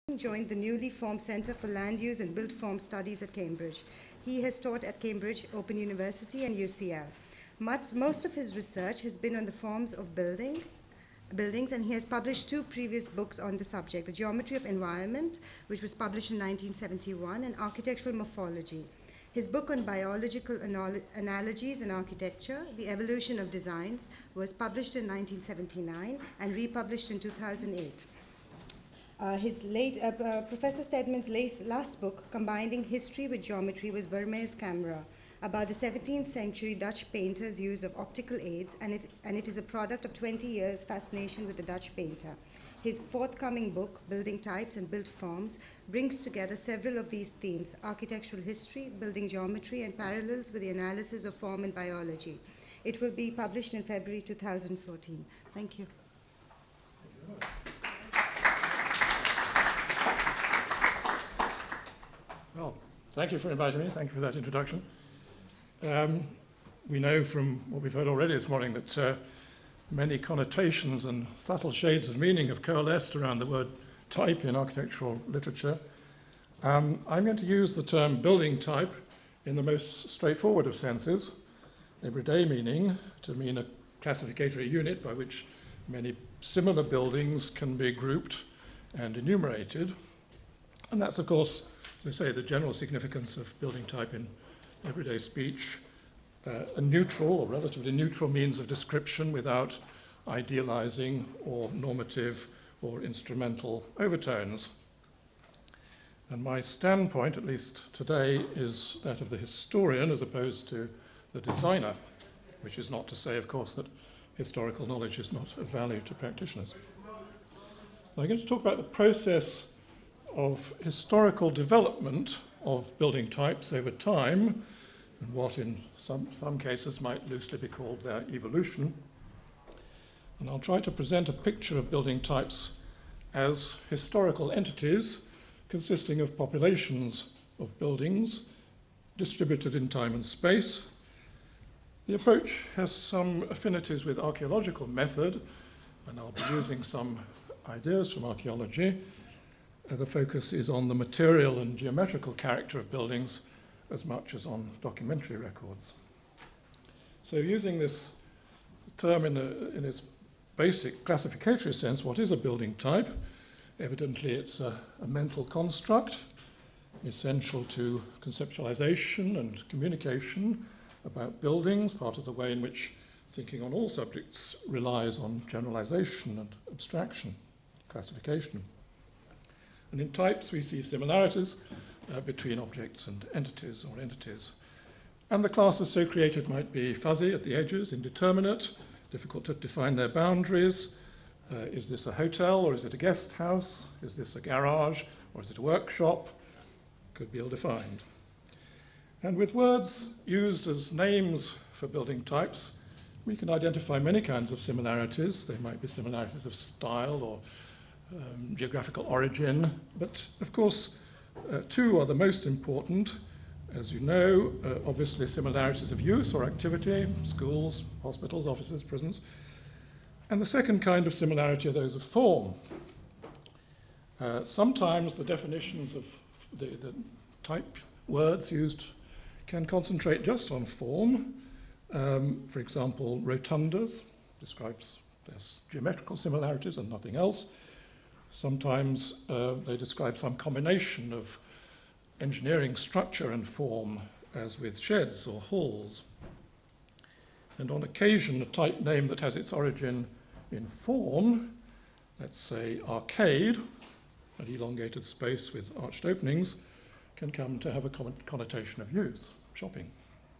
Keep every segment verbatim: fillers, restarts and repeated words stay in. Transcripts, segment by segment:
joined the newly formed Centre for Land Use and Built Form Studies at Cambridge. He has taught at Cambridge, Open University, and U C L. Much, most of his research has been on the forms of building, buildings, and he has published two previous books on the subject, The Geometry of Environment, which was published in nineteen seventy-one, and Architectural Morphology. His book on biological anal analogies in architecture, The Evolution of Designs, was published in nineteen seventy-nine and republished in two thousand eight. Uh, his late, uh, uh, Professor Steadman's late, last book, combining history with geometry, was Vermeer's Camera, about the seventeenth century Dutch painter's use of optical aids, and it, and it is a product of twenty years' fascination with the Dutch painter. His forthcoming book, Building Types and Built Forms, brings together several of these themes: architectural history, building geometry, and parallels with the analysis of form in biology. It will be published in February two thousand fourteen. Thank you. Thank you. Well, thank you for inviting me. Thank you for that introduction. Um, we know from what we've heard already this morning that uh, many connotations and subtle shades of meaning have coalesced around the word type in architectural literature. Um, I'm going to use the term building type in the most straightforward of senses, everyday meaning, to mean a classificatory unit by which many similar buildings can be grouped and enumerated. And that's, of course, as I say, the general significance of building type in everyday speech, uh, a neutral or relatively neutral means of description without idealizing or normative or instrumental overtones. And my standpoint, at least today, is that of the historian as opposed to the designer, which is not to say, of course, that historical knowledge is not of value to practitioners. I'm going to talk about the process of historical development of building types over time, and what in some, some cases might loosely be called their evolution. And I'll try to present a picture of building types as historical entities consisting of populations of buildings distributed in time and space. The approach has some affinities with archaeological method, and I'll be using some ideas from archaeology. Uh, the focus is on the material and geometrical character of buildings as much as on documentary records. So using this term in, a, in its basic classificatory sense, what is a building type? Evidently it's a, a mental construct essential to conceptualization and communication about buildings, part of the way in which thinking on all subjects relies on generalization and abstraction, classification. And in types, we see similarities uh, between objects and entities or entities. And the classes so created might be fuzzy at the edges, indeterminate, difficult to define their boundaries. Uh, is this a hotel or is it a guest house? Is this a garage or is it a workshop? Could be ill-defined. And with words used as names for building types, we can identify many kinds of similarities. They might be similarities of style or Um, geographical origin, but of course uh, two are the most important. As you know, uh, obviously similarities of use or activity, schools, hospitals, offices, prisons. And the second kind of similarity are those of form. Uh, sometimes the definitions of the, the type words used can concentrate just on form. Um, for example, rotundas describes their geometrical similarities and nothing else. Sometimes uh, they describe some combination of engineering structure and form, as with sheds or halls. And on occasion, a type name that has its origin in form, let's say arcade, an elongated space with arched openings, can come to have a connotation of use, shopping.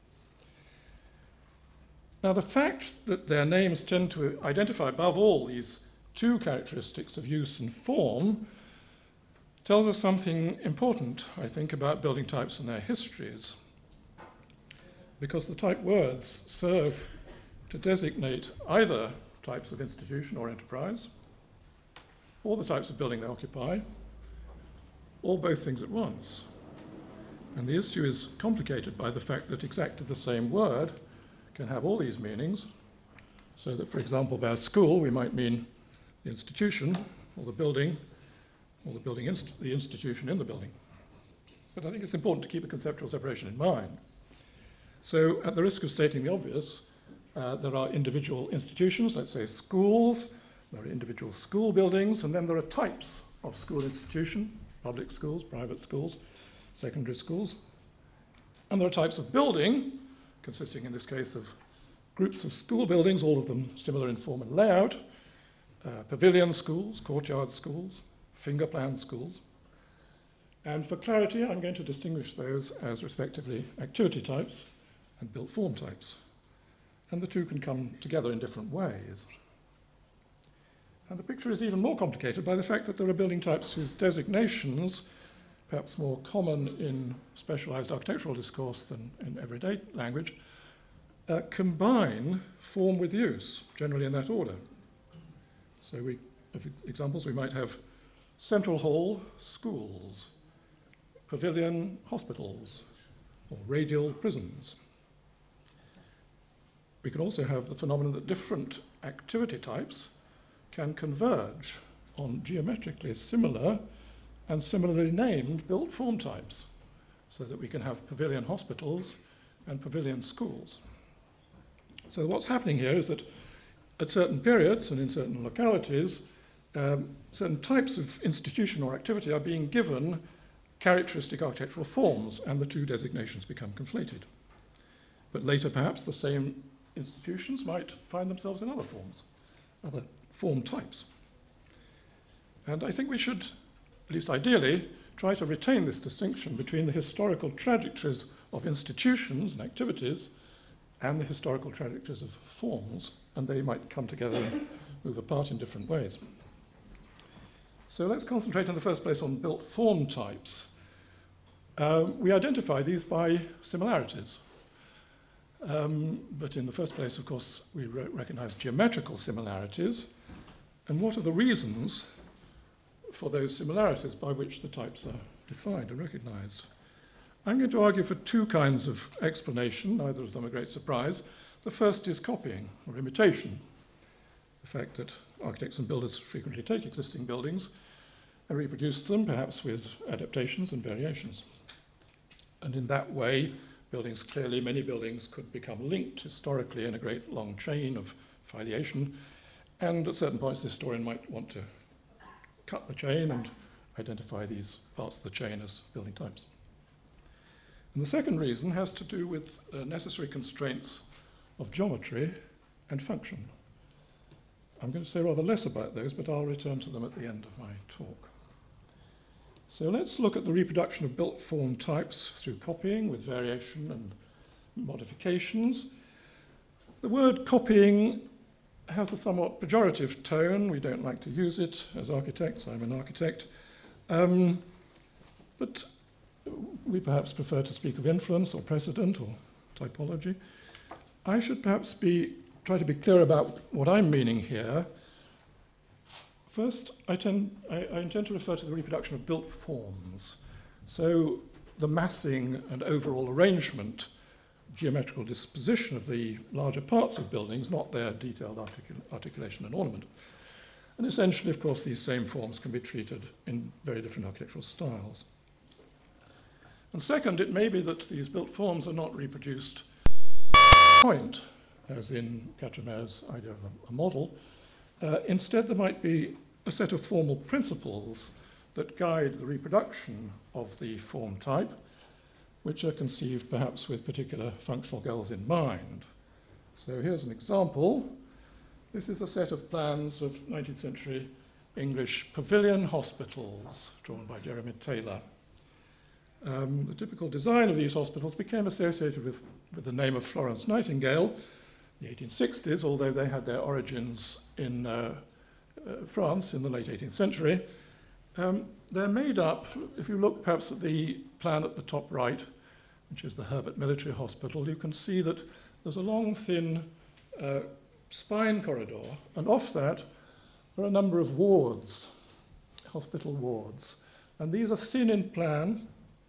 Now, the fact that their names tend to identify above all these two characteristics of use and form tells us something important, I think, about building types and their histories. Because the type words serve to designate either types of institution or enterprise, or the types of building they occupy, or both things at once. And the issue is complicated by the fact that exactly the same word can have all these meanings, so that, for example, by a school, we might mean the institution or the building, or the building, inst the institution in the building. But I think it's important to keep the conceptual separation in mind. So at the risk of stating the obvious, uh, there are individual institutions, let's say schools, there are individual school buildings, and then there are types of school institution, public schools, private schools, secondary schools. And there are types of building, consisting in this case of groups of school buildings, all of them similar in form and layout, uh, pavilion schools, courtyard schools, finger plan schools. And for clarity, I'm going to distinguish those as respectively activity types and built form types. And the two can come together in different ways. And the picture is even more complicated by the fact that there are building types whose designations, perhaps more common in specialized architectural discourse than in everyday language, uh, combine form with use, generally in that order. So we, for examples, we might have central hall schools, pavilion hospitals, or radial prisons. We can also have the phenomenon that different activity types can converge on geometrically similar and similarly named built form types, so that we can have pavilion hospitals and pavilion schools. So what's happening here is that at certain periods and in certain localities, um, certain types of institution or activity are being given characteristic architectural forms, and the two designations become conflated. But later, perhaps, the same institutions might find themselves in other forms, other form types. And I think we should, at least ideally, try to retain this distinction between the historical trajectories of institutions and activities and the historical trajectories of forms, and they might come together and move apart in different ways. So let's concentrate in the first place on built form types. Um, we identify these by similarities. Um, but in the first place, of course, we re recognize geometrical similarities. And what are the reasons for those similarities by which the types are defined and recognized? I'm going to argue for two kinds of explanation, neither of them a great surprise. The first is copying or imitation, the fact that architects and builders frequently take existing buildings and reproduce them, perhaps with adaptations and variations. And in that way, buildings, clearly many buildings could become linked historically in a great long chain of filiation, and at certain points the historian might want to cut the chain and identify these parts of the chain as building types. And the second reason has to do with uh, necessary constraints of geometry and function. I'm going to say rather less about those, but I'll return to them at the end of my talk. So let's look at the reproduction of built form types through copying with variation and modifications. The word copying has a somewhat pejorative tone. We don't like to use it as architects. I'm an architect. Um, but we perhaps prefer to speak of influence or precedent or typology. I should perhaps be, try to be clear about what I'm meaning here. First, I, tend, I, I intend to refer to the reproduction of built forms. So the massing and overall arrangement, geometrical disposition of the larger parts of buildings, not their detailed articul articulation and ornament. And essentially, of course, these same forms can be treated in very different architectural styles. And second, it may be that these built forms are not reproduced point, as in Catramer's idea of a, a model. Uh, instead, there might be a set of formal principles that guide the reproduction of the form type, which are conceived perhaps with particular functional goals in mind. So here's an example. This is a set of plans of nineteenth century English pavilion hospitals drawn by Jeremy Taylor. Um, the typical design of these hospitals became associated with, with the name of Florence Nightingale in the eighteen sixties, although they had their origins in uh, uh, France in the late eighteenth century. Um, they're made up, if you look perhaps at the plan at the top right, which is the Herbert Military Hospital, you can see that there's a long, thin uh, spine corridor, and off that there are a number of wards, hospital wards. And these are thin in plan.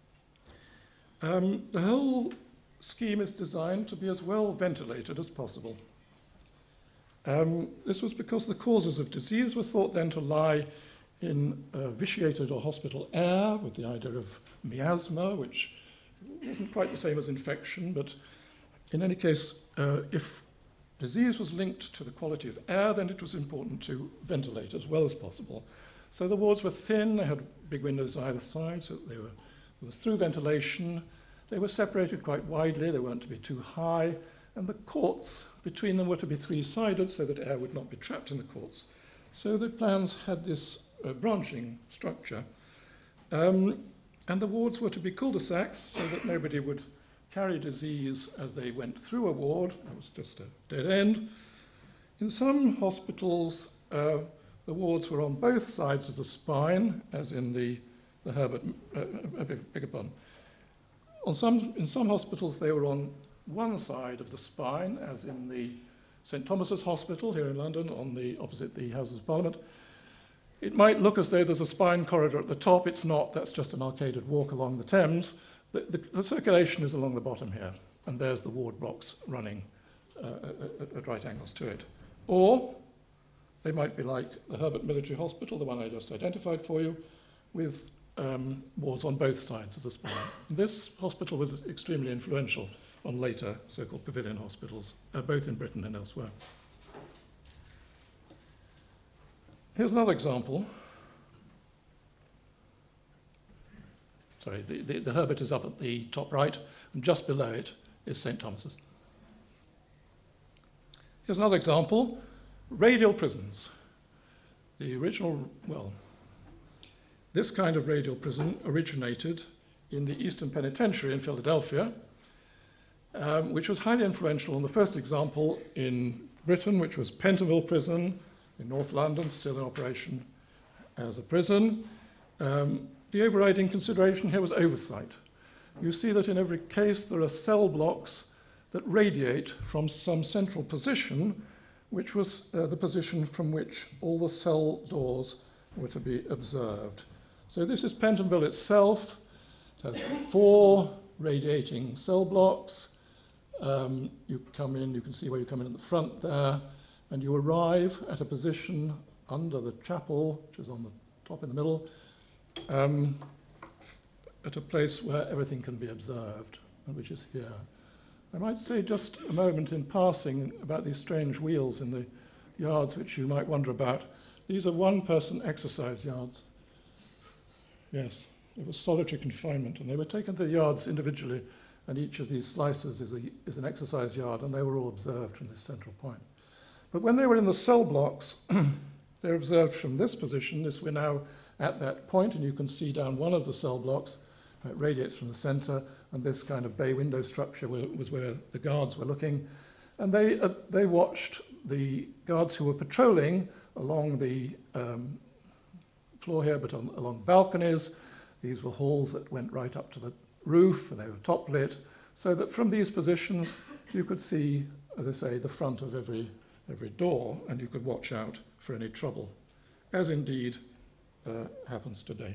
Um, the whole scheme is designed to be as well ventilated as possible. Um, this was because the causes of disease were thought then to lie in uh, vitiated or hospital air with the idea of miasma, which wasn't quite the same as infection, but in any case, uh, if disease was linked to the quality of air, then it was important to ventilate as well as possible. So the wards were thin, they had big windows either side, so they were, there was through ventilation. They were separated quite widely, they weren't to be too high, and the courts between them were to be three-sided so that air would not be trapped in the courts. So the plans had this uh, branching structure. Um, and the wards were to be cul-de-sacs so that nobody would carry disease as they went through a ward. That was just a dead end. In some hospitals, uh, the wards were on both sides of the spine, as in the, the Herbert, uh, I beg your pardon. On some, in some hospitals, they were on one side of the spine, as in the Saint Thomas's Hospital here in London, on the opposite the Houses of Parliament. It might look as though there's a spine corridor at the top. It's not. That's just an arcaded walk along the Thames. The, the, the circulation is along the bottom here, and there's the ward blocks running uh, at, at right angles to it. Or they might be like the Herbert Military Hospital, the one I just identified for you, with um, wards on both sides of the spine. This hospital was extremely influential on later so-called pavilion hospitals, uh, both in Britain and elsewhere. Here's another example. Sorry, the, the, the Herbert is up at the top right, and just below it is Saint Thomas's. Here's another example, radial prisons. The original, well, this kind of radial prison originated in the Eastern Penitentiary in Philadelphia, um, which was highly influential on the first example in Britain, which was Pentonville Prison in North London, still in operation as a prison. Um, the overriding consideration here was oversight. You see that in every case there are cell blocks that radiate from some central position, which was uh, the position from which all the cell doors were to be observed. So this is Pentonville itself. It has four radiating cell blocks. Um, you come in, you can see where you come in at the front there, and you arrive at a position under the chapel, which is on the top in the middle, um, at a place where everything can be observed, and which is here. I might say just a moment in passing about these strange wheels in the yards, which you might wonder about. These are one-person exercise yards. Yes, it was solitary confinement, and they were taken to the yards individually, and each of these slices is, a, is an exercise yard, and they were all observed from this central point. But when they were in the cell blocks, they were observed from this position. This, we're now at that point, and you can see down one of the cell blocks. It radiates from the center, and this kind of bay window structure was where the guards were looking. And they, uh, they watched the guards who were patrolling along the um, floor here, but on, along balconies. These were halls that went right up to the roof, and they were top lit, so that from these positions you could see, as I say, the front of every, every door, and you could watch out for any trouble, as indeed uh, happens today.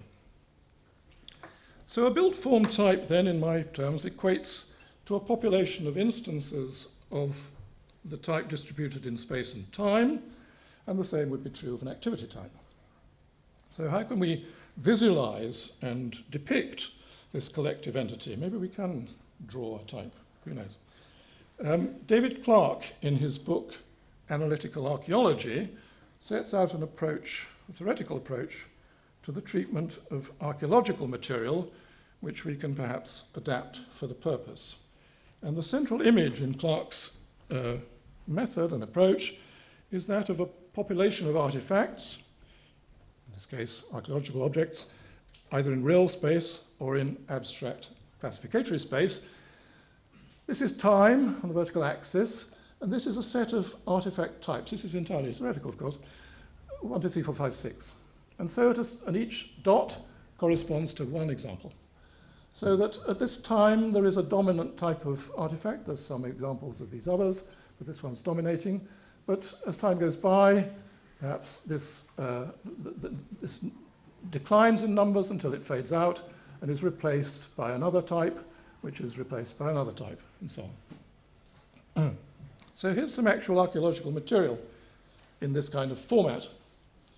So a built form type then, in my terms, equates to a population of instances of the type distributed in space and time, and the same would be true of an activity type. So how can we visualize and depict this collective entity? Maybe we can draw a type, who knows? Um, David Clarke, in his book Analytical Archaeology, sets out an approach, a theoretical approach, to the treatment of archaeological material, which we can perhaps adapt for the purpose. And the central image in Clarke's uh, method and approach is that of a population of artifacts, in this case archaeological objects, either in real space or in abstract classificatory space. This is time on the vertical axis, and this is a set of artifact types. This is entirely theoretical, of course. One, two, three, four, five, six. And so it is, and each dot corresponds to one example. So that at this time there is a dominant type of artifact. There's some examples of these others, but this one's dominating. But as time goes by, perhaps this, uh, th th this declines in numbers until it fades out and is replaced by another type, which is replaced by another type, and so on. So here's some actual archaeological material in this kind of format.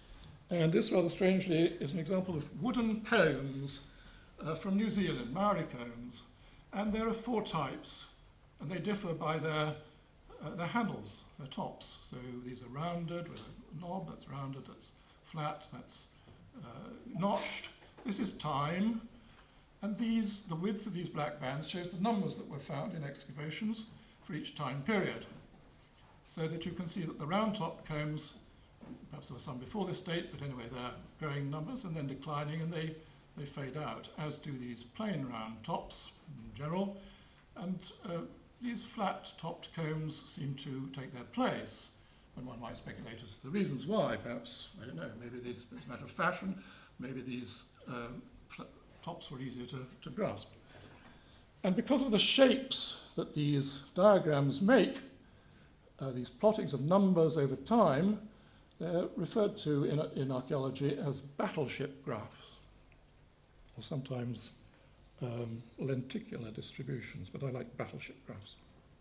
And this, rather strangely, is an example of wooden combs uh, from New Zealand, Maori combs. And there are four types, and they differ by their, uh, their handles, their tops. So these are rounded with a knob, that's rounded, that's flat, that's uh, notched. This is time. And these, the width of these black bands shows the numbers that were found in excavations for each time period. So that you can see that the round-top combs, perhaps there were some before this date, but anyway, they're growing numbers and then declining, and they, they fade out, as do these plain round tops in general. And uh, these flat-topped combs seem to take their place. And one might speculate as to the reasons why. Perhaps, I don't know, maybe these, it's a matter of fashion, maybe these um, tops were easier to, to grasp. And because of the shapes that these diagrams make, uh, these plottings of numbers over time, they're referred to in, in archaeology as battleship graphs, or sometimes um, lenticular distributions, but I like battleship graphs.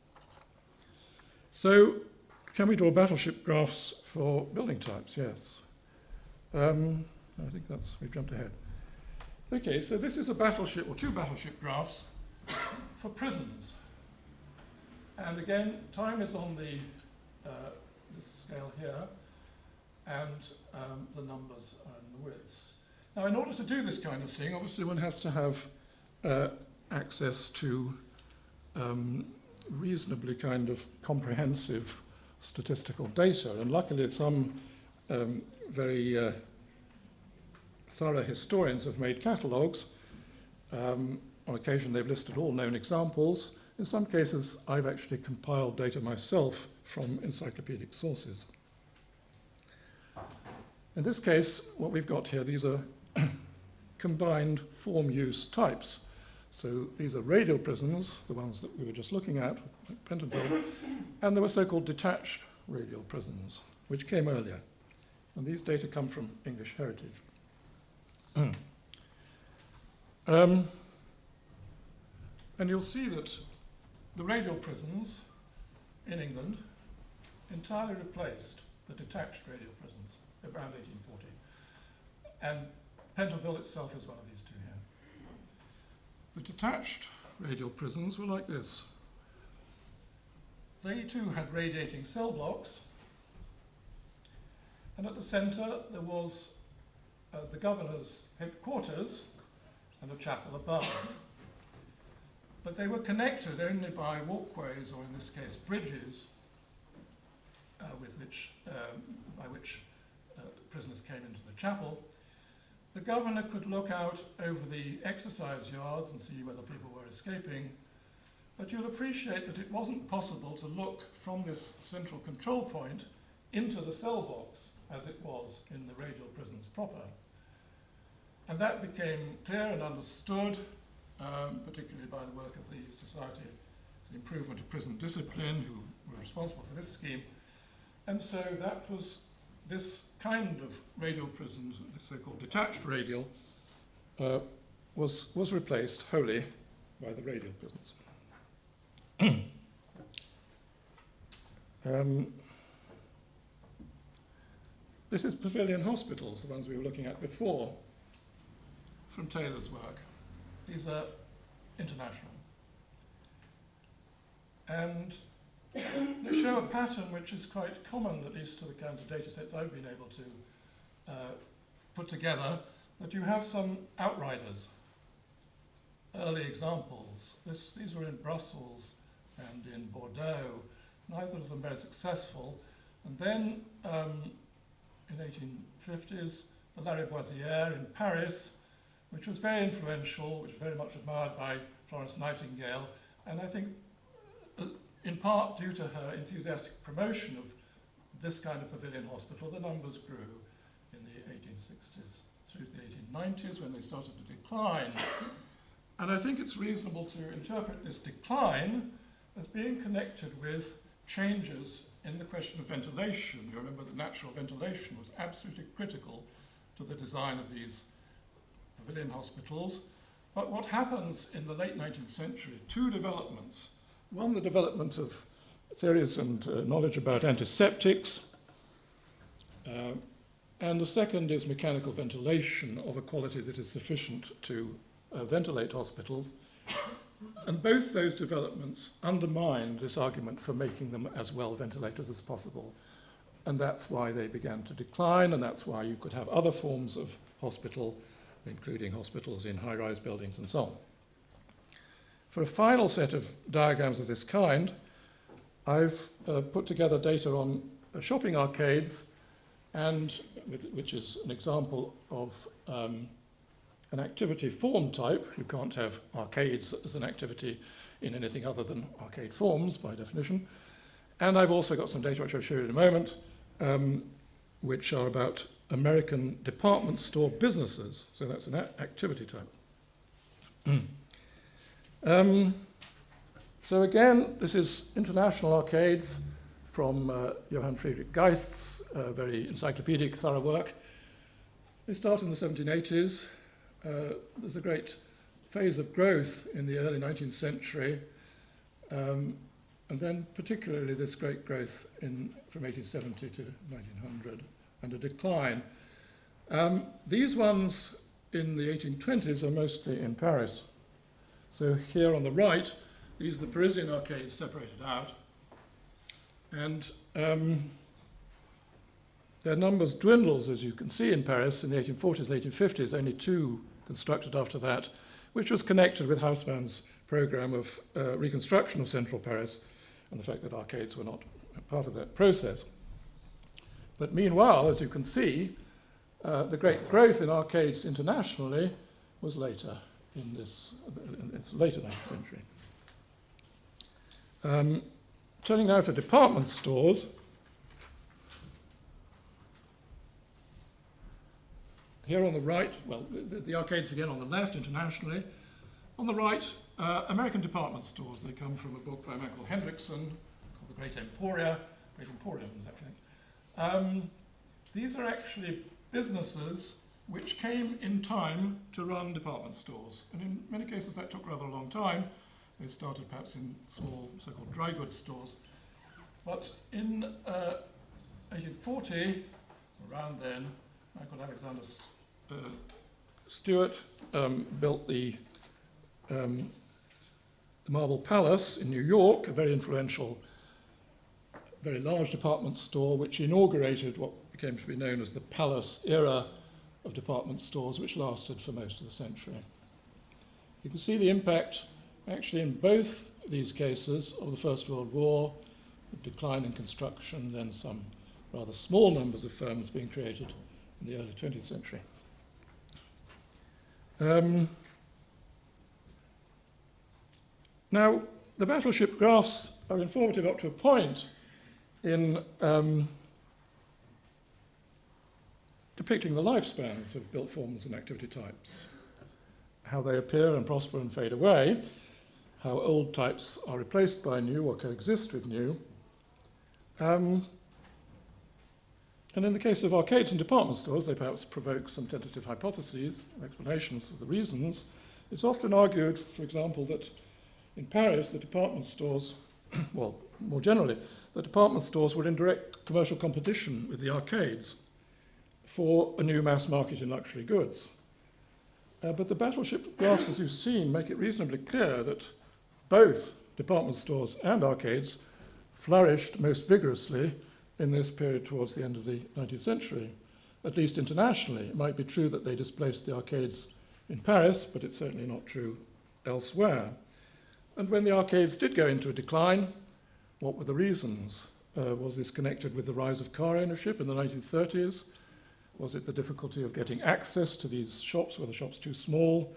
So, can we draw battleship graphs for building types? Yes. Um, I think that's, we've jumped ahead. Okay, so this is a battleship, or two battleship graphs for prisons. And again, time is on the uh, this scale here, and um, the numbers and the widths. Now, in order to do this kind of thing, obviously one has to have uh, access to um, reasonably kind of comprehensive statistical data, and luckily some um, very uh, thorough historians have made catalogues. Um, on occasion they've listed all known examples. In some cases I've actually compiled data myself from encyclopedic sources. In this case, what we've got here, these are combined form use types. So these are radial prisms, the ones that we were just looking at, like Pentonville, and there were so-called detached radial prisms, which came earlier. And these data come from English heritage. um, and you'll see that the radial prisms in England entirely replaced the detached radial prisms around eighteen forty. And Pentonville itself is one of these two here. The detached radial prisms were like this. They too had radiating cell blocks, and at the centre there was uh, the governor's headquarters and a chapel above. But they were connected only by walkways, or in this case bridges, uh, with which, um, by which uh, prisoners came into the chapel. The governor could look out over the exercise yards and see whether people were escaping, but you'll appreciate that it wasn't possible to look from this central control point into the cell box as it was in the radial prisons proper. And that became clear and understood, um, particularly by the work of the Society for the Improvement of Prison Discipline, who were responsible for this scheme. And so that was this kind of radial prison, the so-called detached radial, uh, was, was replaced wholly by the radial prisons. um, this is pavilion hospitals, the ones we were looking at before, from Taylor's work. These are international. And they show a pattern which is quite common, at least to the kinds of data sets I've been able to uh, put together, that you have some outriders, early examples. This, these were in Brussels and in Bordeaux, neither of them very successful. And then um, in eighteen fifties, the Lariboisière in Paris, which was very influential, which was very much admired by Florence Nightingale, and I think uh, in part due to her enthusiastic promotion of this kind of pavilion hospital, the numbers grew in the eighteen sixties through the eighteen nineties when they started to decline. And I think it's reasonable to interpret this decline as being connected with changes in the question of ventilation. You remember that natural ventilation was absolutely critical to the design of these pavilion hospitals. But what happens in the late nineteenth century, two developments. One, the development of theories and uh, knowledge about antiseptics, uh, and the second is mechanical ventilation of a quality that is sufficient to uh, ventilate hospitals. And both those developments undermined this argument for making them as well ventilated as possible. And that's why they began to decline, and that's why you could have other forms of hospital, including hospitals in high-rise buildings and so on. For a final set of diagrams of this kind, I've uh, put together data on uh, shopping arcades, and with, which is an example of um, an activity form type. You can't have arcades as an activity in anything other than arcade forms by definition. And I've also got some data which I'll show you in a moment, um, which are about American department store businesses. So that's an a activity type. um, so again, this is international arcades from uh, Johann Friedrich Geist's uh, very encyclopedic, thorough work. They start in the seventeen eighties. Uh, there's a great phase of growth in the early nineteenth century, um, and then particularly this great growth in, from eighteen seventy to nineteen hundred, and a decline. Um, these ones in the eighteen twenties are mostly in Paris. So here on the right, these are the Parisian arcades separated out, and um, their numbers dwindles, as you can see, in Paris in the eighteen forties and eighteen fifties, only two constructed after that, which was connected with Haussmann's program of uh, reconstruction of central Paris and the fact that arcades were not part of that process. But meanwhile, as you can see, uh, the great growth in arcades internationally was later in this, in this later nineteenth century. Um, turning now to department stores. Here on the right, well, the, the arcades again on the left internationally. On the right, uh, American department stores. They come from a book by Michael Hendrickson called The Great Emporia, Great Emporiums, actually. Um, these are actually businesses which came in time to run department stores. And in many cases that took rather a long time. They started perhaps in small so-called dry goods stores. But in uh, eighteen forty, around then, Michael Alexander uh, Stewart um, built the, um, the Marble Palace in New York, a very influential, very large department store, which inaugurated what became to be known as the Palace era of department stores, which lasted for most of the century. You can see the impact, actually, in both these cases of the First World War, the decline in construction, then some rather small numbers of firms being created in the early twentieth century. Um, now, the battleship graphs are informative up to a point in um, depicting the lifespans of built forms and activity types, how they appear and prosper and fade away, how old types are replaced by new or coexist with new. Um, And in the case of arcades and department stores, they perhaps provoke some tentative hypotheses, explanations of the reasons. It's often argued, for example, that in Paris, the department stores, well, more generally, the department stores were in direct commercial competition with the arcades for a new mass market in luxury goods. Uh, but the battleship graphs, as you've seen, make it reasonably clear that both department stores and arcades flourished most vigorously in this period towards the end of the nineteenth century, at least internationally. It might be true that they displaced the arcades in Paris, but it's certainly not true elsewhere. And when the arcades did go into a decline, what were the reasons? Uh, was this connected with the rise of car ownership in the nineteen thirties? Was it the difficulty of getting access to these shops? Were the shops too small?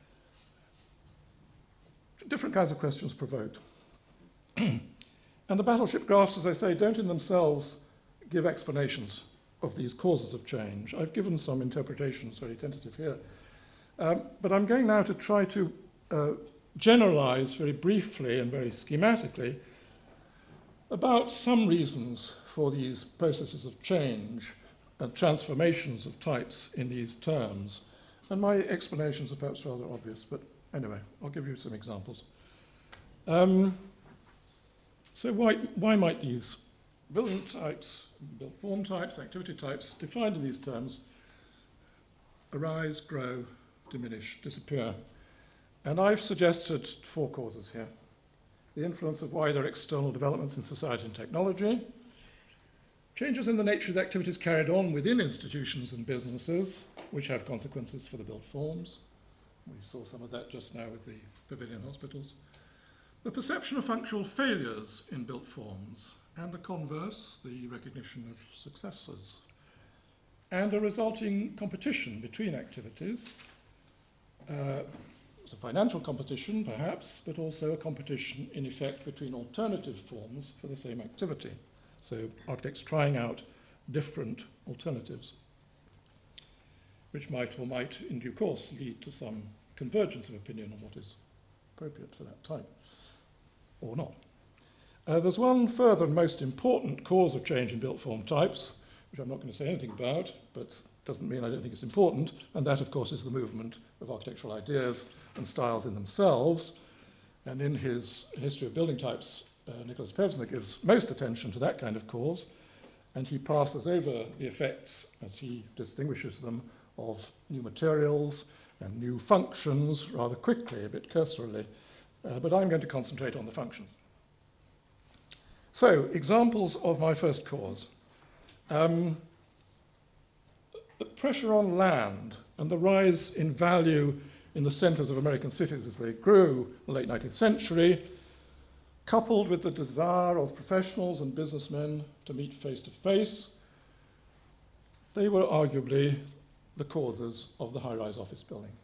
Different kinds of questions provoked. And the battleship graphs, as I say, don't in themselves give explanations of these causes of change. I've given some interpretations, very tentative here. Um, but I'm going now to try to uh, generalize very briefly and very schematically about some reasons for these processes of change and transformations of types in these terms. And my explanations are perhaps rather obvious, but anyway, I'll give you some examples. Um, So why, why might these building types, built form types, activity types, defined in these terms, arise, grow, diminish, disappear. And I've suggested four causes here. The influence of wider external developments in society and technology, changes in the nature of the activities carried on within institutions and businesses, which have consequences for the built forms. We saw some of that just now with the pavilion hospitals. The perception of functional failures in built forms, and the converse, the recognition of successes, and a resulting competition between activities. Uh, it's a financial competition, perhaps, but also a competition, in effect, between alternative forms for the same activity. So architects trying out different alternatives, which might or might, in due course, lead to some convergence of opinion on what is appropriate for that type, or not. Uh, there's one further and most important cause of change in built form types, which I'm not going to say anything about, but doesn't mean I don't think it's important, and that, of course, is the movement of architectural ideas and styles in themselves. And in his History of Building Types, uh, Nicholas Pevsner gives most attention to that kind of cause, and he passes over the effects, as he distinguishes them, of new materials and new functions rather quickly, a bit cursorily, uh, but I'm going to concentrate on the functions. So, examples of my first cause. Um, the pressure on land and the rise in value in the centres of American cities as they grew in the late nineteenth century, coupled with the desire of professionals and businessmen to meet face to face, they were arguably the causes of the high-rise office building.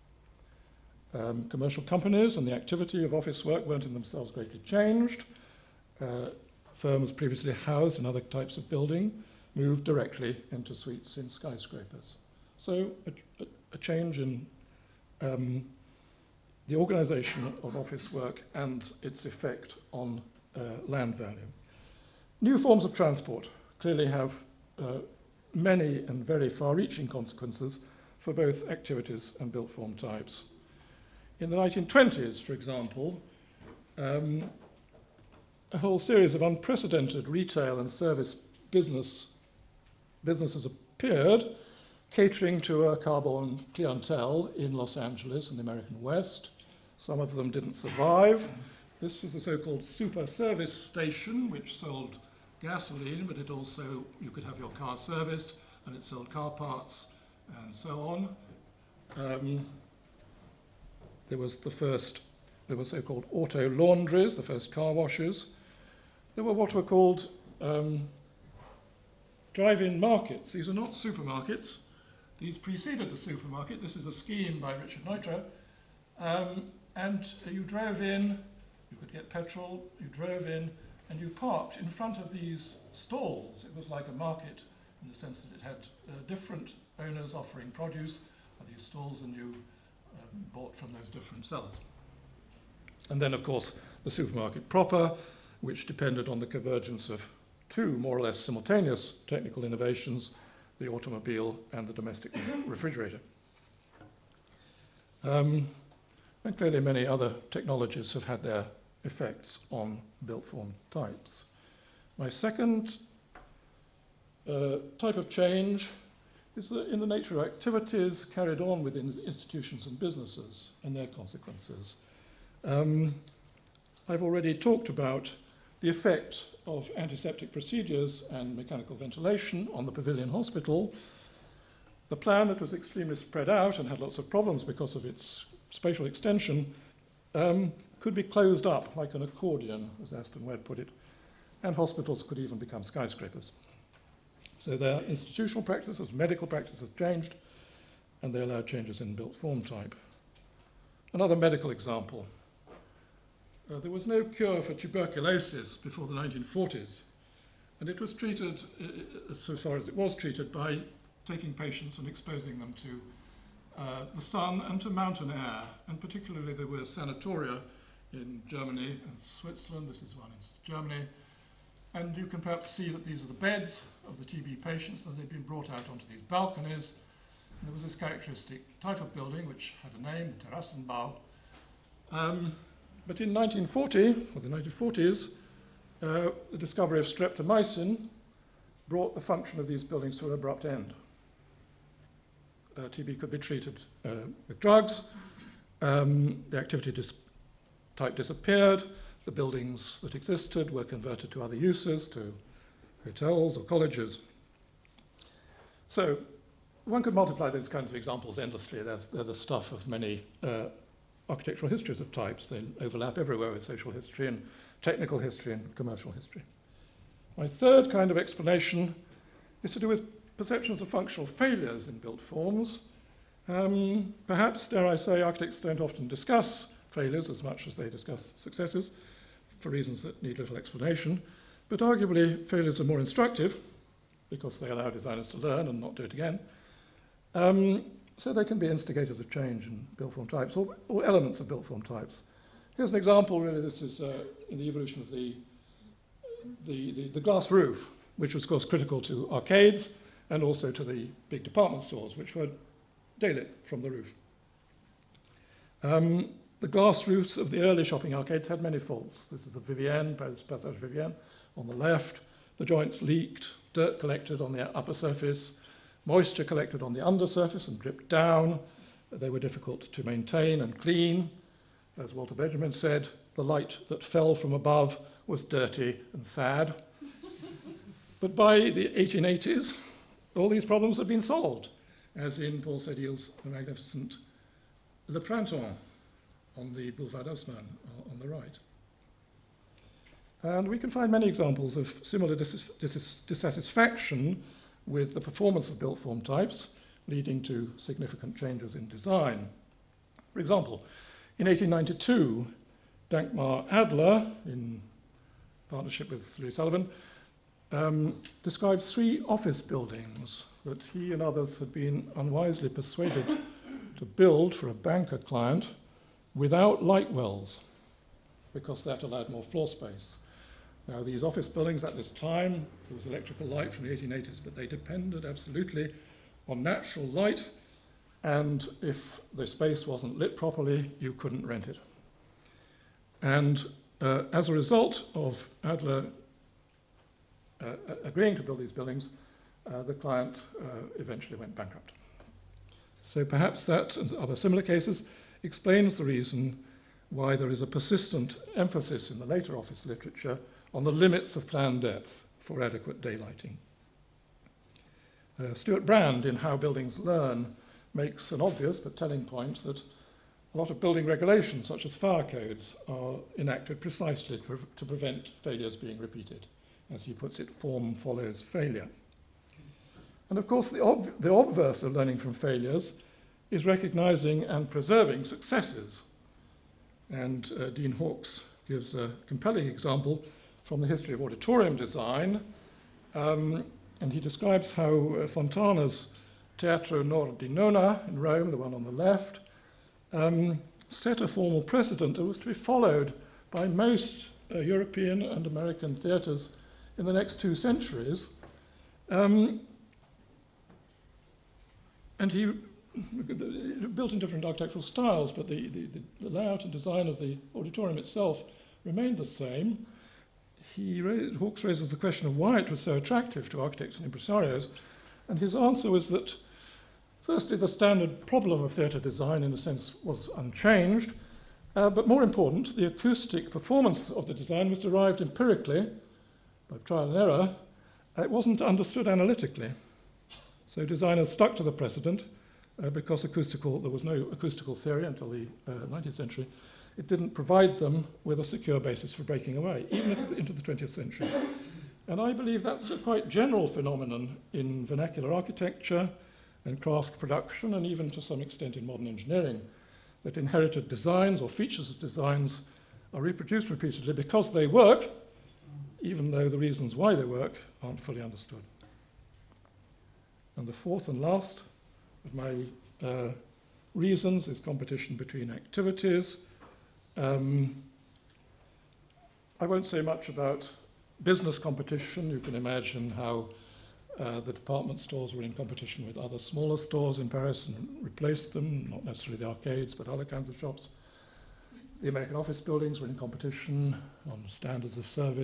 Um, commercial companies and the activity of office work weren't in themselves greatly changed. Uh, firms previously housed in other types of building moved directly into suites in skyscrapers. So a, a, a change in um, the organization of office work and its effect on uh, land value. New forms of transport clearly have uh, many and very far-reaching consequences for both activities and built form types. In the nineteen twenties, for example, um, a whole series of unprecedented retail and service business businesses appeared, catering to a car-borne clientele in Los Angeles and the American West. Some of them didn't survive. This is the so-called super service station, which sold gasoline, but it also, you could have your car serviced, and it sold car parts, and so on. Um, there was the first, there were so-called auto laundries, the first car washes. There were what were called um, drive-in markets. These are not supermarkets. These preceded the supermarket. This is a scheme by Richard Neutra. Um, and uh, you drove in, you could get petrol, you drove in, and you parked in front of these stalls. It was like a market in the sense that it had uh, different owners offering produce at these stalls, and you um, bought from those different sellers. And then, of course, the supermarket proper, which depended on the convergence of two more or less simultaneous technical innovations, the automobile and the domestic refrigerator. Um, and clearly many other technologies have had their effects on built form types. My second uh, type of change is the, in the nature of activities carried on within institutions and businesses and their consequences. Um, I've already talked about the effect of antiseptic procedures and mechanical ventilation on the Pavilion Hospital. The plan that was extremely spread out and had lots of problems because of its spatial extension um, could be closed up like an accordion, as Aston Webb put it, and hospitals could even become skyscrapers. So their institutional practices, medical practices changed, and they allowed changes in built form type. Another medical example. Uh, there was no cure for tuberculosis before the nineteen forties, and it was treated, uh, so far as it was treated, by taking patients and exposing them to uh, the sun and to mountain air, and particularly there were sanatoria in Germany and Switzerland. This is one in Germany, and you can perhaps see that these are the beds of the T B patients, and they've been brought out onto these balconies. And there was this characteristic type of building which had a name, the Terrassenbau. Um, But in nineteen forty, or the nineteen forties, uh, the discovery of streptomycin brought the function of these buildings to an abrupt end. Uh, T B could be treated uh, with drugs. Um, the activity dis type disappeared. The buildings that existed were converted to other uses, to hotels or colleges. So one could multiply those kinds of examples endlessly. They're, they're the stuff of many uh, architectural histories of types. They overlap everywhere with social history and technical history and commercial history. My third kind of explanation is to do with perceptions of functional failures in built forms. Um, perhaps, dare I say, architects don't often discuss failures as much as they discuss successes, for reasons that need little explanation. But arguably, failures are more instructive, because they allow designers to learn and not do it again. Um, so they can be instigators of change in built form types, or, or elements of built form types. Here's an example, really. This is uh, in the evolution of the, the, the, the glass roof, which was, of course, critical to arcades and also to the big department stores, which were daylit from the roof. Um, the glass roofs of the early shopping arcades had many faults. This is the Vivienne, Passage Vivienne, on the left. The joints leaked, dirt collected on the upper surface, moisture collected on the undersurface and dripped down. They were difficult to maintain and clean. As Walter Benjamin said, the light that fell from above was dirty and sad. But by the eighteen eighties, all these problems had been solved, as in Paul Sédil's magnificent Le Printemps on the Boulevard Haussmann on the right. And we can find many examples of similar dis dis dissatisfaction with the performance of built form types, leading to significant changes in design. For example, in eighteen ninety-two, Dankmar Adler, in partnership with Louis Sullivan, um, described three office buildings that he and others had been unwisely persuaded to build for a banker client without light wells, because that allowed more floor space. Now, these office buildings at this time, there was electrical light from the eighteen eighties, but they depended absolutely on natural light, and if the space wasn't lit properly, you couldn't rent it. And uh, as a result of Adler uh, agreeing to build these buildings, uh, the client uh, eventually went bankrupt. So perhaps that, and other similar cases, explains the reason why there is a persistent emphasis in the later office literature on the limits of plan depth for adequate daylighting. Uh, Stuart Brand, in How Buildings Learn, makes an obvious but telling point that a lot of building regulations, such as fire codes, are enacted precisely pre to prevent failures being repeated. As he puts it, form follows failure. And of course, the, ob the obverse of learning from failures is recognizing and preserving successes. And uh, Dean Hawkes gives a compelling example from the history of auditorium design. Um, and he describes how uh, Fontana's Teatro Nord di Nona in Rome, the one on the left, um, set a formal precedent that was to be followed by most uh, European and American theatres in the next two centuries. Um, and he built in different architectural styles, but the, the, the layout and design of the auditorium itself remained the same. He raised, Hawkes raises the question of why it was so attractive to architects and impresarios, and his answer was that, firstly, the standard problem of theatre design, in a sense, was unchanged, uh, but more important, the acoustic performance of the design was derived empirically, by trial and error. It wasn't understood analytically. So designers stuck to the precedent, uh, because acoustical, there was no acoustical theory until the uh, nineteenth century. It didn't provide them with a secure basis for breaking away, even into the twentieth century. And I believe that's a quite general phenomenon in vernacular architecture and craft production, and even to some extent in modern engineering, that inherited designs or features of designs are reproduced repeatedly because they work, even though the reasons why they work aren't fully understood. And the fourth and last of my uh, reasons is competition between activities. Um, I won't say much about business competition. You can imagine how uh, the department stores were in competition with other smaller stores in Paris and replaced them, not necessarily the arcades, but other kinds of shops. The American office buildings were in competition on standards of service,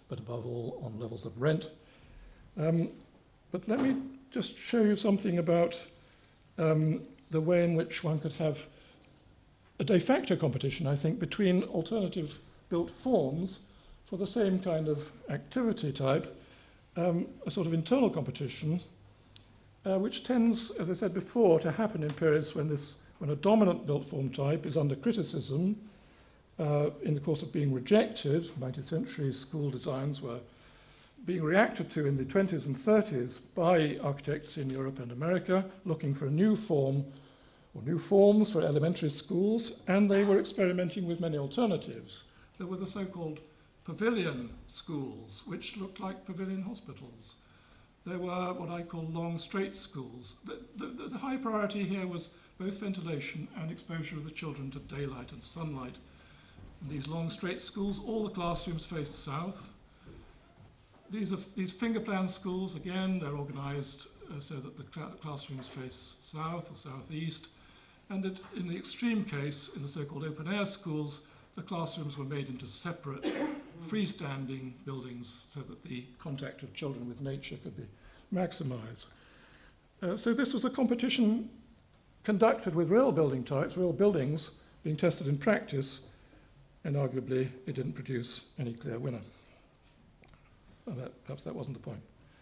but above all on levels of rent. Um, but let me just show you something about um, the way in which one could have a de facto competition, I think, between alternative built forms for the same kind of activity type, um, a sort of internal competition, uh, which tends, as I said before, to happen in periods when, this, when a dominant built form type is under criticism uh, in the course of being rejected. nineteenth century school designs were being reacted to in the twenties and thirties by architects in Europe and America, looking for a new form or new forms for elementary schools, and they were experimenting with many alternatives. There were the so-called pavilion schools, which looked like pavilion hospitals. There were what I call long straight schools. The, the, the high priority here was both ventilation and exposure of the children to daylight and sunlight. In these long straight schools, all the classrooms faced south. These, are, these finger plan schools, again, they're organized uh, so that the cl classrooms face south or southeast. And it, in the extreme case, in the so-called open-air schools, the classrooms were made into separate, freestanding buildings so that the contact of children with nature could be maximized. Uh, so this was a competition conducted with real building types, real buildings being tested in practice, and arguably it didn't produce any clear winner. And that, perhaps that wasn't the point.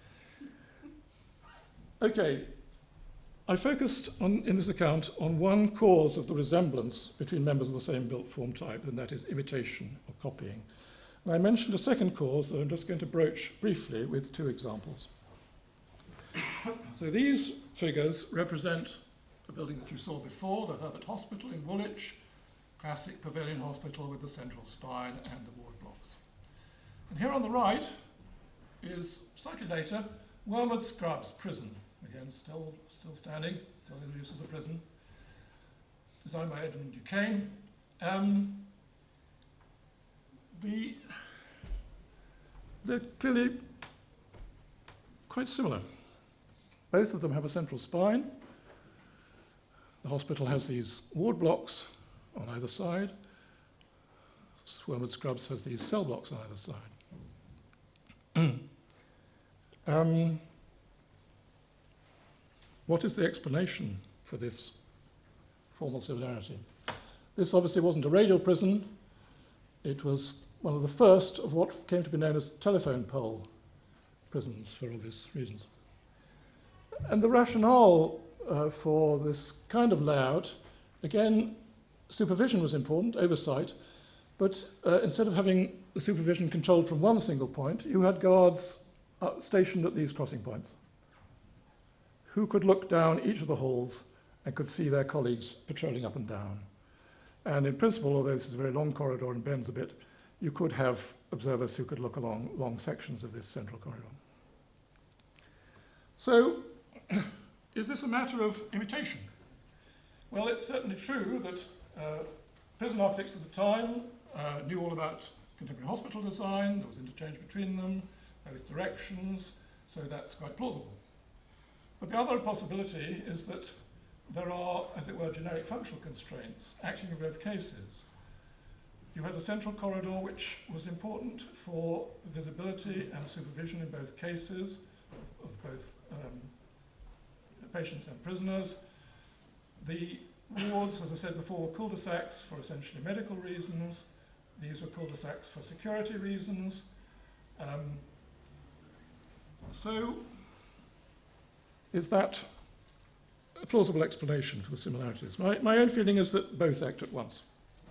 Okay. I focused on, in this account on one cause of the resemblance between members of the same built form type, and that is imitation or copying. And I mentioned a second cause that I'm just going to broach briefly with two examples. So these figures represent a building that you saw before, the Herbert Hospital in Woolwich, classic pavilion hospital with the central spine and the ward blocks. And here on the right is, slightly later, Wormwood Scrubs Prison. Again, still, still standing, still in use as a prison, designed by Edmund Duquesne. Um, the, they're clearly quite similar. Both of them have a central spine. The hospital has these ward blocks on either side. Wormwood Scrubs has these cell blocks on either side. um, What is the explanation for this formal similarity? This obviously wasn't a radial prison. It was one of the first of what came to be known as telephone pole prisons for obvious reasons. And the rationale uh, for this kind of layout, again, supervision was important, oversight, but uh, instead of having the supervision controlled from one single point, you had guards uh, stationed at these crossing points, who could look down each of the halls and could see their colleagues patrolling up and down. And in principle, although this is a very long corridor and bends a bit, you could have observers who could look along long sections of this central corridor. So, is this a matter of imitation? Well, it's certainly true that uh, prison architects at the time uh, knew all about contemporary hospital design. There was interchange between them, both directions, so that's quite plausible. But the other possibility is that there are, as it were, generic functional constraints acting in both cases. You had a central corridor which was important for visibility and supervision in both cases of, of both um, patients and prisoners. The wards, as I said before, were cul-de-sacs for essentially medical reasons. These were cul-de-sacs for security reasons. Um, so, is that a plausible explanation for the similarities? My, my own feeling is that both act at once.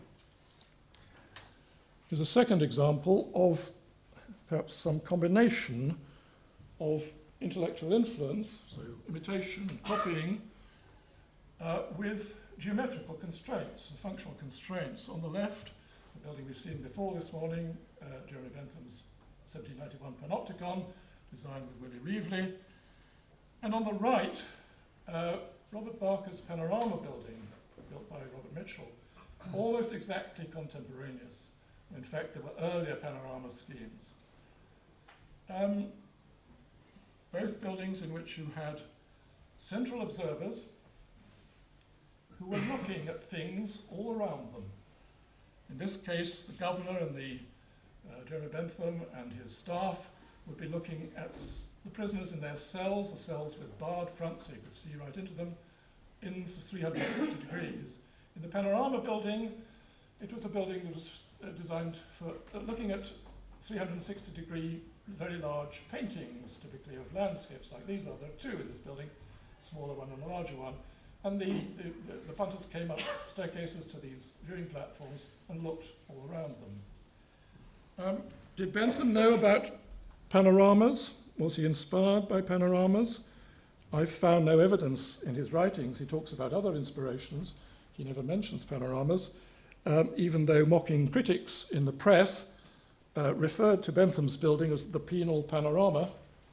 Here's a second example of perhaps some combination of intellectual influence, so imitation and copying, uh, with geometrical constraints and functional constraints. On the left, the building we've seen before this morning, uh, Jeremy Bentham's seventeen ninety-one Panopticon, designed with Willie Reevely. And on the right, uh, Robert Barker's Panorama building, built by Robert Mitchell, almost exactly contemporaneous. In fact, there were earlier panorama schemes. Um, both buildings in which you had central observers who were looking at things all around them. In this case, the governor and the uh, Jeremy Bentham and his staff would be looking at the prisoners in their cells, the cells with barred fronts so you could see right into them, in three hundred sixty degrees. In the Panorama building, it was a building that was uh, designed for uh, looking at three hundred sixty degree, very large paintings, typically of landscapes like these are. There are two in this building, a smaller one and a larger one. And the, the, the, the punters came up staircases to these viewing platforms and looked all around them. Um, did Bentham know about panoramas? Was he inspired by panoramas? I've found no evidence in his writings. He talks about other inspirations. He never mentions panoramas, um, even though mocking critics in the press uh, referred to Bentham's building as the penal panorama.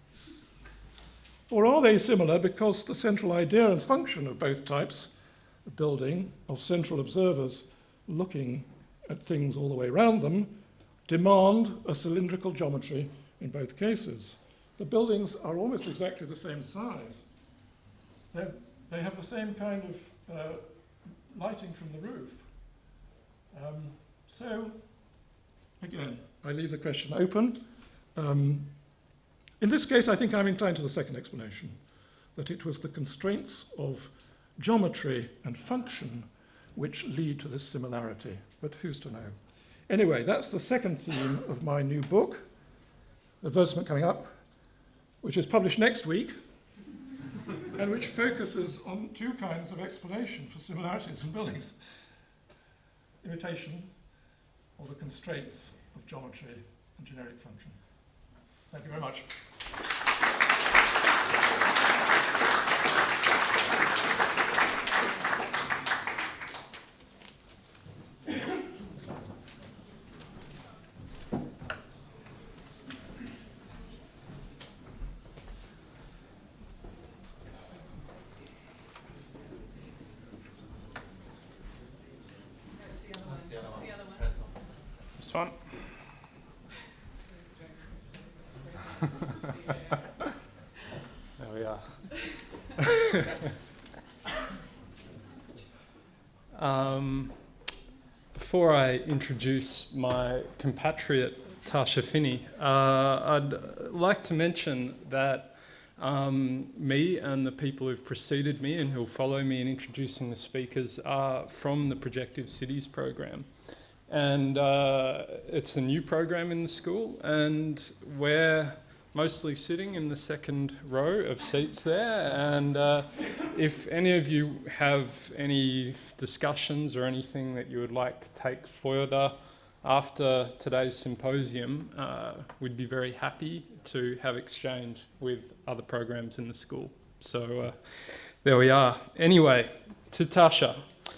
Or are they similar because the central idea and function of both types of building, of central observers looking at things all the way around them, demand a cylindrical geometry in both cases? The buildings are almost exactly the same size. They're, they have the same kind of uh, lighting from the roof. Um, so, again, I leave the question open. Um, in this case, I think I'm inclined to the second explanation, that it was the constraints of geometry and function which lead to this similarity, but who's to know? Anyway, that's the second theme of my new book, advertisement coming up, which is published next week, and which focuses on two kinds of explanation for similarities in buildings. Imitation, or the constraints of geometry and generic function. Thank you very much. This one. There we are. um, before I introduce my compatriot Tarsha Finney, uh, I'd like to mention that um, me and the people who've preceded me and who'll follow me in introducing the speakers are from the Projective Cities program. And uh, it's a new program in the school, and we're mostly sitting in the second row of seats there. And uh, if any of you have any discussions or anything that you would like to take further after today's symposium, uh, we'd be very happy to have exchange with other programs in the school. So uh, there we are. Anyway, to Tarsha.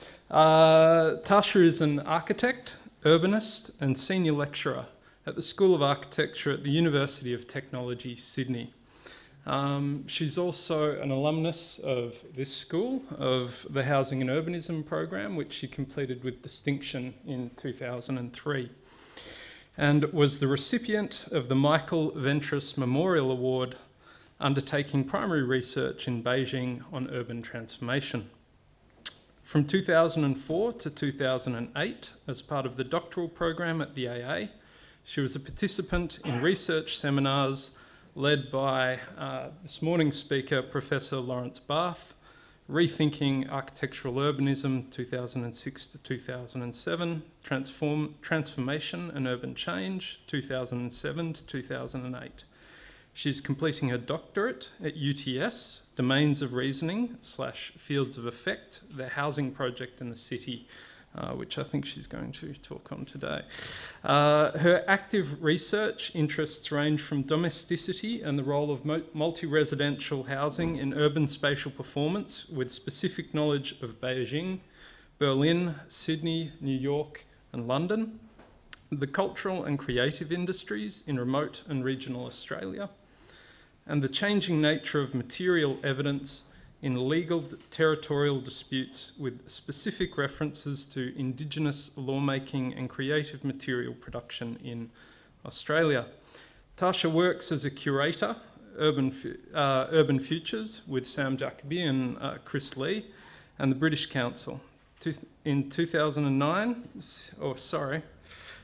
Uh, Tarsha is an architect, urbanist and senior lecturer at the School of Architecture at the University of Technology, Sydney. Um, she's also an alumnus of this school, of the Housing and Urbanism program, which she completed with distinction in two thousand three, and was the recipient of the Michael Ventris Memorial Award, undertaking primary research in Beijing on urban transformation. From two thousand four to two thousand eight, as part of the doctoral program at the A A, she was a participant in research seminars led by uh, this morning's speaker, Professor Lawrence Barth, Rethinking Architectural Urbanism two thousand six to two thousand seven, Transform, Transformation and Urban Change two thousand seven to two thousand eight. She's completing her doctorate at U T S, Domains of Reasoning slash Fields of Effect, the housing project in the city, uh, which I think she's going to talk on today. Uh, her active research interests range from domesticity and the role of multi-residential housing in urban spatial performance, with specific knowledge of Beijing, Berlin, Sydney, New York, and London, the cultural and creative industries in remote and regional Australia, and the changing nature of material evidence in legal territorial disputes, with specific references to Indigenous lawmaking and creative material production in Australia. Tarsha works as a curator, Urban, uh, Urban Futures, with Sam Jacoby and uh, Chris Lee, and the British Council. In two thousand nine, or sorry,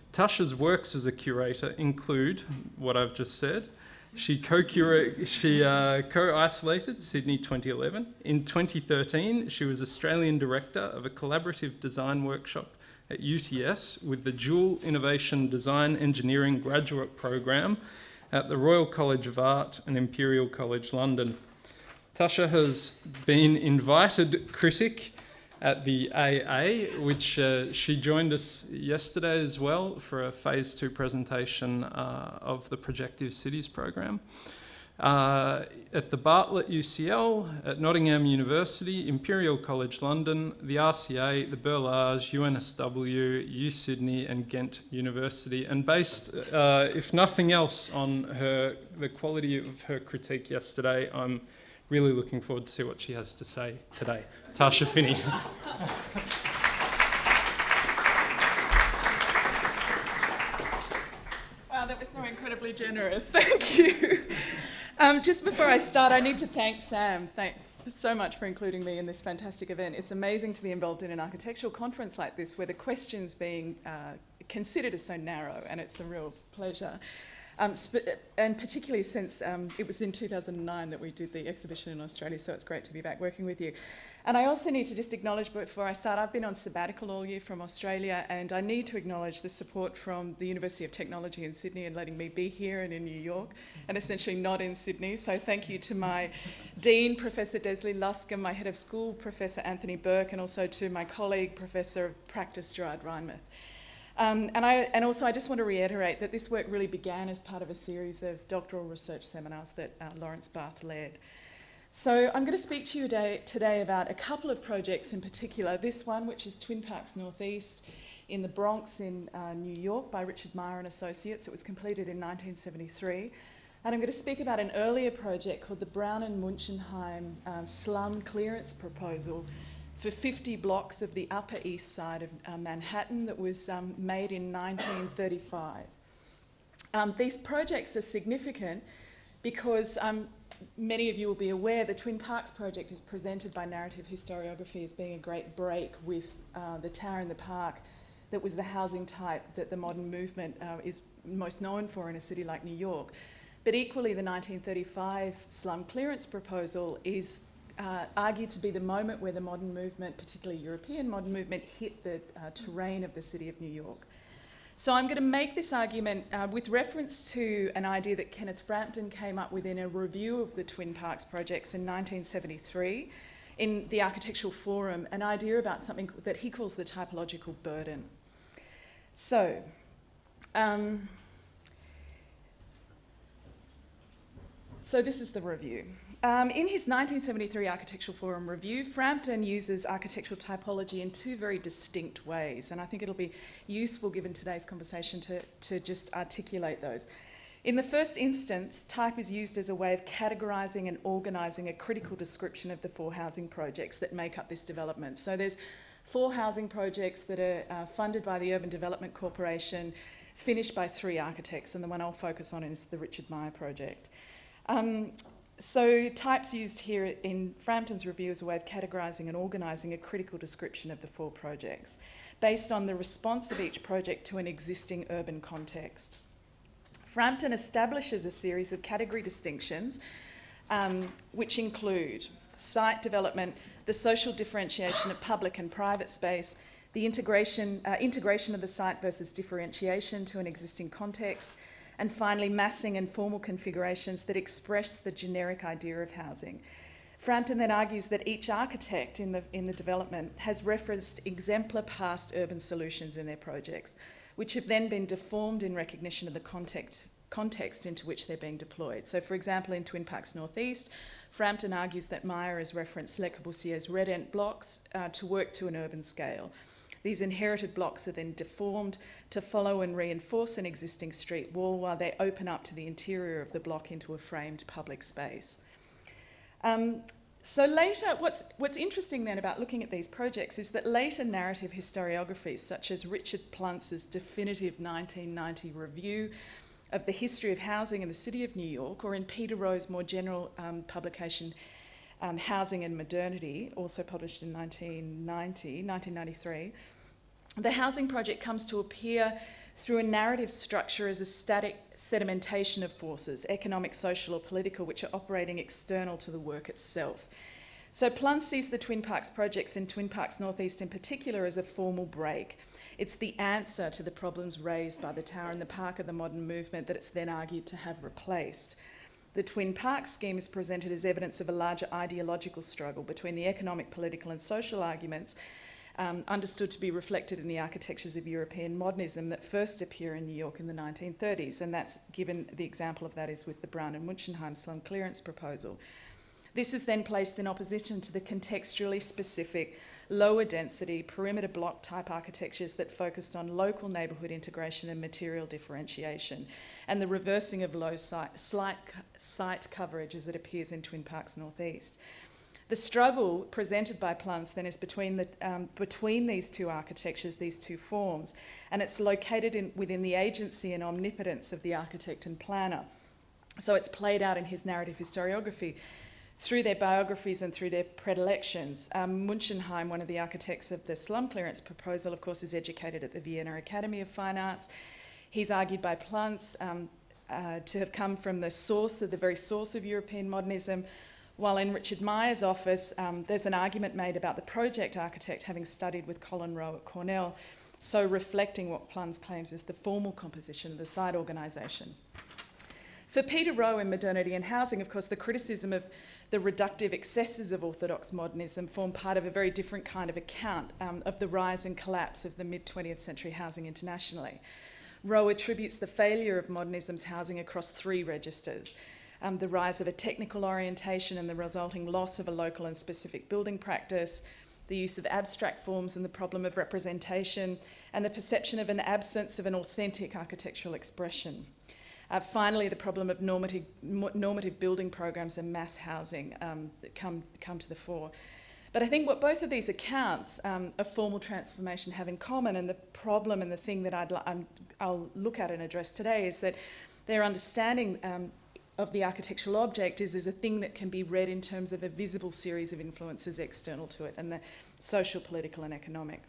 Tarsha's works as a curator include what I've just said. She co-cura- she uh, co-isolated Sydney twenty eleven. In twenty thirteen, she was Australian Director of a collaborative design workshop at U T S with the Dual Innovation Design Engineering Graduate Program at the Royal College of Art and Imperial College London. Tarsha has been invited critic at the A A, which uh, she joined us yesterday as well for a phase two presentation uh, of the Projective Cities program. Uh, at the Bartlett U C L, at Nottingham University, Imperial College London, the R C A, the Berlage, U N S W, U Sydney and Ghent University, and based, uh, if nothing else, on her the quality of her critique yesterday, I'm really looking forward to see what she has to say today. Tarsha Finney. Wow, that was so incredibly generous. Thank you. Um, just before I start, I need to thank Sam. Thanks so much for including me in this fantastic event. It's amazing to be involved in an architectural conference like this where the questions being uh, considered are so narrow, and it's a real pleasure. Um, and particularly since um, it was in two thousand nine that we did the exhibition in Australia, so it's great to be back working with you. And I also need to just acknowledge before I start, I've been on sabbatical all year from Australia, and I need to acknowledge the support from the University of Technology in Sydney in letting me be here and in New York, and essentially not in Sydney. So thank you to my Dean, Professor Desley Luscombe, my Head of School, Professor Anthony Burke, and also to my colleague, Professor of Practice, Gerard Reinmuth. Um, and, I, and also I just want to reiterate that this work really began as part of a series of doctoral research seminars that uh, Lawrence Barth led. So I'm going to speak to you today, today about a couple of projects in particular. This one, which is Twin Parks Northeast in the Bronx in uh, New York by Richard Meyer and Associates. It was completed in nineteen seventy-three. And I'm going to speak about an earlier project called the Brown and Munchenheim um, Slum Clearance Proposal for fifty blocks of the Upper East Side of uh, Manhattan that was um, made in nineteen thirty-five. Um, these projects are significant because um, many of you will be aware the Twin Parks project is presented by narrative historiography as being a great break with uh, the Tower in the Park that was the housing type that the modern movement uh, is most known for in a city like New York. But equally, the nineteen thirty-five slum clearance proposal is Uh, argued to be the moment where the modern movement, particularly European modern movement, hit the uh, terrain of the city of New York. So I'm going to make this argument uh, with reference to an idea that Kenneth Frampton came up with in a review of the Twin Parks projects in nineteen seventy-three in the Architectural Forum, an idea about something that he calls the typological burden. So, um, so this is the review. Um, in his nineteen seventy-three Architectural Forum review, Frampton uses architectural typology in two very distinct ways, and I think it'll be useful, given today's conversation, to, to just articulate those. In the first instance, type is used as a way of categorising and organising a critical description of the four housing projects that make up this development. So there's four housing projects that are uh, funded by the Urban Development Corporation, finished by three architects, and the one I'll focus on is the Richard Meyer project. Um, So type's used here in Frampton's review as a way of categorising and organising a critical description of the four projects based on the response of each project to an existing urban context. Frampton establishes a series of category distinctions um, which include site development, the social differentiation of public and private space, the integration, uh, integration of the site versus differentiation to an existing context, and finally, massing and formal configurations that express the generic idea of housing. Frampton then argues that each architect in the, in the development has referenced exemplar past urban solutions in their projects, which have then been deformed in recognition of the context, context into which they're being deployed. So, for example, in Twin Parks Northeast, Frampton argues that Meyer has referenced Le Corbusier's red ant blocks uh, to work to an urban scale. These inherited blocks are then deformed to follow and reinforce an existing street wall while they open up to the interior of the block into a framed public space. Um, so later, what's, what's interesting then about looking at these projects is that later narrative historiographies, such as Richard Pluntz's definitive nineteen ninety review of the history of housing in the city of New York, or in Peter Rowe's more general um, publication, Um, Housing and Modernity, also published in nineteen ninety, nineteen ninety-three, the housing project comes to appear through a narrative structure as a static sedimentation of forces, economic, social or political, which are operating external to the work itself. So Plunge sees the Twin Parks projects in Twin Parks Northeast in particular as a formal break. It's the answer to the problems raised by the Tower and the Park of the modern movement that it's then argued to have replaced. The Twin Parks scheme is presented as evidence of a larger ideological struggle between the economic, political and social arguments um, understood to be reflected in the architectures of European modernism that first appear in New York in the nineteen thirties, and that's given the example of that is with the Brown and Munchenheim slum clearance proposal. This is then placed in opposition to the contextually specific, lower density, perimeter block type architectures that focused on local neighbourhood integration and material differentiation, and the reversing of low site, slight site coverage as it appears in Twin Parks Northeast. The struggle presented by Plunge then is between, the, um, between these two architectures, these two forms, and it's located in, within the agency and omnipotence of the architect and planner. So it's played out in his narrative historiography, through their biographies and through their predilections. Um, Munchenheim, one of the architects of the slum clearance proposal, of course, is educated at the Vienna Academy of Fine Arts. He's argued by Plunge um, uh, to have come from the source, of the very source of European modernism, while in Richard Meyer's office, um, there's an argument made about the project architect having studied with Colin Rowe at Cornell, so reflecting what Plunge claims is the formal composition of the site organisation. For Peter Rowe in Modernity and Housing, of course, the criticism of the reductive excesses of orthodox modernism form part of a very different kind of account um, of the rise and collapse of the mid-twentieth century housing internationally. Rowe attributes the failure of modernism's housing across three registers: um, the rise of a technical orientation and the resulting loss of a local and specific building practice, the use of abstract forms and the problem of representation, and the perception of an absence of an authentic architectural expression. Uh, finally, the problem of normative, normative building programs and mass housing um, that come, come to the fore. But I think what both of these accounts um, of formal transformation have in common, and the problem and the thing that I'd, I'm, I'll look at and address today, is that their understanding um, of the architectural object is, is a thing that can be read in terms of a visible series of influences external to it, and the social, political and economic.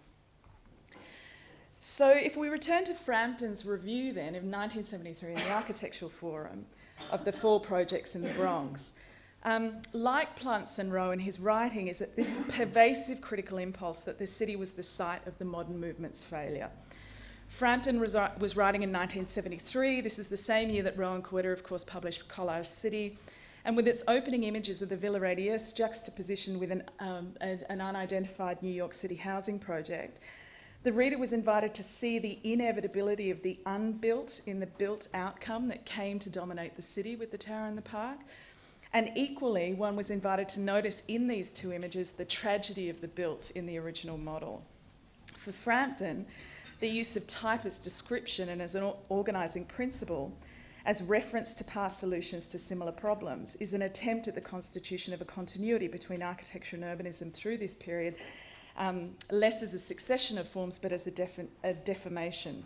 So if we return to Frampton's review then of nineteen seventy-three in the Architectural Forum of the four projects in the Bronx, um, like Plunge and Rowe in his writing, is that this pervasive critical impulse that the city was the site of the modern movement's failure. Frampton was, was writing in nineteen seventy-three. This is the same year that Rowe and Goddard, of course, published Collage City, and with its opening images of the Villa Radius juxtapositioned with an, um, a, an unidentified New York City housing project, the reader was invited to see the inevitability of the unbuilt in the built outcome that came to dominate the city with the Tower and the Park. And equally, one was invited to notice in these two images the tragedy of the built in the original model. For Frampton, the use of type as description and as an organising principle, as reference to past solutions to similar problems, is an attempt at the constitution of a continuity between architecture and urbanism through this period, Um, less as a succession of forms, but as a, defi a deformation.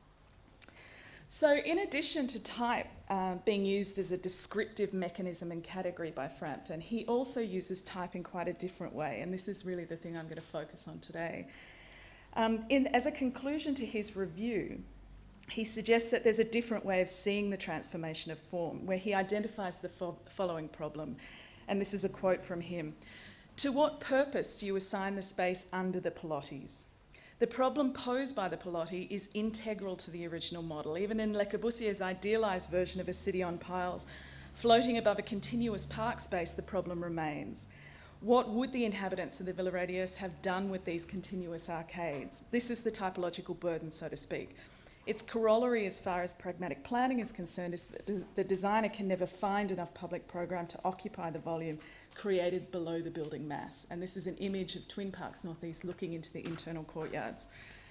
So in addition to type uh, being used as a descriptive mechanism and category by Frampton, he also uses type in quite a different way, and this is really the thing I'm going to focus on today. Um, in, as a conclusion to his review, he suggests that there's a different way of seeing the transformation of form, where he identifies the fo following problem, and this is a quote from him. To what purpose do you assign the space under the Pilotis? The problem posed by the Pilotti is integral to the original model. Even in Le Corbusier's idealised version of a city on piles, floating above a continuous park space, the problem remains. What would the inhabitants of the Villa Radius have done with these continuous arcades? This is the typological burden, so to speak. Its corollary as far as pragmatic planning is concerned is that the designer can never find enough public program to occupy the volume created below the building mass. And this is an image of Twin Parks Northeast looking into the internal courtyards.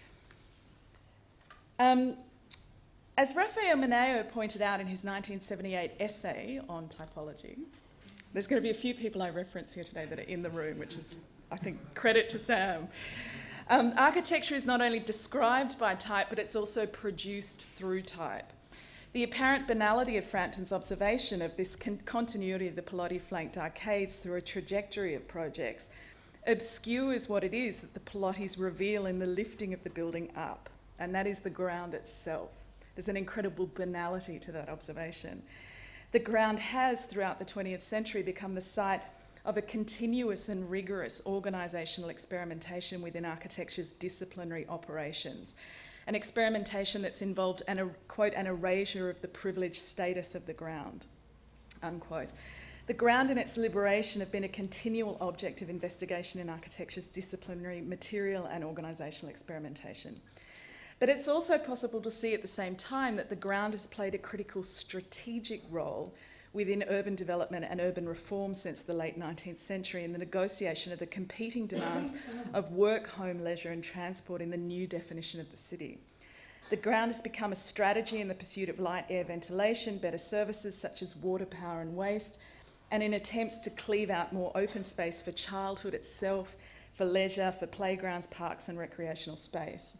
Um, as Rafael Mineo pointed out in his nineteen seventy-eight essay on typology, there's going to be a few people I reference here today that are in the room, which is, I think, credit to Sam. Um, architecture is not only described by type, but it's also produced through type. The apparent banality of Frampton's observation of this con continuity of the Pilotti-flanked arcades through a trajectory of projects obscures what it is that the Pilottis reveal in the lifting of the building up. and that is the ground itself. There's an incredible banality to that observation. The ground has, throughout the twentieth century, become the site of a continuous and rigorous organisational experimentation within architecture's disciplinary operations. An experimentation that's involved, an, quote, an erasure of the privileged status of the ground, unquote. The ground and its liberation have been a continual object of investigation in architecture's disciplinary, material and organisational experimentation. But it's also possible to see at the same time that the ground has played a critical strategic role within urban development and urban reform since the late nineteenth century in the negotiation of the competing demands of work, home, leisure and transport in the new definition of the city. The ground has become a strategy in the pursuit of light, air, ventilation, better services such as water, power and waste, and in attempts to cleave out more open space for childhood itself, for leisure, for playgrounds, parks and recreational space.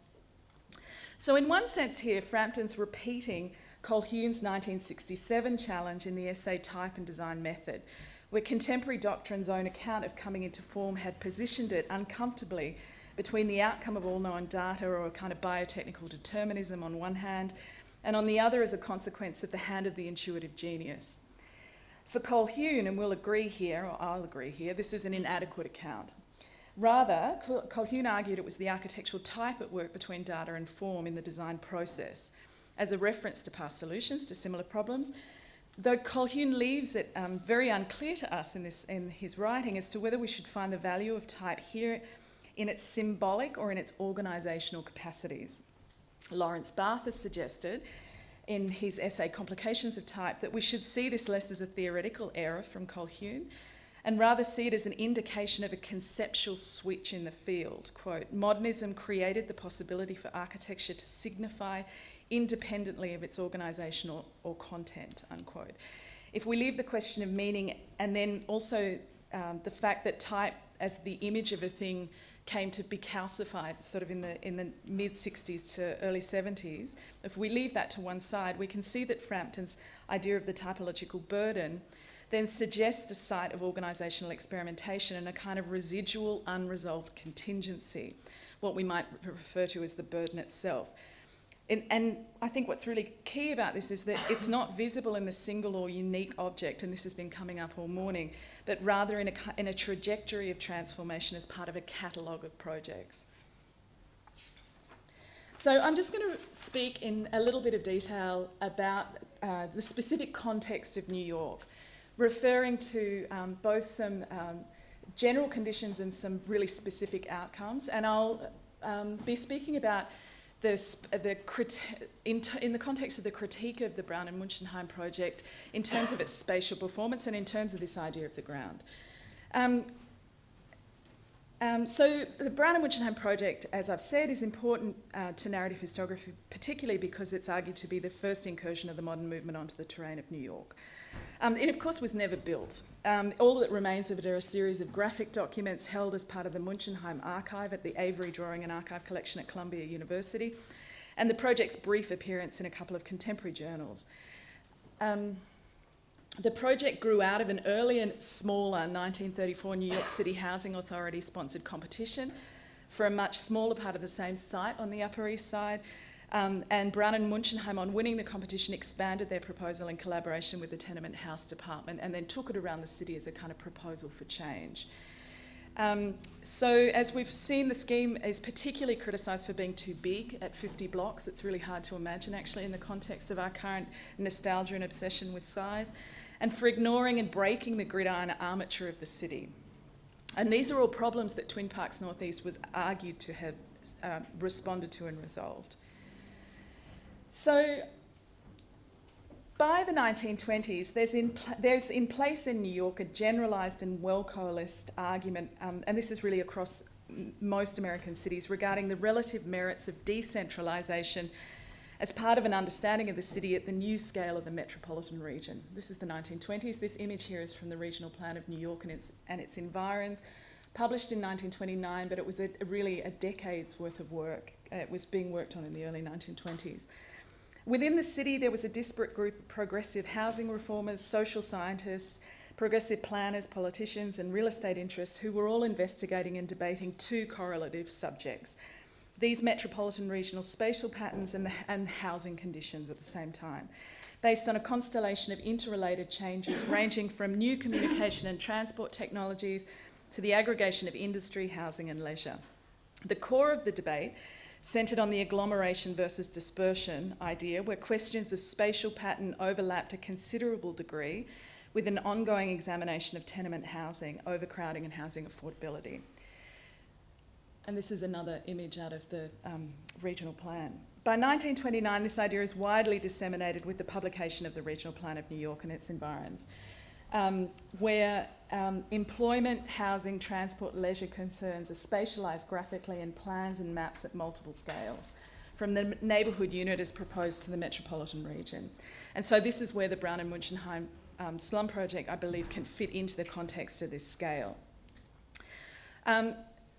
So in one sense here, Frampton's repeating Colquhoun's nineteen sixty-seven challenge in the essay Type and Design Method, where contemporary doctrine's own account of coming into form had positioned it uncomfortably between the outcome of all known data or a kind of biotechnical determinism on one hand, and on the other as a consequence of the hand of the intuitive genius. For Colquhoun, and we'll agree here, or I'll agree here, this is an inadequate account. Rather, Colquhoun argued it was the architectural type at work between data and form in the design process, as a reference to past solutions to similar problems, though Colquhoun leaves it um, very unclear to us in, this, in his writing as to whether we should find the value of type here in its symbolic or in its organisational capacities. Lawrence Barth has suggested in his essay Complications of Type that we should see this less as a theoretical error from Colquhoun and rather see it as an indication of a conceptual switch in the field. Quote, modernism created the possibility for architecture to signify independently of its organisational or content, unquote. If we leave the question of meaning and then also um, the fact that type as the image of a thing came to be calcified sort of in the, in the mid sixties to early seventies, if we leave that to one side, we can see that Frampton's idea of the typological burden then suggests the site of organisational experimentation and a kind of residual unresolved contingency, what we might refer to as the burden itself. And, and I think what's really key about this is that it's not visible in the single or unique object, and this has been coming up all morning, but rather in a, in a trajectory of transformation as part of a catalogue of projects. So I'm just going to speak in a little bit of detail about uh, the specific context of New York, referring to um, both some um, general conditions and some really specific outcomes. And I'll um, be speaking about this, the in, in the context of the critique of the Brown and Munchenheim project in terms of its spatial performance and in terms of this idea of the ground. Um, um, so the Brown and Munchenheim project, as I've said, is important uh, to narrative historiography, particularly because it's argued to be the first incursion of the modern movement onto the terrain of New York. Um, it, of course, was never built. Um, all that remains of it are a series of graphic documents held as part of the Munchenheim archive at the Avery Drawing and Archive Collection at Columbia University, and the project's brief appearance in a couple of contemporary journals. Um, the project grew out of an early and smaller nineteen thirty-four New York City Housing Authority sponsored competition for a much smaller part of the same site on the Upper East Side. Um, and Brown and Munchenheim, on winning the competition, expanded their proposal in collaboration with the Tenement House Department and then took it around the city as a kind of proposal for change. Um, so as we've seen, the scheme is particularly criticised for being too big at fifty blocks. It's really hard to imagine, actually, in the context of our current nostalgia and obsession with size, and for ignoring and breaking the gridiron armature of the city. And these are all problems that Twin Parks Northeast was argued to have uh, responded to and resolved. So by the nineteen twenties, there's in, there's in place in New York a generalised and well-coalesced argument, um, and this is really across m most American cities, regarding the relative merits of decentralisation as part of an understanding of the city at the new scale of the metropolitan region. This is the nineteen twenties. This image here is from the Regional Plan of New York and its, and its environs, published in nineteen twenty-nine, but it was a, a really a decade's worth of work. Uh, it was being worked on in the early nineteen twenties. Within the city, there was a disparate group of progressive housing reformers, social scientists, progressive planners, politicians, and real estate interests who were all investigating and debating two correlative subjects: these metropolitan regional spatial patterns and, the, and housing conditions at the same time, based on a constellation of interrelated changes ranging from new communication and transport technologies to the aggregation of industry, housing and leisure. The core of the debate centred on the agglomeration versus dispersion idea, where questions of spatial pattern overlapped a considerable degree with an ongoing examination of tenement housing, overcrowding and housing affordability. And this is another image out of the um, regional plan. By nineteen twenty-nine, this idea is widely disseminated with the publication of the Regional Plan of New York and its environs, um, where um, employment, housing, transport, leisure concerns are spatialised graphically in plans and maps at multiple scales, from the neighbourhood unit as proposed to the metropolitan region. And so this is where the Brown and Munchenheim um, slum project, I believe, can fit into the context of this scale. Um,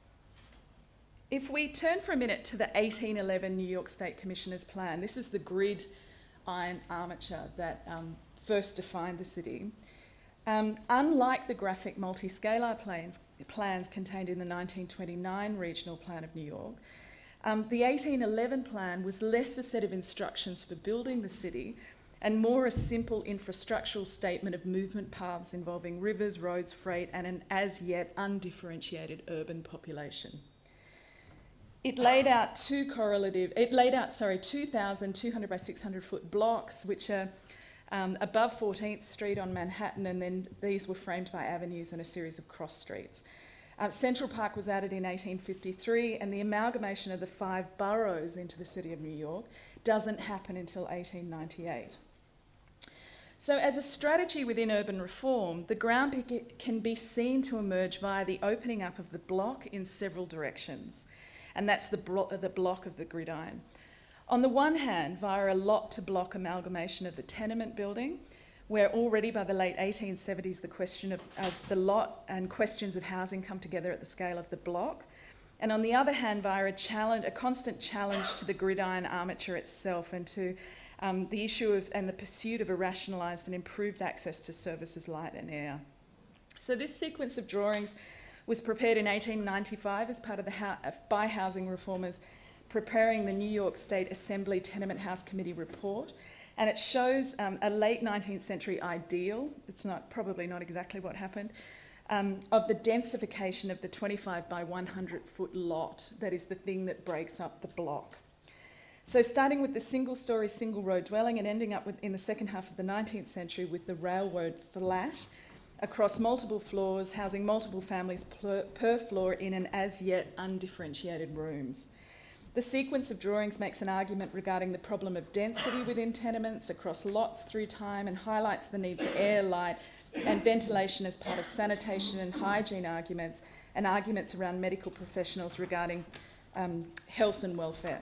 If we turn for a minute to the eighteen eleven New York State Commissioner's Plan, this is the grid iron armature that um, first defined the city. Um, unlike the graphic multi-scalar plans, plans contained in the nineteen twenty-nine Regional Plan of New York, um, the eighteen eleven plan was less a set of instructions for building the city and more a simple infrastructural statement of movement paths involving rivers, roads, freight, and an as yet undifferentiated urban population. It laid out two correlative, it laid out, sorry, two thousand two hundred by six hundred foot blocks, which are um, above fourteenth Street on Manhattan, and then these were framed by avenues and a series of cross streets. Uh, Central Park was added in eighteen fifty-three, and the amalgamation of the five boroughs into the city of New York doesn't happen until eighteen ninety-eight. So as a strategy within urban reform, the ground can be seen to emerge via the opening up of the block in several directions. And that's the, blo the block of the gridiron. On the one hand, via a lot-to-block amalgamation of the tenement building, where already by the late eighteen seventies the question of, of the lot and questions of housing come together at the scale of the block. And on the other hand, via a, challenge, a constant challenge to the gridiron armature itself and to um, the issue of and the pursuit of a rationalised and improved access to services, light and air. So this sequence of drawings was prepared in eighteen ninety-five as part of the ho by housing reformers preparing the New York State Assembly Tenement House Committee report, and it shows um, a late nineteenth century ideal, it's not probably not exactly what happened, um, of the densification of the twenty-five by one hundred foot lot that is the thing that breaks up the block. So starting with the single story, single row dwelling and ending up with, in the second half of the nineteenth century with the railroad flat, across multiple floors, housing multiple families per, per floor in an as yet undifferentiated rooms. The sequence of drawings makes an argument regarding the problem of density within tenements across lots through time and highlights the need for air, light and ventilation as part of sanitation and hygiene arguments and arguments around medical professionals regarding um, health and welfare.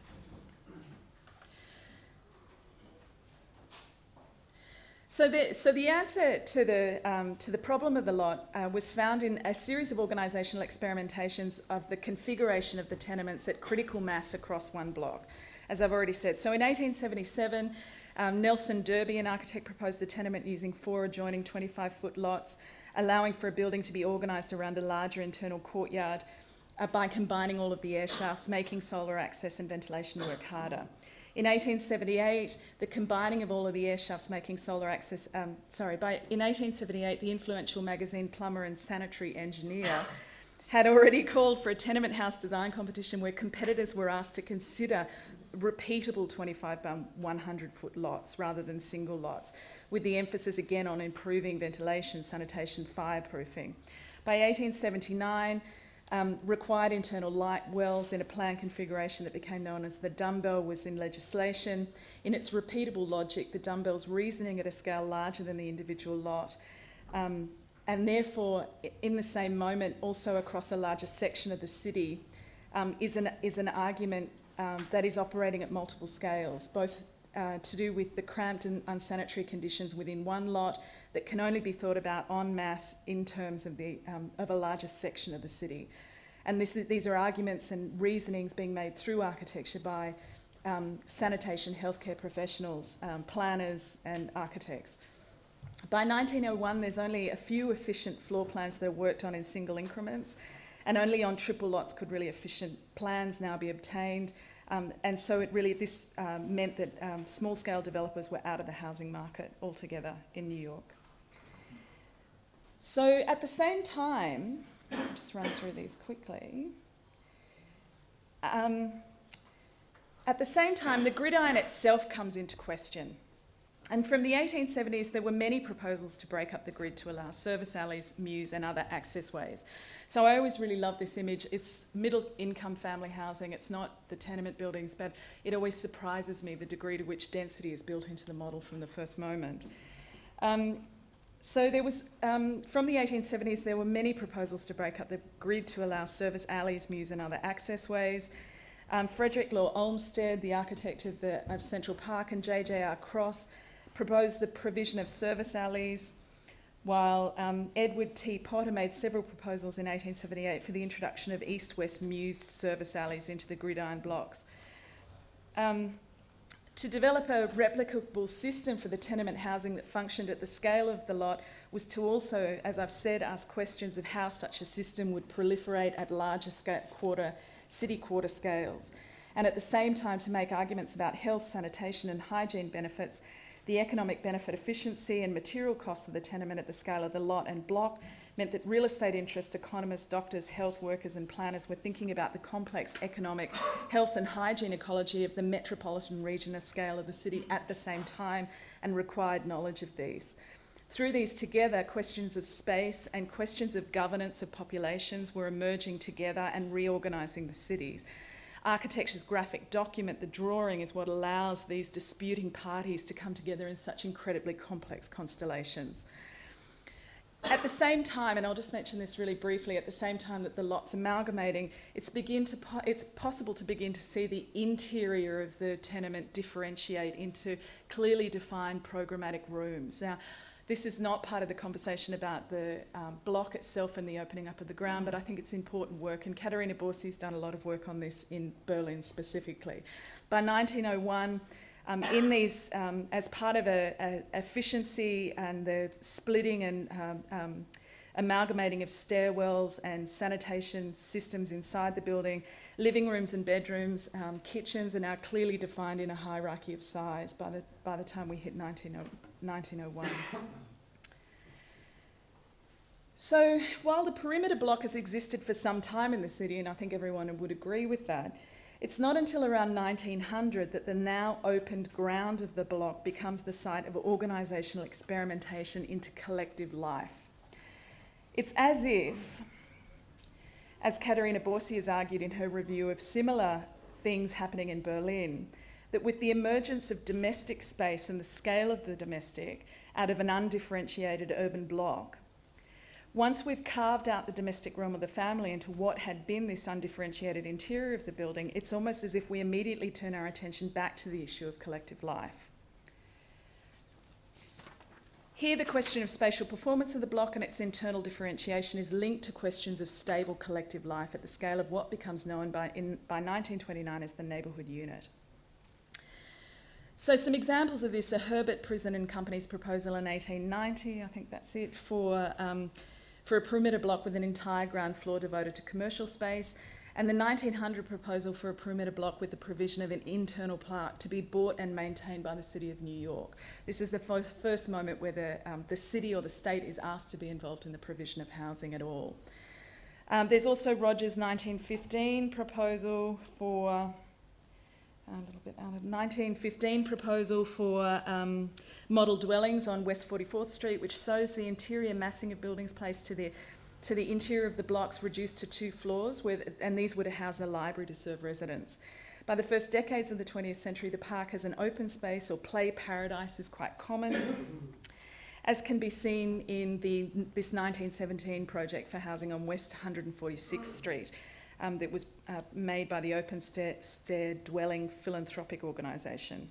So the, so the answer to the, um, to the problem of the lot uh, was found in a series of organisational experimentations of the configuration of the tenements at critical mass across one block, as I've already said. So in eighteen seventy-seven, um, Nelson Derby, an architect, proposed a tenement using four adjoining twenty-five foot lots, allowing for a building to be organised around a larger internal courtyard uh, by combining all of the air shafts, making solar access and ventilation work harder. In eighteen seventy-eight, the combining of all of the air shafts making solar access, um, sorry, by, in eighteen seventy-eight, the influential magazine Plumber and Sanitary Engineer had already called for a tenement house design competition where competitors were asked to consider repeatable twenty-five by one hundred foot lots rather than single lots, with the emphasis again on improving ventilation, sanitation, fireproofing. By eighteen seventy-nine, Um, required internal light wells in a plan configuration that became known as the dumbbell was in legislation. In its repeatable logic, the dumbbell's reasoning at a scale larger than the individual lot, um, and therefore, in the same moment, also across a larger section of the city, um, is, an, is an argument um, that is operating at multiple scales, both uh, to do with the cramped and unsanitary conditions within one lot that can only be thought about en masse in terms of, the, um, of a larger section of the city. And this is, these are arguments and reasonings being made through architecture by um, sanitation, healthcare professionals, um, planners and architects. By nineteen oh one, there's only a few efficient floor plans that are worked on in single increments, and only on triple lots could really efficient plans now be obtained. Um, and so it really, this um, meant that um, small-scale developers were out of the housing market altogether in New York. So at the same time, I'll just run through these quickly. Um, at the same time, the gridiron itself comes into question. And from the eighteen seventies, there were many proposals to break up the grid to allow service alleys, mews, and other access ways. So I always really love this image. It's middle-income family housing. It's not the tenement buildings, but it always surprises me the degree to which density is built into the model from the first moment. Um, so there was, um, from the eighteen seventies, there were many proposals to break up the grid to allow service alleys, mews, and other access ways. Um, Frederick Law Olmsted, the architect of, the, of Central Park, and J J R Cross proposed the provision of service alleys, while um, Edward T. Potter made several proposals in eighteen seventy-eight for the introduction of east-west mews service alleys into the gridiron blocks. Um, to develop a replicable system for the tenement housing that functioned at the scale of the lot was to also, as I've said, ask questions of how such a system would proliferate at larger scale, quarter, city quarter scales, and at the same time to make arguments about health, sanitation and hygiene benefits, the economic benefit, efficiency and material costs of the tenement at the scale of the lot and block meant that real estate interests, economists, doctors, health workers and planners were thinking about the complex economic, health and hygiene ecology of the metropolitan region and scale of the city at the same time and required knowledge of these. Through these together, questions of space and questions of governance of populations were emerging together and reorganising the cities. Architecture's graphic document, the drawing, is what allows these disputing parties to come together in such incredibly complex constellations. At the same time, and I'll just mention this really briefly, at the same time that the lot's amalgamating, it's, begin to po it's possible to begin to see the interior of the tenement differentiate into clearly defined programmatic rooms. Now, this is not part of the conversation about the um, block itself and the opening up of the ground, but I think it's important work, and Katharina Borsi's done a lot of work on this in Berlin specifically. By nineteen oh one, um, in these, um, as part of a, a efficiency and the splitting and um, um, amalgamating of stairwells and sanitation systems inside the building, living rooms and bedrooms, um, kitchens are now clearly defined in a hierarchy of size by the, by the time we hit nineteen oh one. So while the perimeter block has existed for some time in the city, and I think everyone would agree with that, it's not until around nineteen hundred that the now opened ground of the block becomes the site of organisational experimentation into collective life. It's as if, as Katharina Borsi has argued in her review of similar things happening in Berlin, that with the emergence of domestic space and the scale of the domestic out of an undifferentiated urban block, once we've carved out the domestic realm of the family into what had been this undifferentiated interior of the building, it's almost as if we immediately turn our attention back to the issue of collective life. Here, the question of spatial performance of the block and its internal differentiation is linked to questions of stable collective life at the scale of what becomes known by, in, by nineteen twenty-nine as the neighbourhood unit. So some examples of this are Herbert Prison and Company's proposal in eighteen ninety, I think that's it, for, um, for a perimeter block with an entire ground floor devoted to commercial space, and the nineteen hundred proposal for a perimeter block with the provision of an internal park to be bought and maintained by the City of New York. This is the first moment where the, um, the city or the state is asked to be involved in the provision of housing at all. Um, there's also Rogers' nineteen fifteen proposal for a little bit out of nineteen fifteen proposal for um, model dwellings on West forty-fourth Street, which shows the interior massing of buildings placed to the to the interior of the blocks reduced to two floors, where, and these were to house a library to serve residents. By the first decades of the twentieth century, the park as an open space or play paradise is quite common, as can be seen in the, this nineteen seventeen project for housing on West one hundred forty-sixth Street. Um, that was uh, made by the Open Stair, Stair Dwelling Philanthropic Organisation.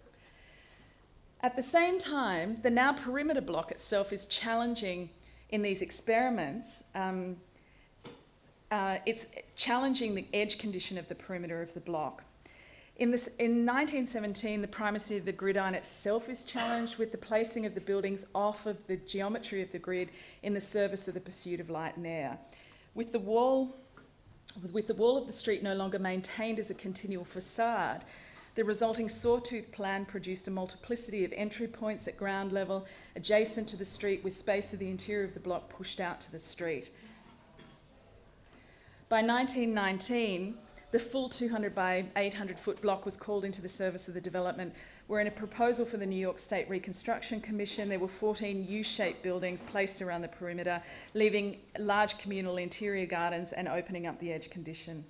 At the same time, the now perimeter block itself is challenging in these experiments. Um, uh, it's challenging the edge condition of the perimeter of the block. In, this, in nineteen seventeen, the primacy of the gridiron itself is challenged with the placing of the buildings off of the geometry of the grid in the service of the pursuit of light and air. With the wall, with the wall of the street no longer maintained as a continual facade, the resulting sawtooth plan produced a multiplicity of entry points at ground level adjacent to the street, with space of the interior of the block pushed out to the street. By nineteen nineteen, the full two hundred by eight hundred foot block was called into the service of the development, where in a proposal for the New York State Reconstruction Commission, there were fourteen U-shaped buildings placed around the perimeter, leaving large communal interior gardens and opening up the edge condition.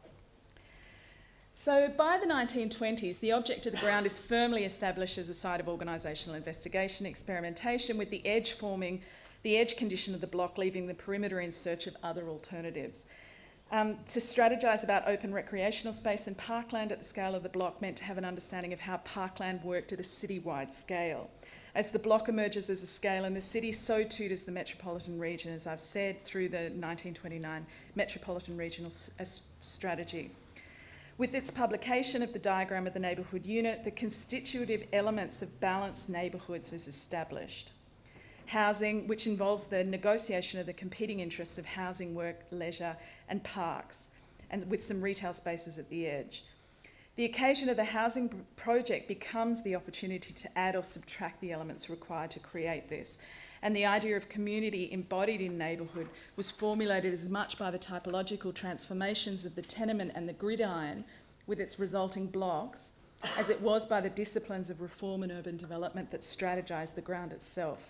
So by the nineteen twenties, the object of the ground is firmly established as a site of organisational investigation, experimentation, with the edge forming the edge condition of the block, leaving the perimeter in search of other alternatives. Um, to strategise about open recreational space and parkland at the scale of the block meant to have an understanding of how parkland worked at a citywide scale. As the block emerges as a scale in the city, so too does the metropolitan region, as I've said, through the nineteen twenty-nine Metropolitan Regional S Strategy. With its publication of the diagram of the neighbourhood unit, the constitutive elements of balanced neighbourhoods is established. Housing, which involves the negotiation of the competing interests of housing, work, leisure and parks, and with some retail spaces at the edge. The occasion of the housing project becomes the opportunity to add or subtract the elements required to create this. And the idea of community embodied in neighbourhood was formulated as much by the typological transformations of the tenement and the gridiron with its resulting blocks, as it was by the disciplines of reform and urban development that strategised the ground itself.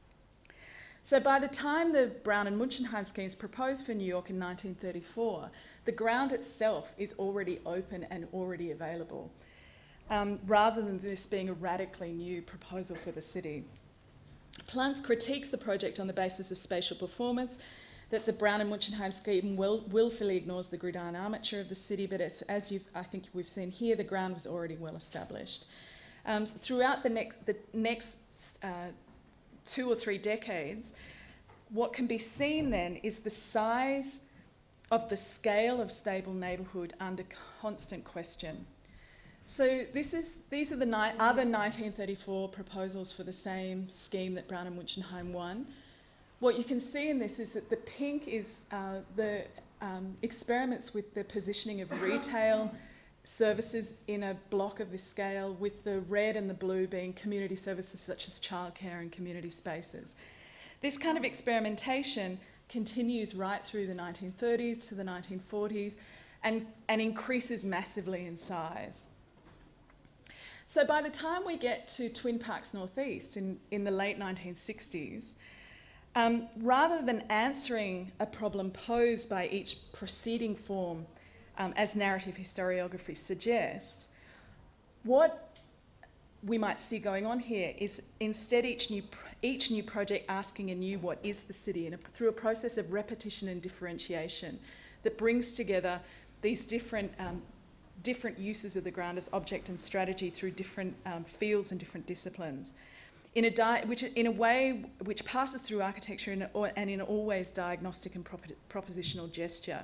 So by the time the Brown and Munchenheim schemes proposed for New York in nineteen thirty-four, the ground itself is already open and already available, um, rather than this being a radically new proposal for the city. Plantz critiques the project on the basis of spatial performance, that the Brown and Munchenheim scheme will, willfully ignores the gridiron armature of the city, but it's, as you've, I think we've seen here, the ground was already well established. Um, so throughout the next, the next uh, two or three decades, what can be seen then is the size of the scale of stable neighbourhood under constant question. So this is, these are the ni other nineteen thirty-four proposals for the same scheme that Brown and Munchenheim won. What you can see in this is that the pink is uh, the um, experiments with the positioning of retail services in a block of this scale, with the red and the blue being community services such as childcare and community spaces. This kind of experimentation continues right through the nineteen thirties to the nineteen forties and, and increases massively in size. So by the time we get to Twin Parks Northeast in, in the late nineteen sixties, um, rather than answering a problem posed by each preceding form, um, as narrative historiography suggests, what we might see going on here is instead each new, each new project asking anew what is the city, and a, through a process of repetition and differentiation that brings together these different um, different uses of the ground as object and strategy through different um, fields and different disciplines, in a, di which, in a way which passes through architecture in a, or, and in always diagnostic and prop propositional gesture.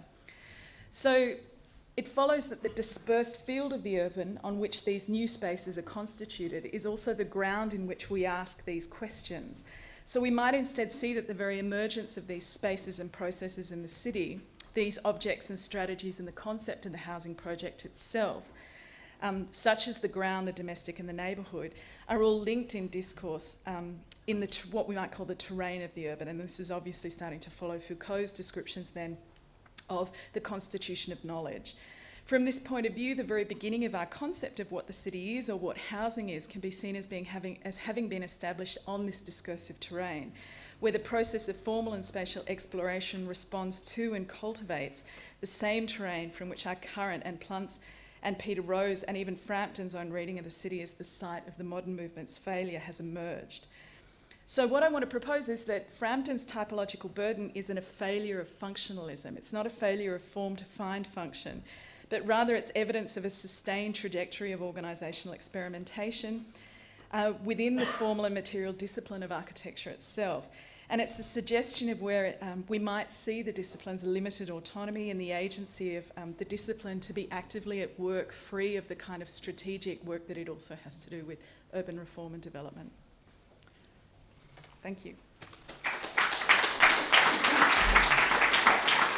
So it follows that the dispersed field of the urban on which these new spaces are constituted is also the ground in which we ask these questions. So we might instead see that the very emergence of these spaces and processes in the city, these objects and strategies and the concept of the housing project itself, um, such as the ground, the domestic and the neighbourhood, are all linked in discourse um, in the what we might call the terrain of the urban. And this is obviously starting to follow Foucault's descriptions then of the constitution of knowledge. From this point of view, the very beginning of our concept of what the city is or what housing is can be seen as, being having, as having been established on this discursive terrain, where the process of formal and spatial exploration responds to and cultivates the same terrain from which our current and Plantz and Peter Rose and even Frampton's own reading of the city as the site of the modern movement's failure has emerged. So what I want to propose is that Frampton's typological burden isn't a failure of functionalism. It's not a failure of form to find function, but rather it's evidence of a sustained trajectory of organisational experimentation uh, within the formal and material discipline of architecture itself. And it's a suggestion of where um, we might see the discipline's limited autonomy and the agency of um, the discipline to be actively at work, free of the kind of strategic work that it also has to do with urban reform and development. Thank you.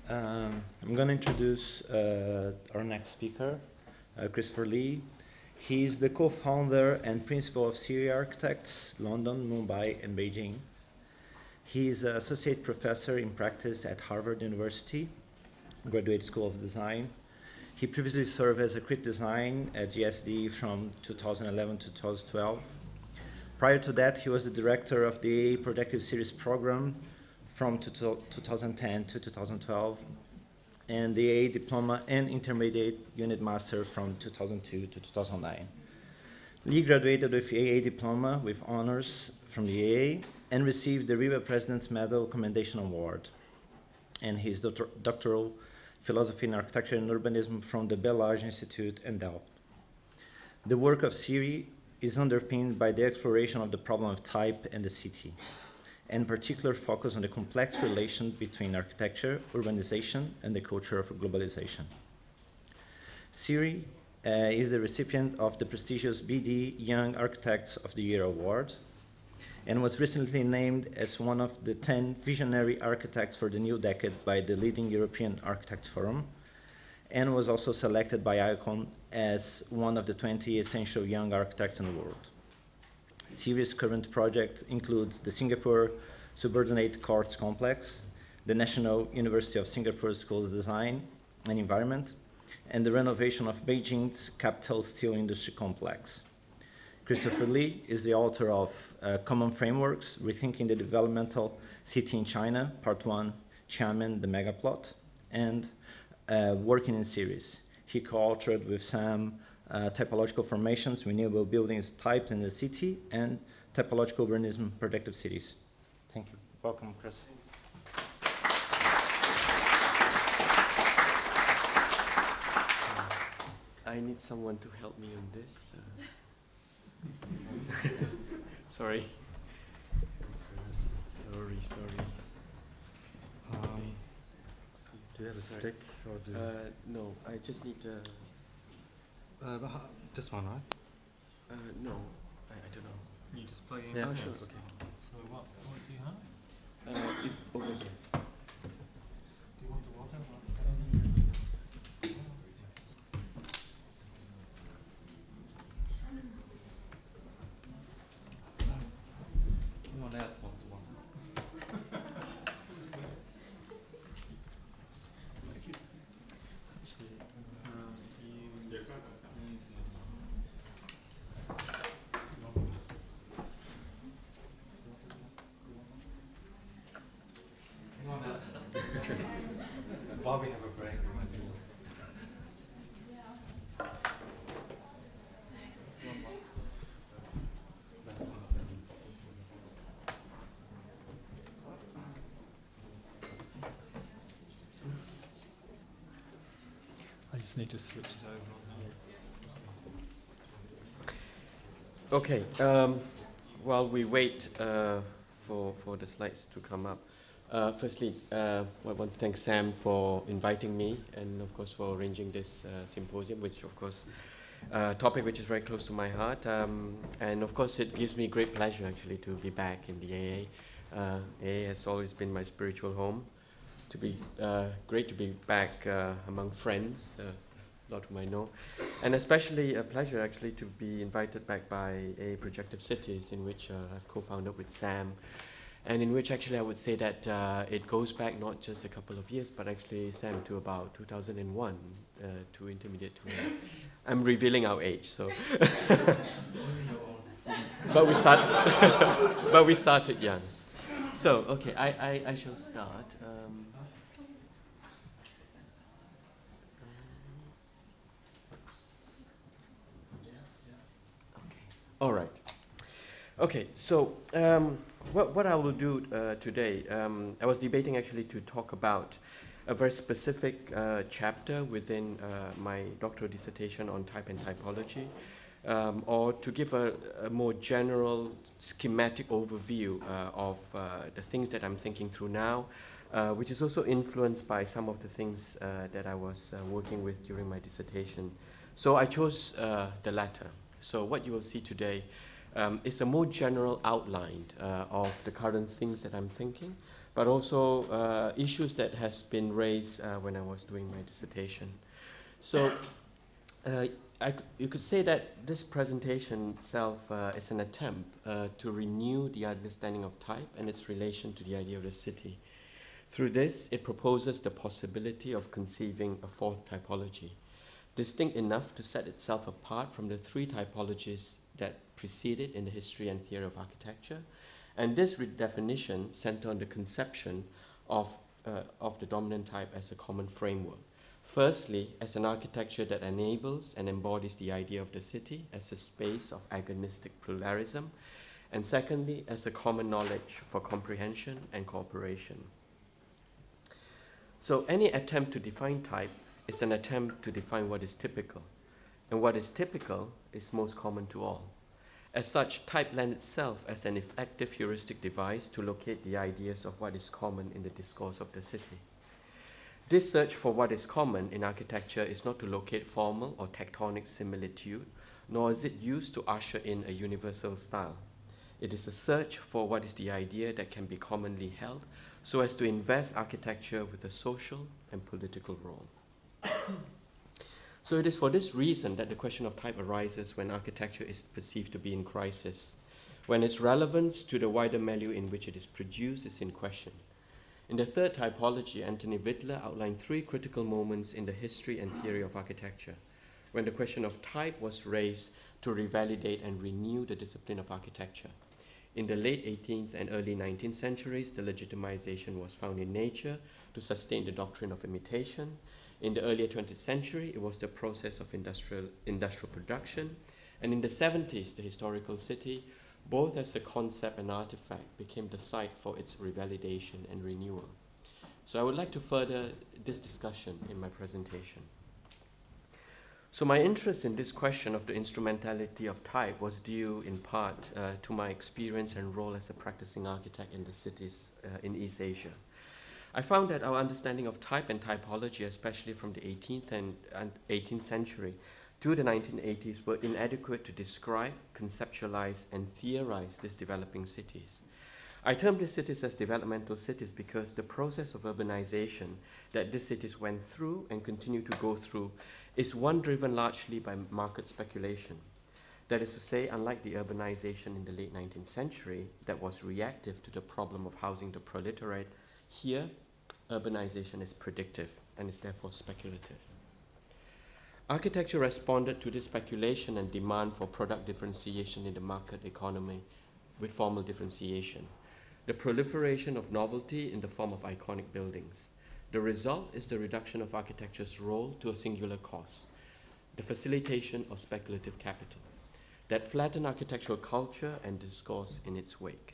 Um, I'm going to introduce uh, our next speaker, uh, Christopher Lee. He's the co-founder and principal of Serie Architects, London, Mumbai, and Beijing. He's an associate professor in practice at Harvard University, Graduate School of Design. He previously served as a crit design at G S D from two thousand eleven to two thousand twelve. Prior to that, he was the director of the A A Productive Series program from two thousand ten to two thousand twelve, and the A A Diploma and Intermediate Unit Master from two thousand two to two thousand nine. Lee graduated with A A Diploma with honors from the A A and received the Riva President's Medal Commendation Award, and his doctor doctoral philosophy in architecture and urbanism from the Bellage Institute in Delft. The work of Serie is underpinned by the exploration of the problem of type and the city, and particular focus on the complex relation between architecture, urbanization, and the culture of globalization. Serie uh, is the recipient of the prestigious B D Young Architects of the Year Award, and was recently named as one of the ten visionary architects for the new decade by the leading European Architects Forum, and was also selected by ICON as one of the twenty essential young architects in the world. Serie's current project includes the Singapore Subordinate Courts Complex, the National University of Singapore School of Design and Environment, and the renovation of Beijing's Capital Steel Industry Complex. Christopher Lee is the author of uh, Common Frameworks, Rethinking the Developmental City in China, Part one, Xiamen, the Megaplot, and uh, Working in Series. He co-authored with Sam uh, Typological Formations, Renewable Buildings Types in the City, and Typological Urbanism, Productive Cities. Thank you. Welcome, Chris. I need someone to help me on this. Uh. Sorry. Sorry, sorry. Um, do you have a Sorry. stick? Or do Uh, no, I just need a. uh, the, this one, right? Uh, no, I, I don't know. You just plug in. Yeah. Oh, sure, okay. So what, what do you have? Uh, if, over here. Do you want the water? No, that's one. While we have a break, we might do this. I just need to switch it over. Okay, um, while we wait uh, for, for the slides to come up, uh, firstly, uh, I want to thank Sam for inviting me and, of course, for arranging this uh, symposium, which, of course, a uh, topic which is very close to my heart. Um, and, of course, it gives me great pleasure, actually, to be back in the A A. Uh, A A has always been my spiritual home. To be uh, great to be back uh, among friends. Uh, a lot whom I know, and especially a pleasure actually to be invited back by A A Projective Cities, in which uh, I've co-founded with Sam, and in which actually I would say that uh, it goes back not just a couple of years, but actually, Sam, to about two thousand one, uh, to intermediate to I'm revealing our age, so. but we start, but we started young. So okay, I I, I shall start. Um, All right. Okay, so um, what, what I will do uh, today, um, I was debating actually to talk about a very specific uh, chapter within uh, my doctoral dissertation on type and typology, um, or to give a, a more general schematic overview uh, of uh, the things that I'm thinking through now, uh, which is also influenced by some of the things uh, that I was uh, working with during my dissertation. So I chose uh, the latter. So what you will see today Um, it's a more general outline uh, of the current things that I'm thinking, but also uh, issues that has been raised uh, when I was doing my dissertation. So uh, I, you could say that this presentation itself uh, is an attempt uh, to renew the understanding of type and its relation to the idea of the city. Through this, it proposes the possibility of conceiving a fourth typology, distinct enough to set itself apart from the three typologies that preceded in the history and theory of architecture. And this redefinition centered on the conception of, uh, of the dominant type as a common framework. Firstly, as an architecture that enables and embodies the idea of the city as a space of agonistic pluralism, and secondly, as a common knowledge for comprehension and cooperation. So any attempt to define type is an attempt to define what is typical, and what is typical is most common to all. As such, type lends itself as an effective heuristic device to locate the ideas of what is common in the discourse of the city. This search for what is common in architecture is not to locate formal or tectonic similitude, nor is it used to usher in a universal style. It is a search for what is the idea that can be commonly held, so as to invest architecture with a social and political role. So it is for this reason that the question of type arises when architecture is perceived to be in crisis, when its relevance to the wider milieu in which it is produced is in question. In the third typology, Anthony Vidler outlined three critical moments in the history and theory of architecture, when the question of type was raised to revalidate and renew the discipline of architecture. In the late eighteenth and early nineteenth centuries, the legitimization was found in nature to sustain the doctrine of imitation. In the earlier twentieth century, it was the process of industrial, industrial production. And in the seventies, the historical city, both as a concept and artifact, became the site for its revalidation and renewal. So I would like to further this discussion in my presentation. So my interest in this question of the instrumentality of type was due in part uh, to my experience and role as a practicing architect in the cities uh, in East Asia. I found that our understanding of type and typology, especially from the eighteenth and, and eighteenth century to the nineteen eighties, were inadequate to describe, conceptualize, and theorize these developing cities. I term these cities as developmental cities because the process of urbanization that these cities went through and continue to go through is one driven largely by market speculation. That is to say, unlike the urbanization in the late nineteenth century that was reactive to the problem of housing the proletariat, here, urbanization is predictive and is therefore speculative. Architecture responded to this speculation and demand for product differentiation in the market economy with formal differentiation, the proliferation of novelty in the form of iconic buildings. The result is the reduction of architecture's role to a singular cause, the facilitation of speculative capital, that flattened architectural culture and discourse in its wake.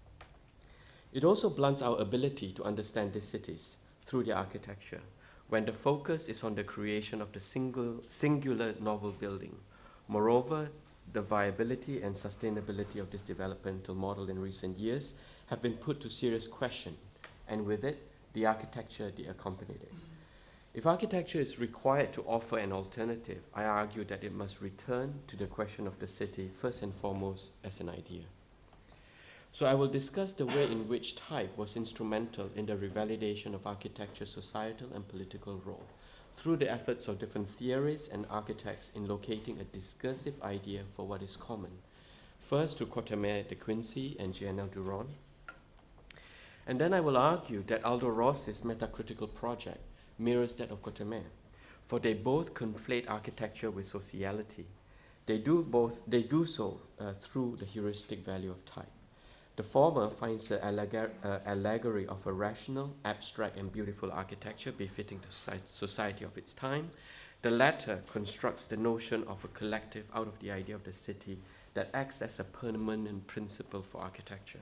It also blunts our ability to understand these cities through their architecture, when the focus is on the creation of the single, singular novel building. Moreover, the viability and sustainability of this developmental model in recent years have been put to serious question, and with it, the architecture that accompanied it. If architecture is required to offer an alternative, I argue that it must return to the question of the city first and foremost as an idea. So I will discuss the way in which type was instrumental in the revalidation of architecture's societal and political role, through the efforts of different theories and architects in locating a discursive idea for what is common. First to Cotemer de Quincey and G N L Duron. And then I will argue that Aldo Rossi's metacritical project mirrors that of Cotemer, for they both conflate architecture with sociality. They do, both, they do so uh, through the heuristic value of type. The former finds the allegor uh, allegory of a rational, abstract, and beautiful architecture befitting the society of its time. The latter constructs the notion of a collective out of the idea of the city that acts as a permanent principle for architecture.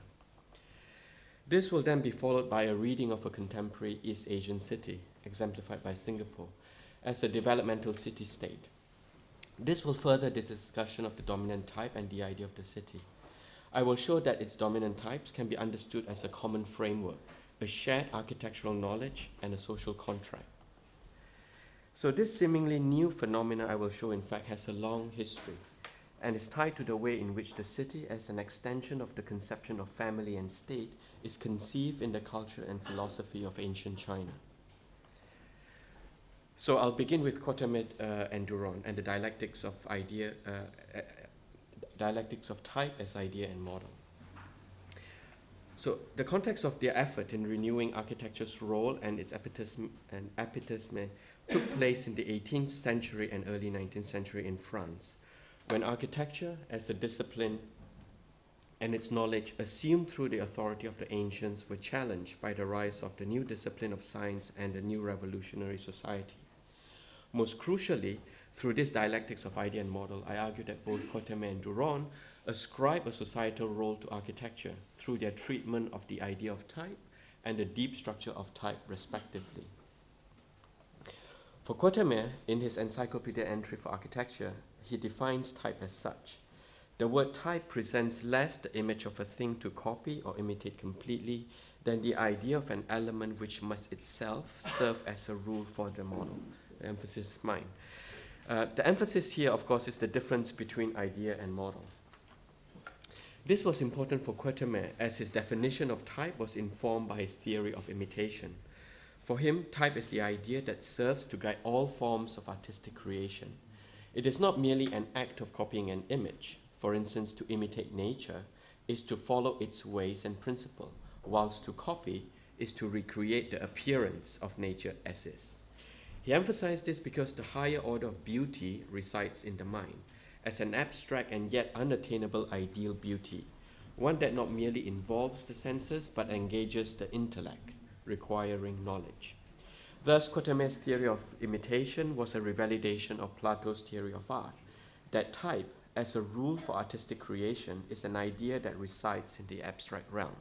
This will then be followed by a reading of a contemporary East Asian city, exemplified by Singapore, as a developmental city-state. This will further the discussion of the dominant type and the idea of the city. I will show that its dominant types can be understood as a common framework, a shared architectural knowledge, and a social contract. So this seemingly new phenomena I will show, in fact, has a long history. and is tied to the way in which the city, as an extension of the conception of family and state, is conceived in the culture and philosophy of ancient China. So I'll begin with Quatermain uh, and Duron and the dialectics of idea, uh, uh, dialectics of type as idea and model. So the context of their effort in renewing architecture's role and its epitome and epitome took place in the eighteenth century and early nineteenth century in France, when architecture as a discipline and its knowledge assumed through the authority of the ancients were challenged by the rise of the new discipline of science and the new revolutionary society. Most crucially, through this dialectics of idea and model, I argue that both Quatermain and Duron ascribe a societal role to architecture through their treatment of the idea of type and the deep structure of type, respectively. For Quatermain, in his encyclopedia entry for architecture, he defines type as such. The word type presents less the image of a thing to copy or imitate completely than the idea of an element which must itself serve as a rule for the model. The emphasis is mine. Uh, the emphasis here, of course, is the difference between idea and model. This was important for Quatermain, as his definition of type was informed by his theory of imitation. For him, type is the idea that serves to guide all forms of artistic creation. It is not merely an act of copying an image. For instance, to imitate nature is to follow its ways and principle, whilst to copy is to recreate the appearance of nature as is. He emphasized this because the higher order of beauty resides in the mind, as an abstract and yet unattainable ideal beauty, one that not merely involves the senses but engages the intellect, requiring knowledge. Thus, Quatermain's theory of imitation was a revalidation of Plato's theory of art, that type, as a rule for artistic creation, is an idea that resides in the abstract realm.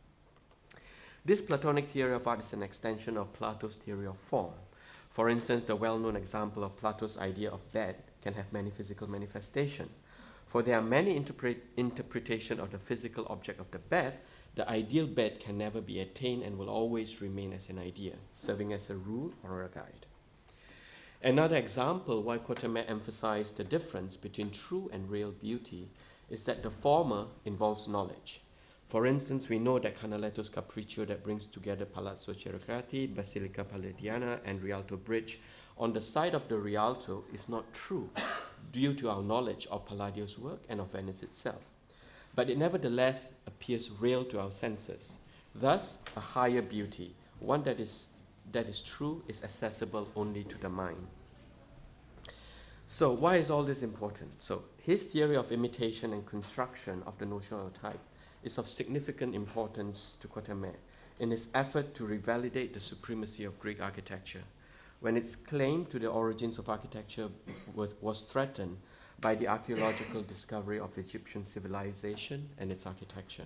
This Platonic theory of art is an extension of Plato's theory of form. For instance, the well-known example of Plato's idea of bed can have many physical manifestations. For there are many interpret interpretations of the physical object of the bed, the ideal bed can never be attained and will always remain as an idea, serving as a rule or a guide. Another example why Quatermain emphasized the difference between true and real beauty is that the former involves knowledge. For instance, we know that Canaletto's Capriccio that brings together Palazzo Ceracati, Basilica Palladiana, and Rialto Bridge on the side of the Rialto is not true due to our knowledge of Palladio's work and of Venice itself. But it nevertheless appears real to our senses. Thus, a higher beauty, one that is, that is true, is accessible only to the mind. So why is all this important? So his theory of imitation and construction of the notion of type is of significant importance to Quatermain in his effort to revalidate the supremacy of Greek architecture, when its claim to the origins of architecture was, was threatened by the archaeological discovery of Egyptian civilization and its architecture.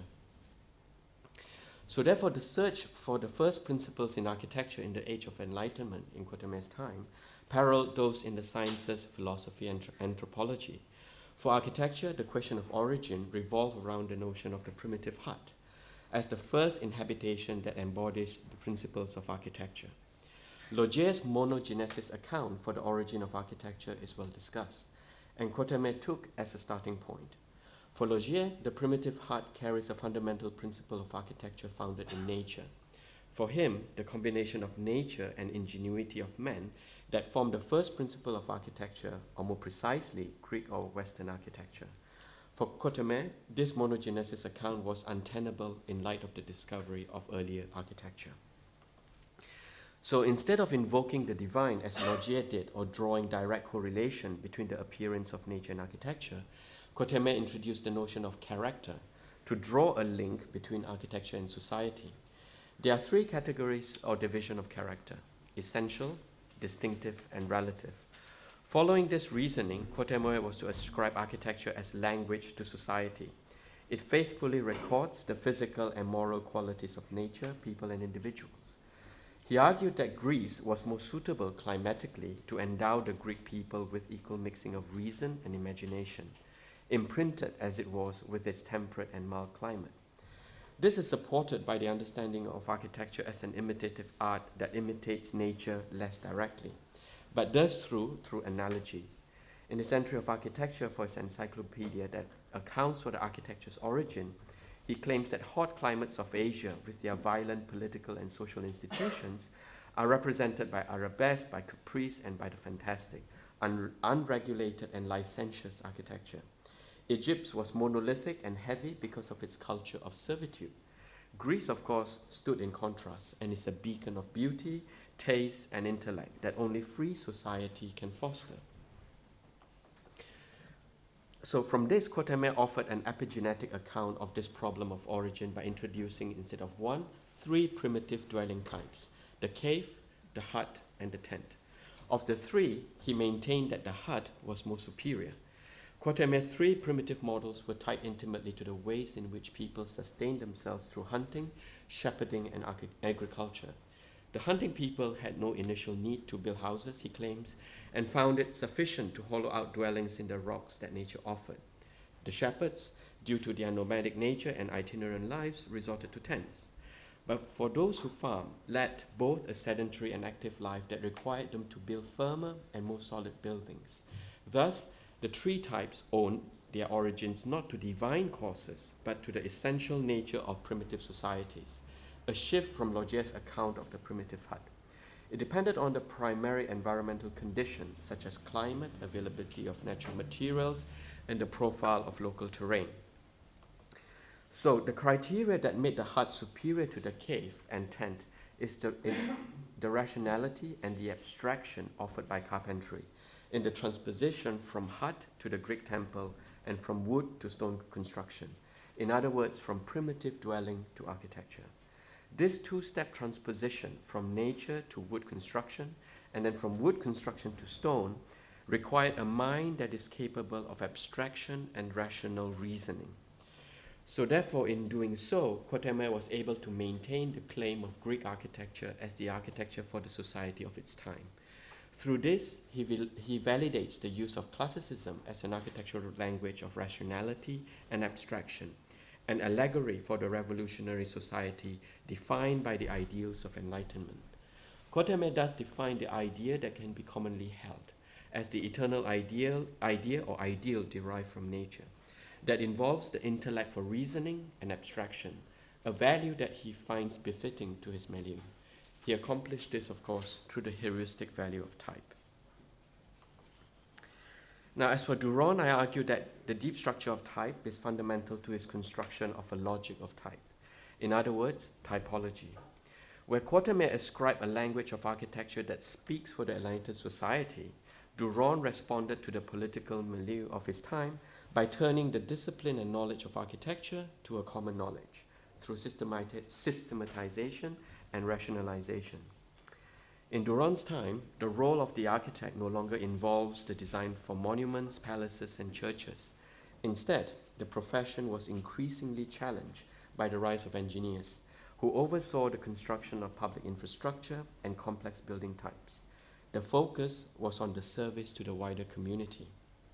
So therefore, the search for the first principles in architecture in the Age of Enlightenment in Quatermain's time paralleled those in the sciences, philosophy, and anthropology. For architecture, the question of origin revolved around the notion of the primitive hut as the first inhabitation that embodies the principles of architecture. Logier's monogenesis account for the origin of architecture is well discussed, and Quatermain took as a starting point. For Logier, the primitive hut carries a fundamental principle of architecture founded in nature. For him, the combination of nature and ingenuity of men that form the first principle of architecture, or more precisely, Greek or Western architecture. For Quatermain, this monogenesis account was untenable in light of the discovery of earlier architecture. So instead of invoking the divine as Logier did, or drawing direct correlation between the appearance of nature and architecture, Quatermain introduced the notion of character to draw a link between architecture and society. There are three categories or division of character: essential, distinctive, and relative. Following this reasoning, Quatermain was to ascribe architecture as language to society. It faithfully records the physical and moral qualities of nature, people, and individuals. He argued that Greece was more suitable climatically to endow the Greek people with equal mixing of reason and imagination, imprinted as it was with its temperate and mild climate. This is supported by the understanding of architecture as an imitative art that imitates nature less directly, but does through, through analogy. In his entry of architecture for his encyclopedia that accounts for the architecture's origin, he claims that hot climates of Asia, with their violent political and social institutions, are represented by arabesque, by caprice, and by the fantastic, un unregulated and licentious architecture. Egypt was monolithic and heavy because of its culture of servitude. Greece, of course, stood in contrast and is a beacon of beauty, taste, and intellect that only free society can foster. So from this, Quatermain offered an epigenetic account of this problem of origin by introducing, instead of one, three primitive dwelling types: the cave, the hut, and the tent. Of the three, he maintained that the hut was more superior. Quatermain's three primitive models were tied intimately to the ways in which people sustained themselves through hunting, shepherding, and agriculture. The hunting people had no initial need to build houses, he claims, and found it sufficient to hollow out dwellings in the rocks that nature offered. The shepherds, due to their nomadic nature and itinerant lives, resorted to tents. But for those who farm, led both a sedentary and active life that required them to build firmer and more solid buildings. Thus, the three types own their origins not to divine causes, but to the essential nature of primitive societies, a shift from Logier's account of the primitive hut. It depended on the primary environmental conditions, such as climate, availability of natural materials, and the profile of local terrain. So the criteria that made the hut superior to the cave and tent is the, is the rationality and the abstraction offered by carpentry, in the transposition from hut to the Greek temple and from wood to stone construction. In other words, from primitive dwelling to architecture. This two-step transposition from nature to wood construction and then from wood construction to stone required a mind that is capable of abstraction and rational reasoning. So therefore, in doing so, Quatermain was able to maintain the claim of Greek architecture as the architecture for the society of its time. Through this, he, vil he validates the use of classicism as an architectural language of rationality and abstraction, an allegory for the revolutionary society defined by the ideals of enlightenment. Quatermain thus defined the idea that can be commonly held as the eternal ideal, idea or ideal derived from nature, that involves the intellect for reasoning and abstraction, a value that he finds befitting to his milieu. He accomplished this, of course, through the heuristic value of type. Now, as for Duron, I argue that the deep structure of type is fundamental to his construction of a logic of type. In other words, typology. Where Quatermain ascribed a language of architecture that speaks for the enlightened society, Duron responded to the political milieu of his time by turning the discipline and knowledge of architecture to a common knowledge through systematization and rationalization. In Duron's time, the role of the architect no longer involves the design for monuments, palaces, and churches. Instead, the profession was increasingly challenged by the rise of engineers, who oversaw the construction of public infrastructure and complex building types. The focus was on the service to the wider community.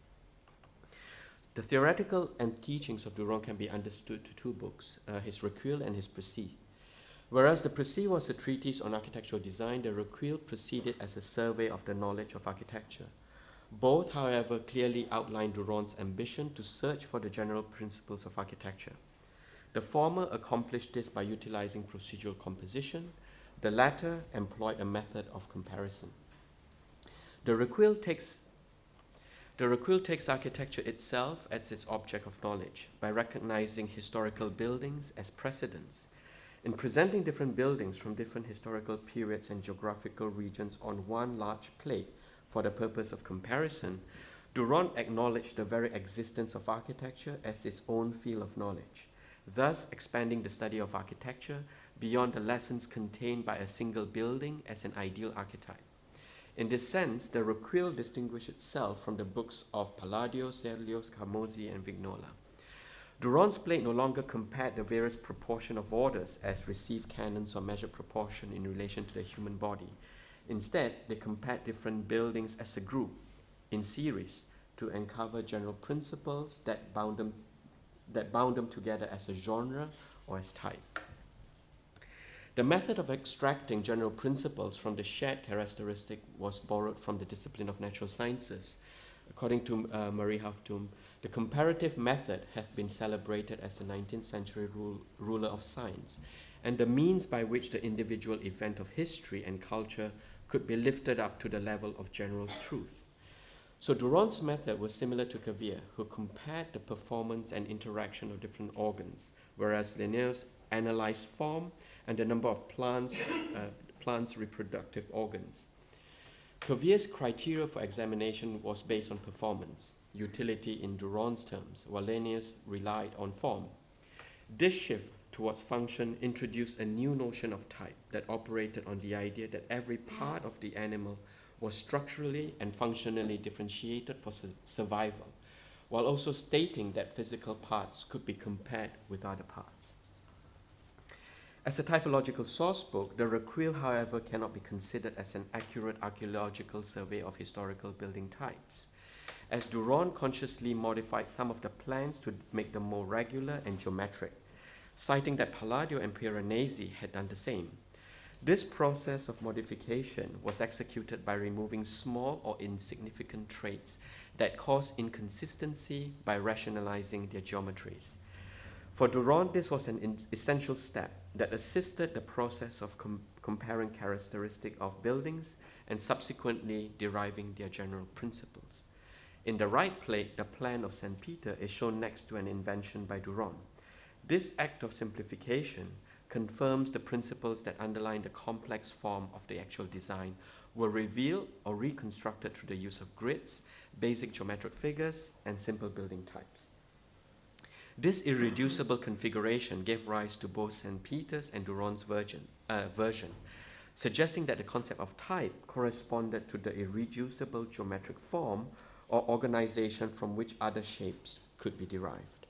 The theoretical and teachings of Duron can be understood to two books, uh, his Recueil and his Précis. Whereas the Précis was a treatise on architectural design, the Recueil proceeded as a survey of the knowledge of architecture. Both, however, clearly outlined Duron's ambition to search for the general principles of architecture. The former accomplished this by utilizing procedural composition. The latter employed a method of comparison. The Recueil takes The Recueil takes architecture itself as its object of knowledge by recognizing historical buildings as precedents. In presenting different buildings from different historical periods and geographical regions on one large plate for the purpose of comparison, Duron acknowledged the very existence of architecture as its own field of knowledge, thus expanding the study of architecture beyond the lessons contained by a single building as an ideal archetype. In this sense, the Recueil distinguished itself from the books of Palladio, Serlio, Scamozzi, and Vignola. Duron's plate no longer compared the various proportion of orders as received canons or measured proportion in relation to the human body. Instead, they compared different buildings as a group, in series, to uncover general principles that bound them, that bound them together as a genre or as type. The method of extracting general principles from the shared characteristic was borrowed from the discipline of natural sciences, According to uh, Marie Haftum, the comparative method has been celebrated as the nineteenth century rule, ruler of science, and the means by which the individual event of history and culture could be lifted up to the level of general truth. So Durand's method was similar to Cuvier, who compared the performance and interaction of different organs, whereas Linnaeus analyzed form and the number of plants, uh, plants' reproductive organs. Cuvier's criteria for examination was based on performance, utility in Durand's terms, while Linnaeus relied on form. This shift towards function introduced a new notion of type that operated on the idea that every part of the animal was structurally and functionally differentiated for su survival, while also stating that physical parts could be compared with other parts. As a typological source book, the Recueil, however, cannot be considered as an accurate archaeological survey of historical building types, as Durand consciously modified some of the plans to make them more regular and geometric, citing that Palladio and Piranesi had done the same. This process of modification was executed by removing small or insignificant traits that caused inconsistency by rationalizing their geometries. For Durand, this was an essential step that assisted the process of com comparing characteristics of buildings and subsequently deriving their general principles. In the right plate, the plan of Saint Peter is shown next to an invention by Durand. This act of simplification confirms the principles that underline the complex form of the actual design were revealed or reconstructed through the use of grids, basic geometric figures, and simple building types. This irreducible configuration gave rise to both Saint Peter's and Durand's version, uh, version, suggesting that the concept of type corresponded to the irreducible geometric form or organization from which other shapes could be derived.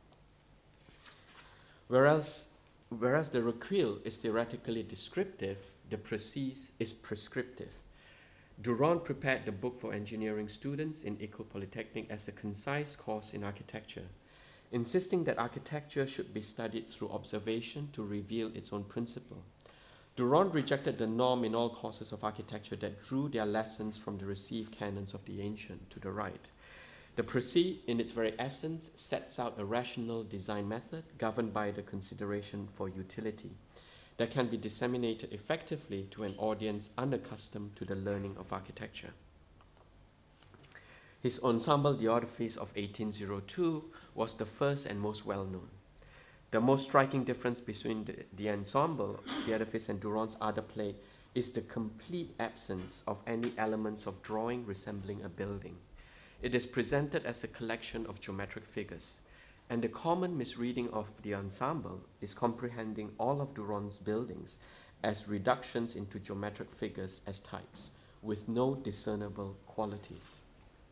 Whereas, whereas the Recueil is theoretically descriptive, the Précis is prescriptive. Durand prepared the book for engineering students in École Polytechnique as a concise course in architecture, insisting that architecture should be studied through observation to reveal its own principle. Durand rejected the norm in all courses of architecture that drew their lessons from the received canons of the ancient to the right. The Précis, in its very essence, sets out a rational design method governed by the consideration for utility that can be disseminated effectively to an audience unaccustomed to the learning of architecture. His ensemble, The Artifice of eighteen oh two, was the first and most well-known. The most striking difference between the, the ensemble, The Edifice, and Durand's other plate is the complete absence of any elements of drawing resembling a building. It is presented as a collection of geometric figures, and the common misreading of the ensemble is comprehending all of Durand's buildings as reductions into geometric figures as types, with no discernible qualities.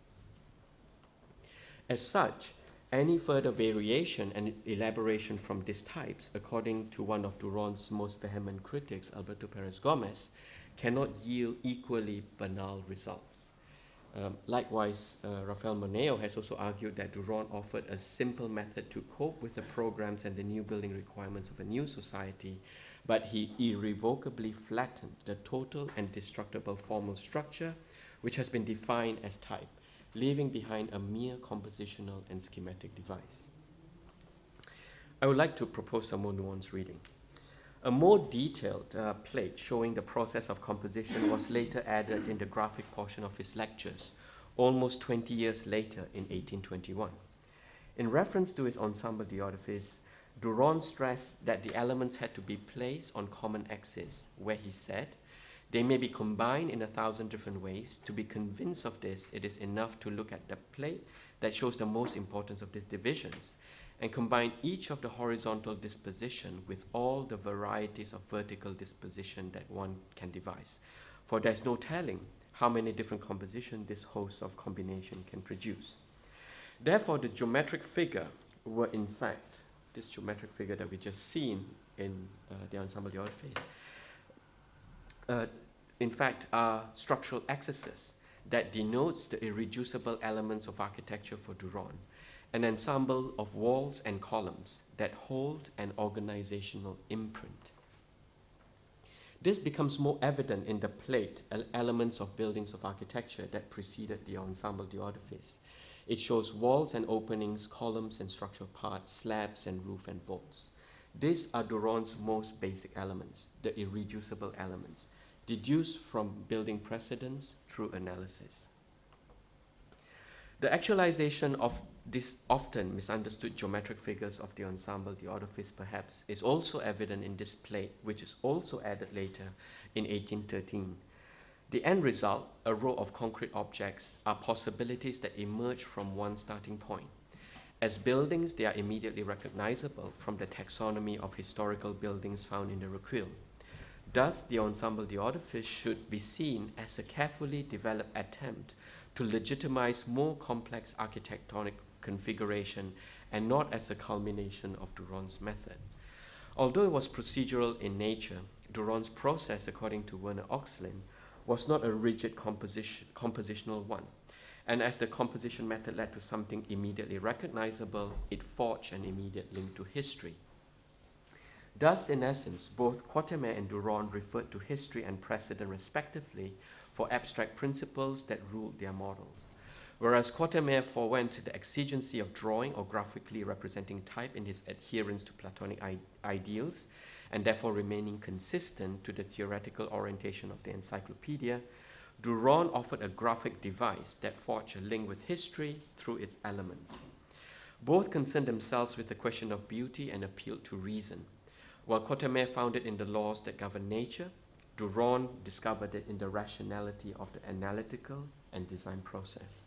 As such, any further variation and elaboration from these types, according to one of Durand's most vehement critics, Alberto Pérez Gómez, cannot yield equally banal results. Um, likewise, uh, Rafael Moneo has also argued that Durand offered a simple method to cope with the programs and the new building requirements of a new society, but he irrevocably flattened the total and destructible formal structure, which has been defined as type, leaving behind a mere compositional and schematic device. I would like to propose some more nuanced reading. A more detailed uh, plate showing the process of composition was later added in the graphic portion of his lectures, almost twenty years later in eighteen twenty-one. In reference to his ensemble, The Artifice, Durand stressed that the elements had to be placed on common axes, where he said, they may be combined in a thousand different ways. To be convinced of this, it is enough to look at the plate that shows the most importance of these divisions and combine each of the horizontal disposition with all the varieties of vertical disposition that one can devise. For there's no telling how many different compositions this host of combination can produce. Therefore, the geometric figure were in fact, this geometric figure that we just seen in uh, the ensemble, The Artifice, Uh, in fact, are structural excesses that denotes the irreducible elements of architecture for Durand, an ensemble of walls and columns that hold an organizational imprint. This becomes more evident in the plate elements of buildings of architecture that preceded the ensemble d'edifice. It shows walls and openings, columns and structural parts, slabs and roof and vaults. These are Duran's most basic elements, the irreducible elements, deduced from building precedents through analysis. The actualization of these often misunderstood geometric figures of the ensemble d'edifice perhaps is also evident in this plate, which is also added later in eighteen thirteen. The end result, a row of concrete objects, are possibilities that emerge from one starting point. As buildings, they are immediately recognizable from the taxonomy of historical buildings found in the Recueil. Thus, the ensemble d'edifice should be seen as a carefully developed attempt to legitimize more complex architectonic configuration and not as a culmination of Duran's method. Although it was procedural in nature, Duran's process, according to Werner Oxlin, was not a rigid composition, compositional one. And as the composition method led to something immediately recognizable, it forged an immediate link to history. Thus, in essence, both Quatermain and Duran referred to history and precedent respectively for abstract principles that ruled their models. Whereas Quatermain forewent to the exigency of drawing or graphically representing type in his adherence to Platonic I ideals, and therefore remaining consistent to the theoretical orientation of the encyclopedia, Duran offered a graphic device that forged a link with history through its elements. Both concerned themselves with the question of beauty and appealed to reason. While Quatermain found it in the laws that govern nature, Duran discovered it in the rationality of the analytical and design process.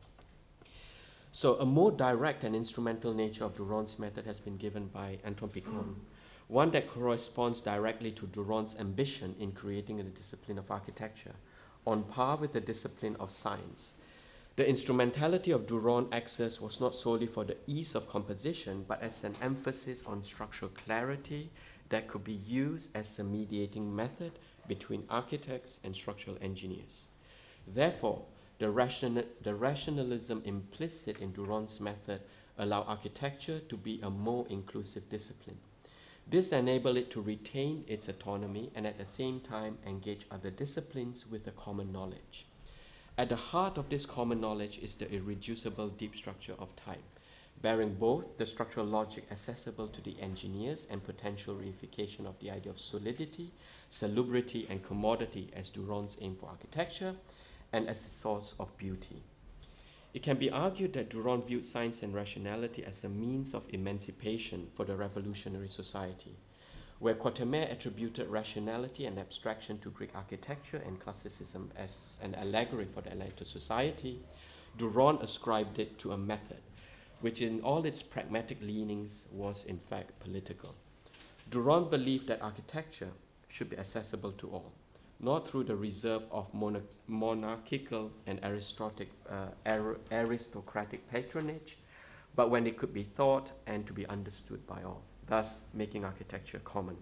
So a more direct and instrumental nature of Duran's method has been given by Antoine Picon, one that corresponds directly to Duran's ambition in creating a discipline of architecture, on par with the discipline of science. The instrumentality of Duran access was not solely for the ease of composition, but as an emphasis on structural clarity that could be used as a mediating method between architects and structural engineers. Therefore, the, ration the rationalism implicit in Duran's method allowed architecture to be a more inclusive discipline. This enabled it to retain its autonomy and at the same time engage other disciplines with a common knowledge. At the heart of this common knowledge is the irreducible deep structure of type, bearing both the structural logic accessible to the engineers and potential reification of the idea of solidity, salubrity, and commodity as Duran's aim for architecture and as the source of beauty. It can be argued that Duran viewed science and rationality as a means of emancipation for the revolutionary society, where Quatermain attributed rationality and abstraction to Greek architecture and classicism as an allegory for the Atlantic society. Duran ascribed it to a method, which in all its pragmatic leanings was in fact political. Duran believed that architecture should be accessible to all, not through the reserve of monarch monarchical and aristocratic, uh, aristocratic patronage, but when it could be thought and to be understood by all, thus making architecture common.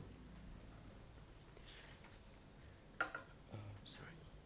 Uh, sorry.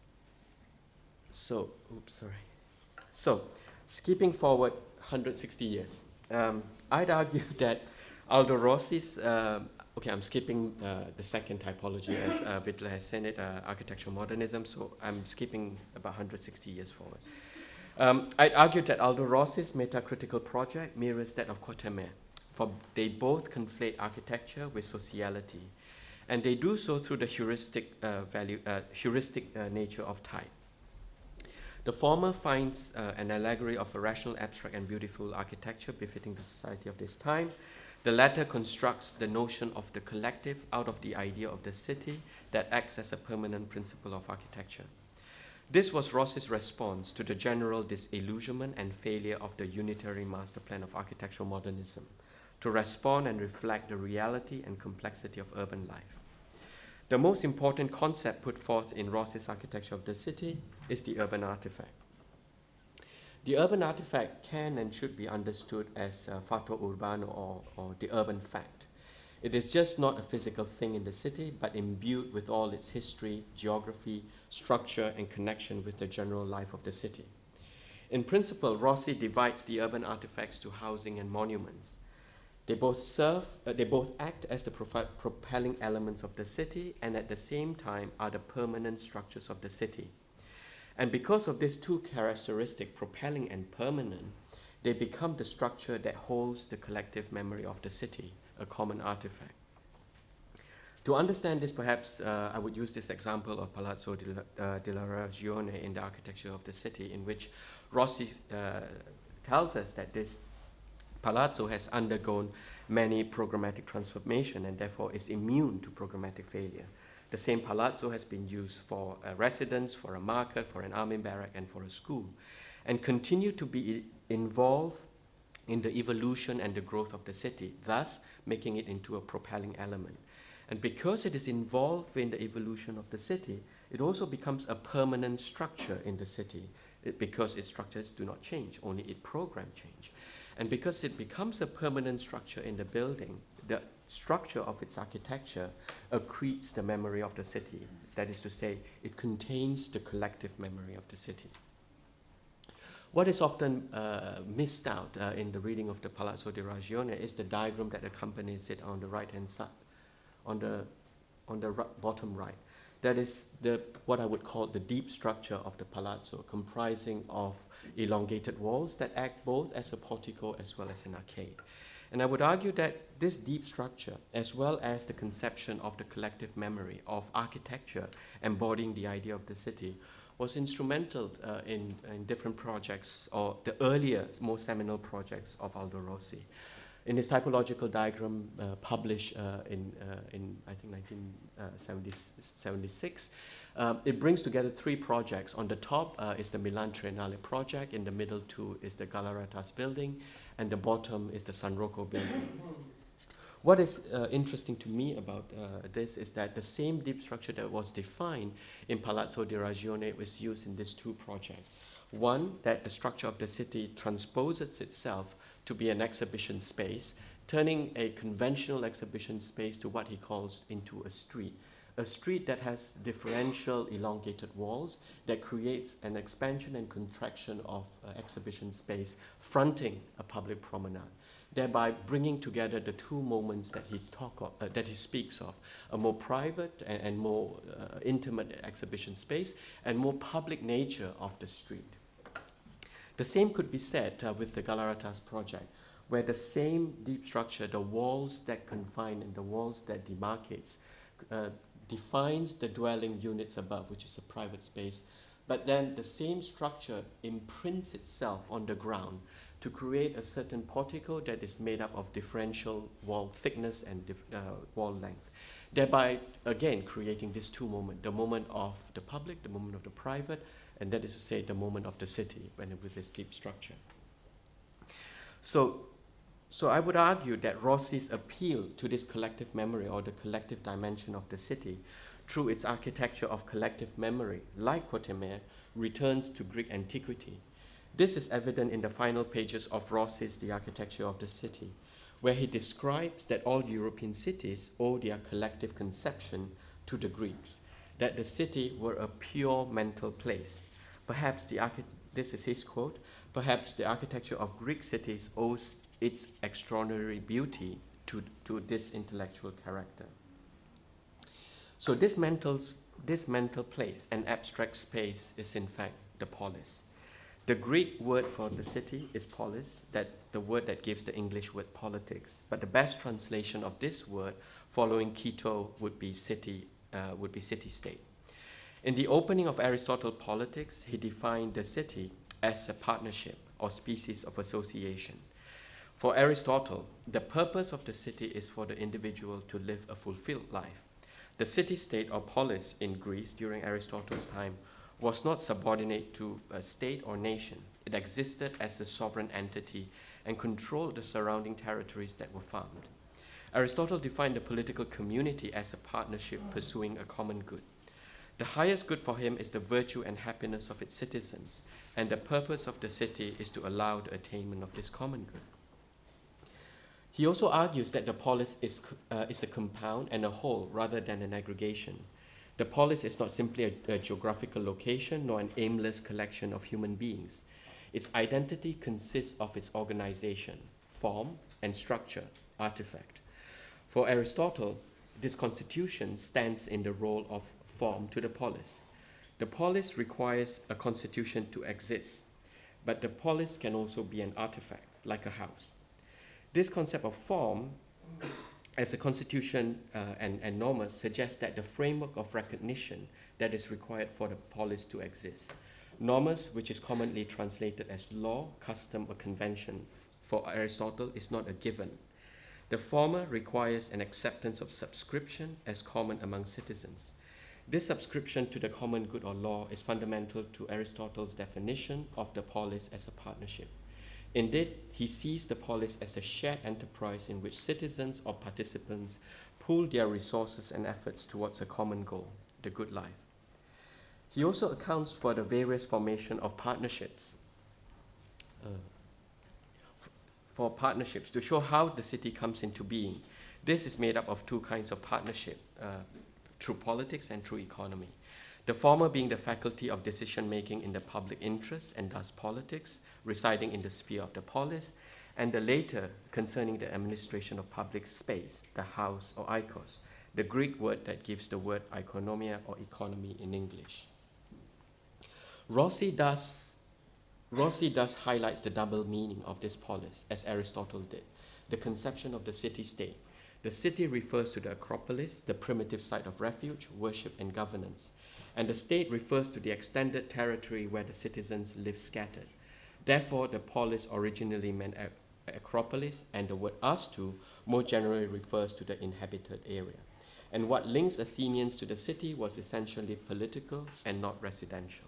So, oops, sorry. So, skipping forward one hundred sixty years, um, I'd argue that Aldo Rossi's, uh, okay, I'm skipping uh, the second typology as uh, Wittler has said it, uh, architectural modernism, so I'm skipping about one hundred sixty years forward. Um, I'd argue that Aldo Rossi's metacritical project mirrors that of Quatermain, for they both conflate architecture with sociality, and they do so through the heuristic, uh, value, uh, heuristic uh, nature of type. The former finds uh, an allegory of a rational, abstract, and beautiful architecture befitting the society of this time. The latter constructs the notion of the collective out of the idea of the city that acts as a permanent principle of architecture. This was Rossi's response to the general disillusionment and failure of the unitary master plan of architectural modernism, to respond and reflect the reality and complexity of urban life. The most important concept put forth in Rossi's architecture of the city is the urban artifact. The urban artifact can and should be understood as uh, fatto urbano, or, or the urban fact. It is just not a physical thing in the city, but imbued with all its history, geography, structure, and connection with the general life of the city. In principle, Rossi divides the urban artifacts to housing and monuments. They both serve, uh, they both act as the profi- propelling elements of the city, and at the same time are the permanent structures of the city. And because of these two characteristics, propelling and permanent, they become the structure that holds the collective memory of the city, a common artifact. To understand this, perhaps uh, I would use this example of Palazzo della, uh, della Ragione in the architecture of the city, in which Rossi uh, tells us that this palazzo has undergone many programmatic transformation and therefore is immune to programmatic failure. The same palazzo has been used for a residence, for a market, for an army barrack, and for a school, and continue to be involved in the evolution and the growth of the city, thus making it into a propelling element. And because it is involved in the evolution of the city, it also becomes a permanent structure in the city, it, because its structures do not change, only its program change. And because it becomes a permanent structure in the building, the structure of its architecture accretes the memory of the city. That is to say, it contains the collective memory of the city. What is often uh, missed out uh, in the reading of the Palazzo di Ragione is the diagram that accompanies it on the right-hand side, on the, on the r- bottom right. That is the, what I would call the deep structure of the palazzo, comprising of elongated walls that act both as a portico as well as an arcade. And I would argue that this deep structure, as well as the conception of the collective memory of architecture embodying the idea of the city, was instrumental uh, in, in different projects, or the earlier, more seminal projects of Aldo Rossi. In his typological diagram uh, published uh, in, uh, in, I think, nineteen seventy-six, uh, it brings together three projects. On the top uh, is the Milan Triennale project, in the middle two is the Galeratas building, and the bottom is the San Rocco building. What is uh, interesting to me about uh, this is that the same deep structure that was defined in Palazzo di Ragione was used in these two projects. One, that the structure of the city transposes itself to be an exhibition space, turning a conventional exhibition space to what he calls into a street. A street that has differential elongated walls that creates an expansion and contraction of uh, exhibition space fronting a public promenade, thereby bringing together the two moments that he talk of, uh, that he speaks of, a more private and, and more uh, intimate exhibition space, and more public nature of the street. The same could be said uh, with the Galeratas project, where the same deep structure, the walls that confine and the walls that demarcates, uh, defines the dwelling units above, which is a private space, but then the same structure imprints itself on the ground to create a certain portico that is made up of differential wall thickness and dif uh, wall length, thereby again creating these two moments, the moment of the public, the moment of the private, and that is to say the moment of the city when it, with this deep structure. So, so I would argue that Rossi's appeal to this collective memory, or the collective dimension of the city, through its architecture of collective memory, like Cotemer, returns to Greek antiquity. This is evident in the final pages of Rossi's The Architecture of the City, where he describes that all European cities owe their collective conception to the Greeks, that the city were a pure mental place. Perhaps the archi- this is his quote, perhaps the architecture of Greek cities owes its extraordinary beauty to, to this intellectual character. So this mental, this mental place, an abstract space, is in fact the polis. The Greek word for the city is polis, that the word that gives the English word politics. But the best translation of this word, following Quito, would be city, uh, would be city-state. In the opening of Aristotle's Politics, he defined the city as a partnership or species of association. For Aristotle, the purpose of the city is for the individual to live a fulfilled life. The city-state or polis in Greece during Aristotle's time was not subordinate to a state or nation. It existed as a sovereign entity and controlled the surrounding territories that were found. Aristotle defined the political community as a partnership pursuing a common good. The highest good for him is the virtue and happiness of its citizens, and the purpose of the city is to allow the attainment of this common good. He also argues that the polis is, uh, is a compound and a whole rather than an aggregation. The polis is not simply a, a geographical location nor an aimless collection of human beings. Its identity consists of its organization, form, and structure, artifact. For Aristotle, this constitution stands in the role of form to the polis. The polis requires a constitution to exist, but the polis can also be an artifact, like a house. This concept of form as a constitution uh, and, and normas suggests that the framework of recognition that is required for the polis to exist. Normas, which is commonly translated as law, custom, or convention, for Aristotle is not a given. The former requires an acceptance of subscription as common among citizens. This subscription to the common good or law is fundamental to Aristotle's definition of the polis as a partnership. Indeed, he sees the polis as a shared enterprise in which citizens or participants pool their resources and efforts towards a common goal, the good life. He also accounts for the various formation of partnerships, uh, for partnerships to show how the city comes into being. This is made up of two kinds of partnership, uh, through politics and through economy. The former being the faculty of decision-making in the public interest and thus politics, residing in the sphere of the polis, and the later concerning the administration of public space, the house or oikos, the Greek word that gives the word economia or economy in English. Rossi thus, Rossi thus highlights the double meaning of this polis, as Aristotle did, the conception of the city-state. The city refers to the Acropolis, the primitive site of refuge, worship, and governance. And the state refers to the extended territory where the citizens live scattered. Therefore, the polis originally meant Acropolis, and the word astu more generally refers to the inhabited area. And what links Athenians to the city was essentially political and not residential.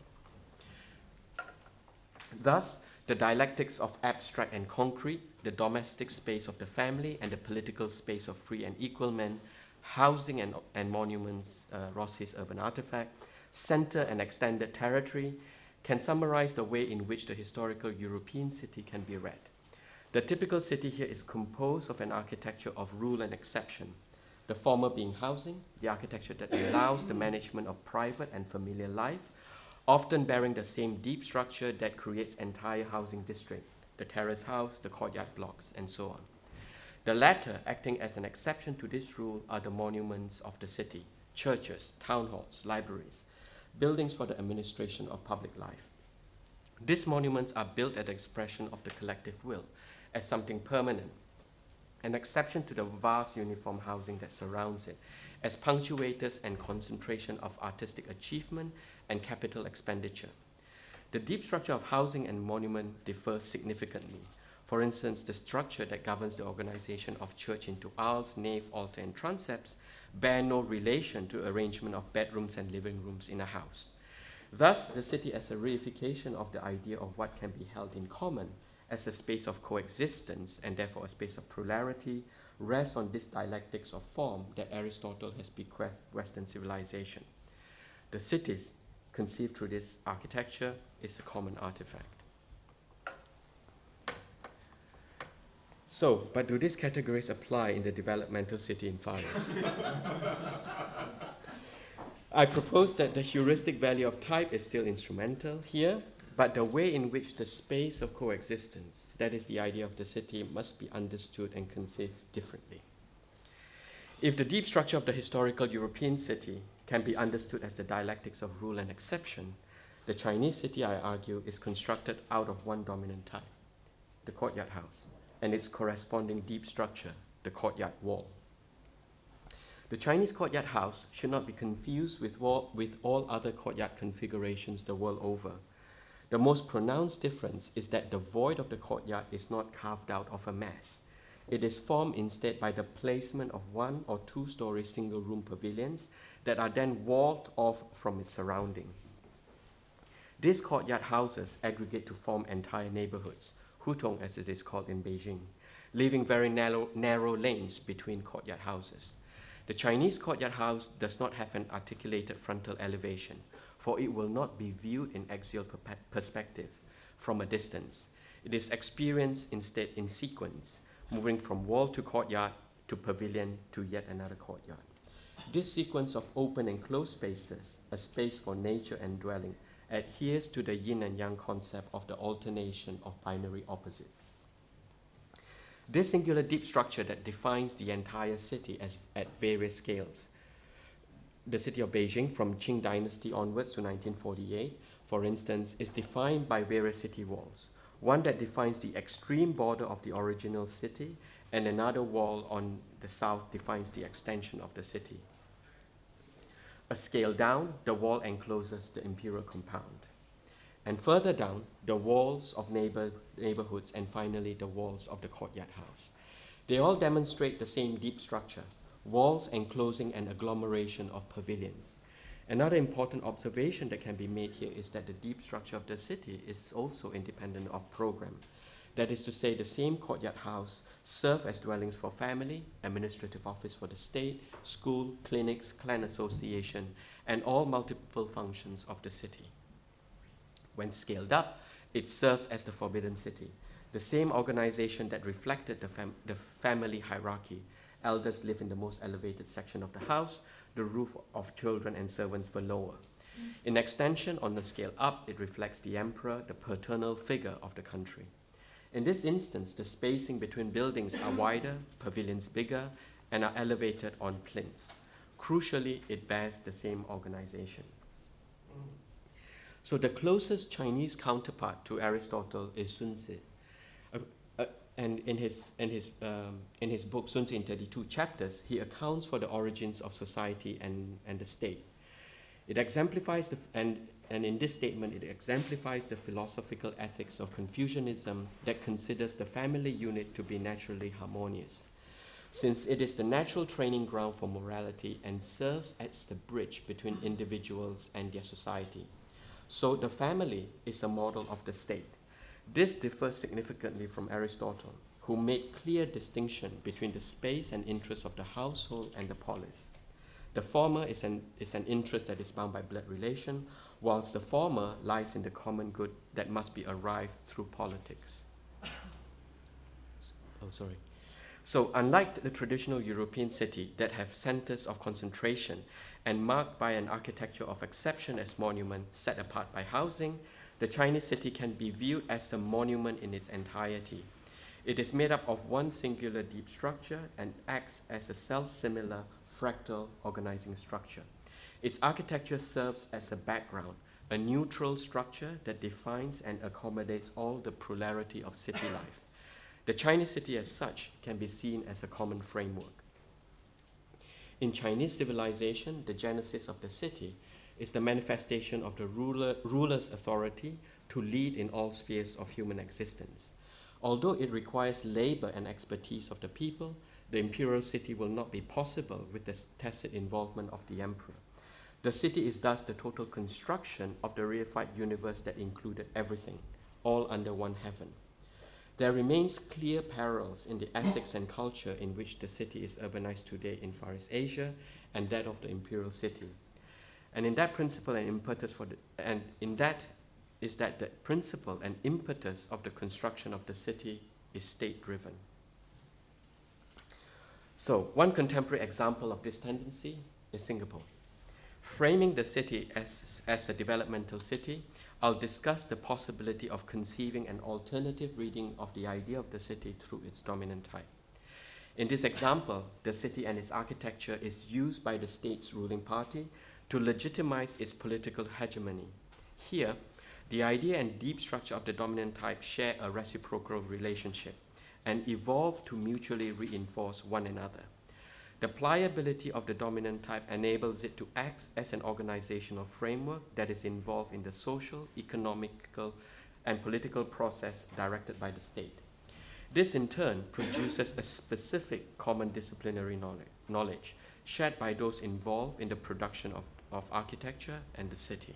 Thus, the dialectics of abstract and concrete, the domestic space of the family and the political space of free and equal men, housing and, and monuments, uh, Rossi's urban artifact, center and extended territory, can summarize the way in which the historical European city can be read. The typical city here is composed of an architecture of rule and exception, the former being housing, the architecture that allows the management of private and familiar life, often bearing the same deep structure that creates entire housing district, the terrace house, the courtyard blocks, and so on. The latter, acting as an exception to this rule, are the monuments of the city, churches, town halls, libraries, buildings for the administration of public life. These monuments are built as an expression of the collective will, as something permanent, an exception to the vast uniform housing that surrounds it, as punctuators and concentration of artistic achievement and capital expenditure. The deep structure of housing and monument differs significantly. For instance, the structure that governs the organization of church into aisles, nave, altar, and transepts bear no relation to arrangement of bedrooms and living rooms in a house. Thus, the city as a reification of the idea of what can be held in common as a space of coexistence and therefore a space of plurality rests on this dialectics of form that Aristotle has bequeathed Western civilization. The cities conceived through this architecture is a common artifact. So, but do these categories apply in the developmental city in Far East? I propose that the heuristic value of type is still instrumental here, but the way in which the space of coexistence, that is the idea of the city, must be understood and conceived differently. If the deep structure of the historical European city can be understood as the dialectics of rule and exception, the Chinese city, I argue, is constructed out of one dominant type, the courtyard house, and its corresponding deep structure, the courtyard wall. The Chinese courtyard house should not be confused with, wall, with all other courtyard configurations the world over. The most pronounced difference is that the void of the courtyard is not carved out of a mass. It is formed instead by the placement of one or two-story single-room pavilions that are then walled off from its surrounding. These courtyard houses aggregate to form entire neighborhoods, hutong as it is called in Beijing, leaving very narrow, narrow lanes between courtyard houses. The Chinese courtyard house does not have an articulated frontal elevation, for it will not be viewed in axial per perspective from a distance. It is experienced instead in sequence, moving from wall to courtyard to pavilion to yet another courtyard. This sequence of open and closed spaces, a space for nature and dwelling, adheres to the yin and yang concept of the alternation of binary opposites. This singular deep structure that defines the entire city as at various scales. The city of Beijing from Qing Dynasty onwards to nineteen forty-eight, for instance, is defined by various city walls. One that defines the extreme border of the original city, and another wall on the south defines the extension of the city. A scale down, the wall encloses the imperial compound. And further down, the walls of neighbor, neighborhoods, and finally the walls of the courtyard house. They all demonstrate the same deep structure, walls enclosing an agglomeration of pavilions. Another important observation that can be made here is that the deep structure of the city is also independent of program. That is to say, the same courtyard house serve as dwellings for family, administrative office for the state, school, clinics, clan association, and all multiple functions of the city. When scaled up, it serves as the forbidden city, the same organization that reflected the, fam the family hierarchy. Elders live in the most elevated section of the house, the roof of children and servants were lower. In extension, on the scale up, it reflects the emperor, the paternal figure of the country. In this instance, the spacing between buildings are wider, pavilions bigger, and are elevated on plinths. Crucially, it bears the same organization. So the closest Chinese counterpart to Aristotle is Sun Tzu. Uh, uh, and in his, in, his, um, in his book, Sun Tzu in thirty-two chapters, he accounts for the origins of society and, and the state. It exemplifies, the, and, and in this statement, it exemplifies the philosophical ethics of Confucianism that considers the family unit to be naturally harmonious, since it is the natural training ground for morality and serves as the bridge between individuals and their society. So the family is a model of the state. This differs significantly from Aristotle, who made clear distinction between the space and interests of the household and the polis. The former is an, is an interest that is bound by blood relation, whilst the former lies in the common good that must be arrived through politics. Oh, sorry. So unlike the traditional European city that have centers of concentration and marked by an architecture of exception as monument set apart by housing, the Chinese city can be viewed as a monument in its entirety. It is made up of one singular deep structure and acts as a self-similar fractal organizing structure. Its architecture serves as a background, a neutral structure that defines and accommodates all the plurality of city life. The Chinese city as such can be seen as a common framework. In Chinese civilization, the genesis of the city is the manifestation of the ruler, ruler's authority to lead in all spheres of human existence. Although it requires labor and expertise of the people, the imperial city will not be possible with the tacit involvement of the emperor. The city is thus the total construction of the reified universe that included everything, all under one heaven. There remains clear parallels in the ethics and culture in which the city is urbanized today in Far East Asia and that of the imperial city. And in that principle and impetus for the, and in that is that the principle and impetus of the construction of the city is state-driven. So one contemporary example of this tendency is Singapore. Framing the city as, as a developmental city, I'll discuss the possibility of conceiving an alternative reading of the idea of the city through its dominant type. In this example, the city and its architecture is used by the state's ruling party to legitimize its political hegemony. Here, the idea and deep structure of the dominant type share a reciprocal relationship and evolve to mutually reinforce one another. The pliability of the dominant type enables it to act as an organizational framework that is involved in the social, economical, and political process directed by the state. This in turn produces a specific common disciplinary knowledge shared by those involved in the production of, of architecture and the city.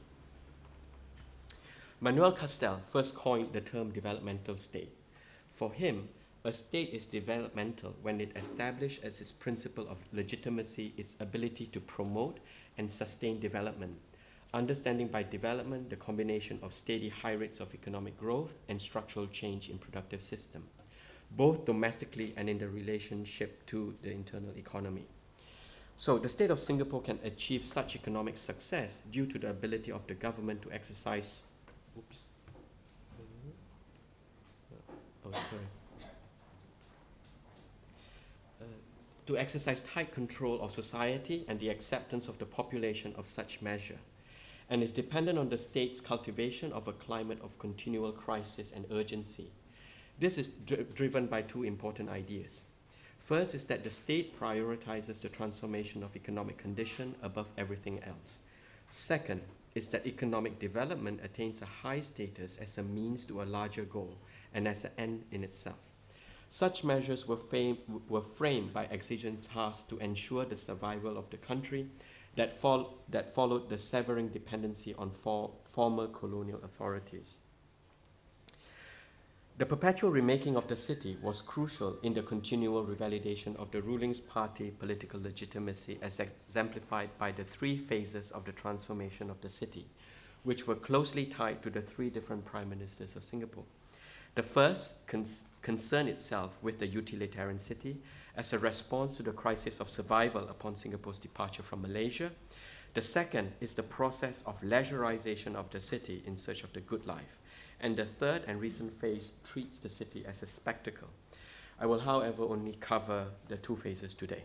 Manuel Castells first coined the term developmental state. For him, a state is developmental when it establishes as its principle of legitimacy its ability to promote and sustain development, understanding by development the combination of steady high rates of economic growth and structural change in productive system, both domestically and in the relationship to the internal economy. So the state of Singapore can achieve such economic success due to the ability of the government to exercise, oops, oh sorry, to exercise tight control of society and the acceptance of the population of such measure, and is dependent on the state's cultivation of a climate of continual crisis and urgency. This is dri driven by two important ideas. First is that the state prioritizes the transformation of economic condition above everything else. Second is that economic development attains a high status as a means to a larger goal and as an end in itself. Such measures were, fam were framed by exigent tasks to ensure the survival of the country that, fol that followed the severing dependency on for former colonial authorities. The perpetual remaking of the city was crucial in the continual revalidation of the ruling party political legitimacy, as exemplified by the three phases of the transformation of the city, which were closely tied to the three different prime ministers of Singapore. The first cons concerned itself with the utilitarian city as a response to the crisis of survival upon Singapore's departure from Malaysia. The second is the process of leisureization of the city in search of the good life. And the third and recent phase treats the city as a spectacle. I will, however, only cover the two phases today.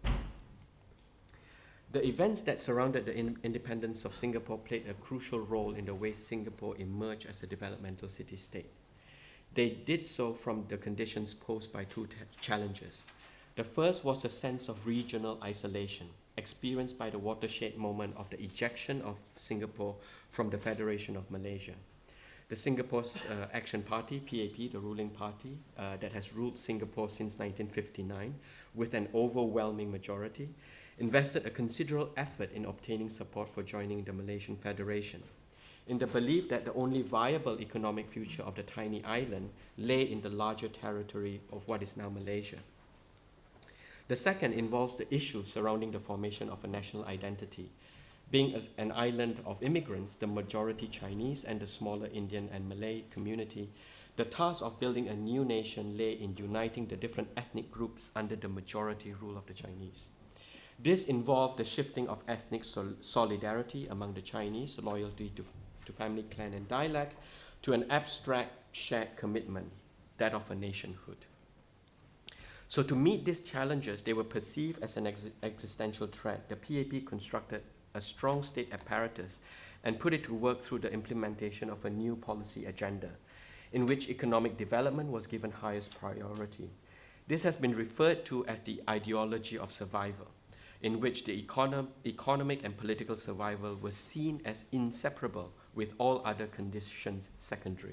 The events that surrounded the in independence of Singapore played a crucial role in the way Singapore emerged as a developmental city-state. They did so from the conditions posed by two challenges. The first was a sense of regional isolation, experienced by the watershed moment of the ejection of Singapore from the Federation of Malaysia. The Singapore's uh, Action Party, P A P, the ruling party, uh, that has ruled Singapore since nineteen fifty-nine with an overwhelming majority, invested a considerable effort in obtaining support for joining the Malaysian Federation, in the belief that the only viable economic future of the tiny island lay in the larger territory of what is now Malaysia. The second involves the issues surrounding the formation of a national identity. Being as an island of immigrants, the majority Chinese and the smaller Indian and Malay community, the task of building a new nation lay in uniting the different ethnic groups under the majority rule of the Chinese. This involved the shifting of ethnic sol solidarity among the Chinese, loyalty to, to family, clan, and dialect, to an abstract shared commitment, that of a nationhood. So to meet these challenges, they were perceived as an ex existential threat. The P A P constructed a strong state apparatus and put it to work through the implementation of a new policy agenda, in which economic development was given highest priority. This has been referred to as the ideology of survival, in which the econo economic and political survival was seen as inseparable with all other conditions secondary.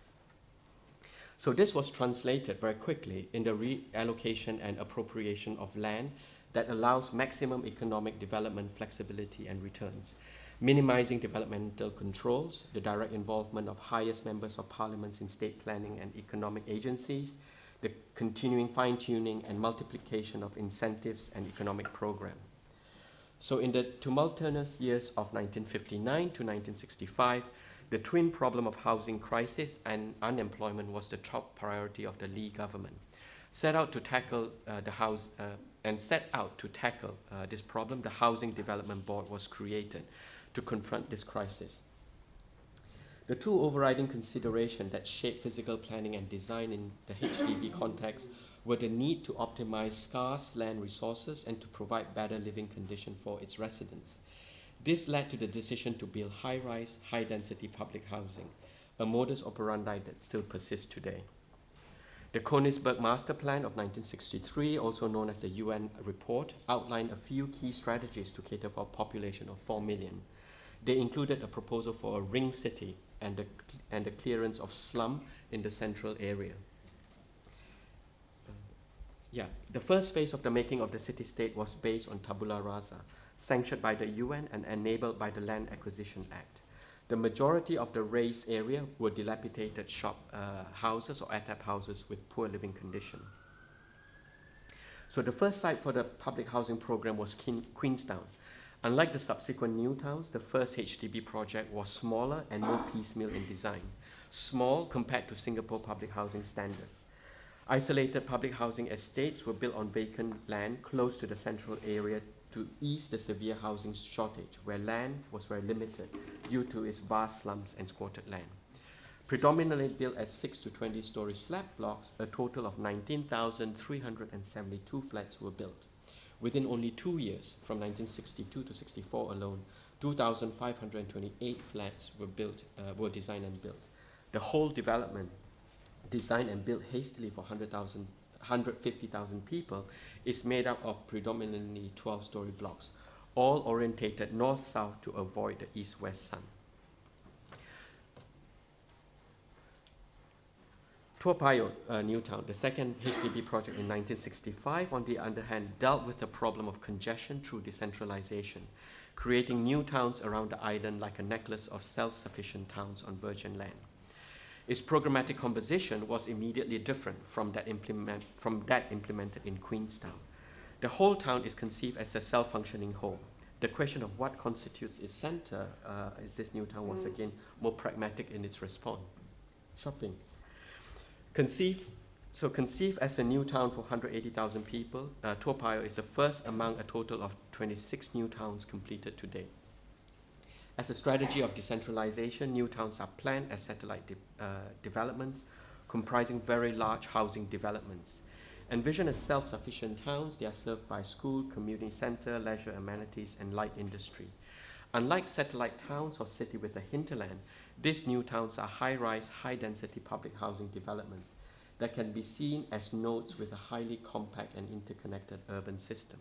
So this was translated very quickly in the reallocation and appropriation of land that allows maximum economic development flexibility and returns, minimizing developmental controls, the direct involvement of highest members of parliaments in state planning and economic agencies, the continuing fine-tuning and multiplication of incentives and economic program. So in the tumultuous years of nineteen fifty-nine to nineteen sixty-five, the twin problem of housing crisis and unemployment was the top priority of the Lee government. Set out to tackle uh, the house, uh, and set out to tackle uh, this problem, the Housing Development Board was created to confront this crisis. The two overriding considerations that shaped physical planning and design in the H D B context were the need to optimize scarce land resources and to provide better living conditions for its residents. This led to the decision to build high-rise, high-density public housing, a modus operandi that still persists today. The Königsberg Master Plan of nineteen sixty-three, also known as the U N report, outlined a few key strategies to cater for a population of four million. They included a proposal for a ring city and the, and the clearance of slum in the central area. Uh, yeah, the first phase of the making of the city-state was based on tabula rasa, sanctioned by the U N and enabled by the Land Acquisition Act. The majority of the raised area were dilapidated shop uh, houses or attap houses with poor living condition. So the first site for the public housing program was King Queenstown. Unlike the subsequent new towns, the first H D B project was smaller and more piecemeal in design, small compared to Singapore public housing standards. Isolated public housing estates were built on vacant land close to the central area to ease the severe housing shortage, where land was very limited due to its vast slums and squatted land. Predominantly built as six to twenty story slab blocks, a total of nineteen thousand three hundred seventy-two flats were built. Within only two years, from nineteen sixty-two to sixty-four alone, two thousand five hundred twenty-eight flats were built, uh, were designed and built. The whole development, designed and built hastily for one hundred thousand, one hundred fifty thousand people, is made up of predominantly twelve-story blocks, all orientated north-south to avoid the east-west sun. Toa Payoh, uh, Newtown, the second H D B project in nineteen sixty-five, on the other hand, dealt with the problem of congestion through decentralization, creating new towns around the island like a necklace of self-sufficient towns on virgin land. Its programmatic composition was immediately different from that, implement, from that implemented in Queenstown. The whole town is conceived as a self-functioning whole. The question of what constitutes its center uh, is this new town was again more pragmatic in its response. Shopping. Conceive, so conceived as a new town for one hundred eighty thousand people, uh, Toa Payoh is the first among a total of twenty-six new towns completed to date. As a strategy of decentralization, new towns are planned as satellite de uh, developments comprising very large housing developments. Envisioned as self-sufficient towns, they are served by school, community center, leisure amenities, and light industry. Unlike satellite towns or city with a hinterland, these new towns are high-rise, high-density public housing developments that can be seen as nodes with a highly compact and interconnected urban system.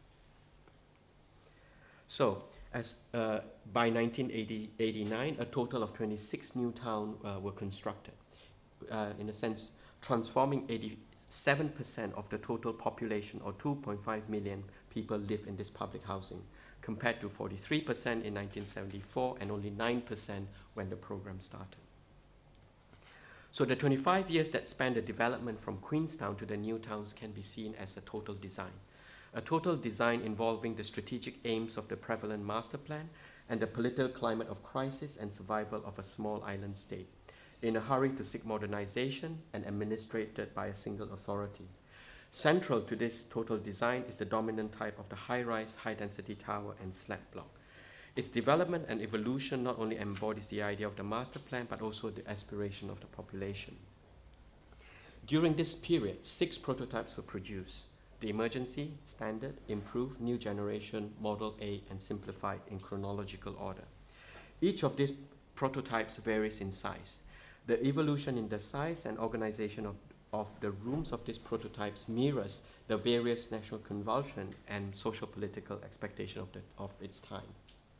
So, as, uh, by nineteen eighty-nine, a total of twenty-six new towns uh, were constructed, uh, in a sense, transforming eighty-seven percent of the total population, or two point five million people, live in this public housing, compared to forty-three percent in nineteen seventy-four and only nine percent when the program started. So the twenty-five years that span the development from Queenstown to the new towns can be seen as a total design. A total design involving the strategic aims of the prevalent master plan and the political climate of crisis and survival of a small island state, in a hurry to seek modernization and administrated by a single authority. Central to this total design is the dominant type of the high-rise, high-density tower and slab block. Its development and evolution not only embodies the idea of the master plan, but also the aspiration of the population. During this period, six prototypes were produced: the emergency, standard, improved, new generation, model A, and simplified in chronological order. Each of these prototypes varies in size. The evolution in the size and organization of of the rooms of these prototypes mirrors the various national convulsion and social political expectation of, the, of its time.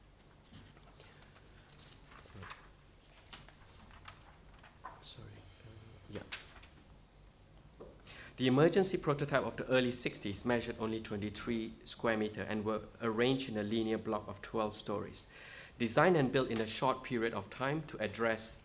Sorry, uh, yeah. The emergency prototype of the early sixties measured only twenty-three square meter and were arranged in a linear block of twelve stories, designed and built in a short period of time to address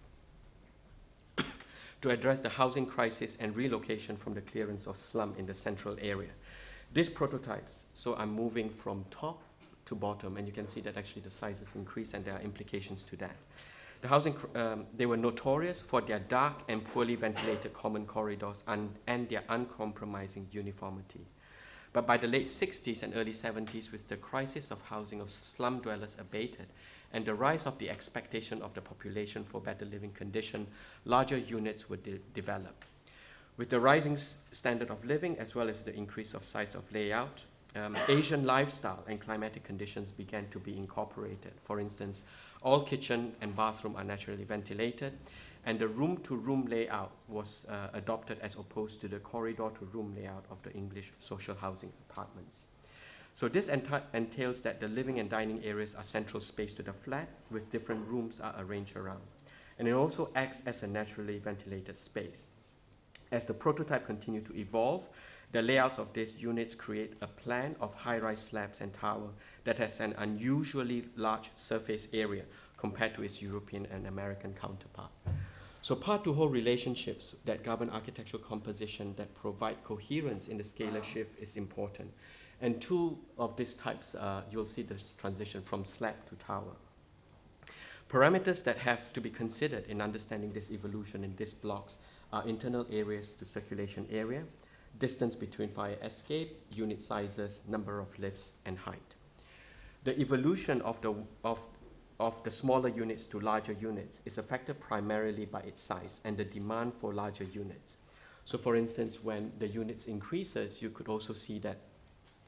to address the housing crisis and relocation from the clearance of slum in the central area. These prototypes, so I'm moving from top to bottom, and you can see that actually the sizes increase and there are implications to that. The housing, um, they were notorious for their dark and poorly ventilated common corridors and, and their uncompromising uniformity. But by the late sixties and early seventies, with the crisis of housing of slum dwellers abated, and the rise of the expectation of the population for better living condition, larger units were de developed. With the rising standard of living, as well as the increase of size of layout, um, Asian lifestyle and climatic conditions began to be incorporated. For instance, all kitchen and bathroom are naturally ventilated, and the room-to-room layout was uh, adopted as opposed to the corridor-to-room layout of the English social housing apartments. So this entails that the living and dining areas are central space to the flat, with different rooms are arranged around. And it also acts as a naturally ventilated space. As the prototype continued to evolve, the layouts of these units create a plan of high-rise slabs and tower that has an unusually large surface area compared to its European and American counterpart. So part-to-whole relationships that govern architectural composition that provide coherence in the scalar shift is important. And two of these types, uh, you'll see the transition from slab to tower. Parameters that have to be considered in understanding this evolution in these blocks are internal areas to circulation area, distance between fire escape, unit sizes, number of lifts, and height. The evolution of the, of, of the smaller units to larger units is affected primarily by its size and the demand for larger units. So for instance, when the units increases, you could also see that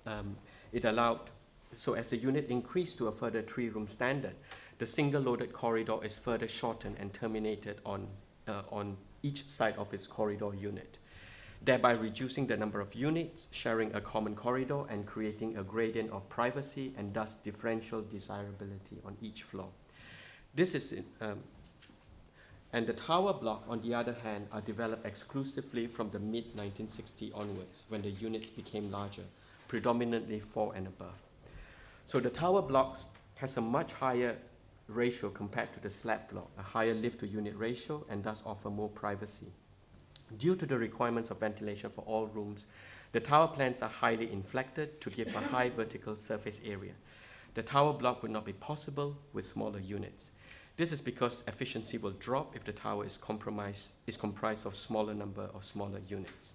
um, it allowed, so as the unit increased to a further three-room standard, the single loaded corridor is further shortened and terminated on, uh, on each side of its corridor unit, thereby reducing the number of units sharing a common corridor and creating a gradient of privacy and thus differential desirability on each floor. This is, in, um, and the tower block, on the other hand, are developed exclusively from the mid nineteen sixties onwards, when the units became larger, predominantly four and above. So the tower blocks has a much higher ratio compared to the slab block, a higher lift to unit ratio, and thus offer more privacy. Due to the requirements of ventilation for all rooms, the tower plans are highly inflected to give a high vertical surface area. The tower block would not be possible with smaller units. This is because efficiency will drop if the tower is, compromised, is comprised of smaller number of smaller units.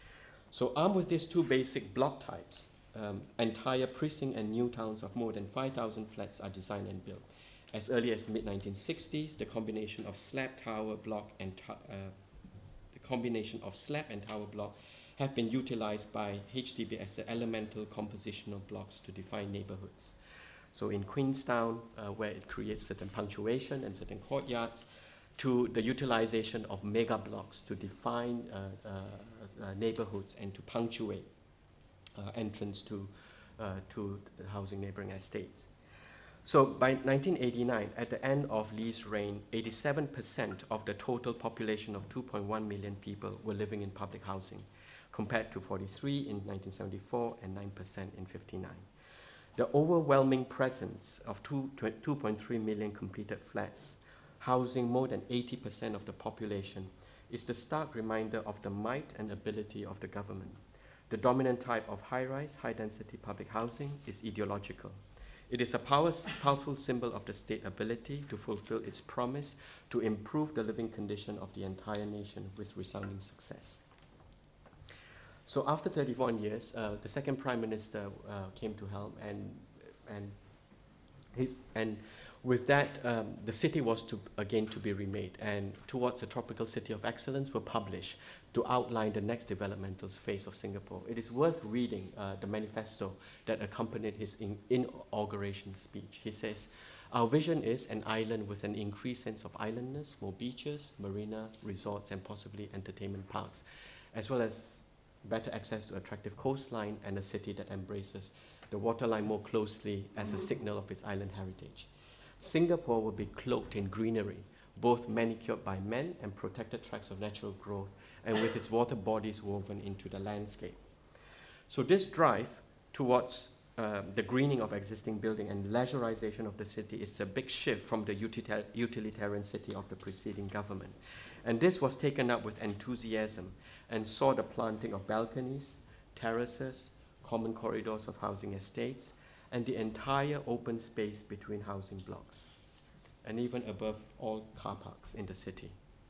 So armed with these two basic block types, um, entire precinct and new towns of more than five thousand flats are designed and built. As early as mid nineteen sixties, the combination of slab, tower, block, and uh, the combination of slab and tower block have been utilized by H D B as the elemental compositional blocks to define neighborhoods. So in Queenstown, uh, where it creates certain punctuation and certain courtyards, to the utilization of mega blocks to define uh, uh, uh, neighborhoods and to punctuate uh, entrance to, uh, to the housing neighboring estates. So by nineteen eighty-nine, at the end of Lee's reign, eighty-seven percent of the total population of two point one million people were living in public housing, compared to forty-three in nineteen seventy-four and nine percent in fifty-nine. The overwhelming presence of two point three million completed flats, housing more than eighty percent of the population, is the stark reminder of the might and ability of the government. The dominant type of high-rise, high-density public housing is ideological. It is a power, powerful symbol of the state ability to fulfill its promise to improve the living condition of the entire nation with resounding success. So after thirty-one years, uh, the second Prime Minister uh, came to helm, and, and, his, and with that, um, the city was to, again to be remade, and Towards a Tropical City of Excellence were published to outline the next developmental phase of Singapore. It is worth reading uh, the manifesto that accompanied his in inauguration speech. He says, "Our vision is an island with an increased sense of islandness, more beaches, marina, resorts, and possibly entertainment parks, as well as better access to attractive coastline and a city that embraces the waterline more closely as a signal of its island heritage. Singapore will be cloaked in greenery, both manicured by men and protected tracts of natural growth, and with its water bodies woven into the landscape." So this drive towards uh, the greening of existing building and leisurization of the city is a big shift from the utilita utilitarian city of the preceding government. And this was taken up with enthusiasm and saw the planting of balconies, terraces, common corridors of housing estates, and the entire open space between housing blocks, and even above all car parks in the city.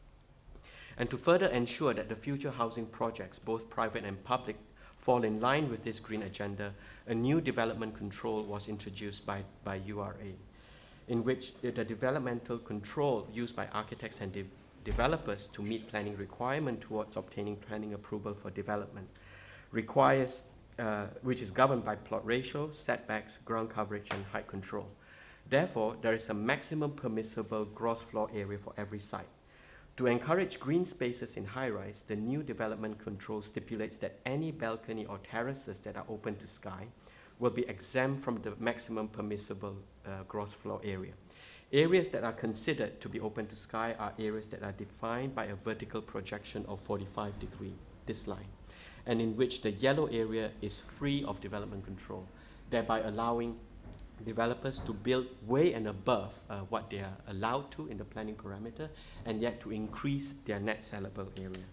And to further ensure that the future housing projects, both private and public, fall in line with this green agenda, a new development control was introduced by, by U R A, in which the developmental control used by architects and de developers to meet planning requirement towards obtaining planning approval for development requires, uh, which is governed by plot ratio, setbacks, ground coverage, and height control. Therefore, there is a maximum permissible gross floor area for every site. To encourage green spaces in high-rise, the new development control stipulates that any balcony or terraces that are open to sky will be exempt from the maximum permissible uh, gross floor area. Areas that are considered to be open to sky are areas that are defined by a vertical projection of forty-five degree, this line, and in which the yellow area is free of development control, thereby allowing developers to build way and above uh, what they are allowed to in the planning parameter, and yet to increase their net sellable area.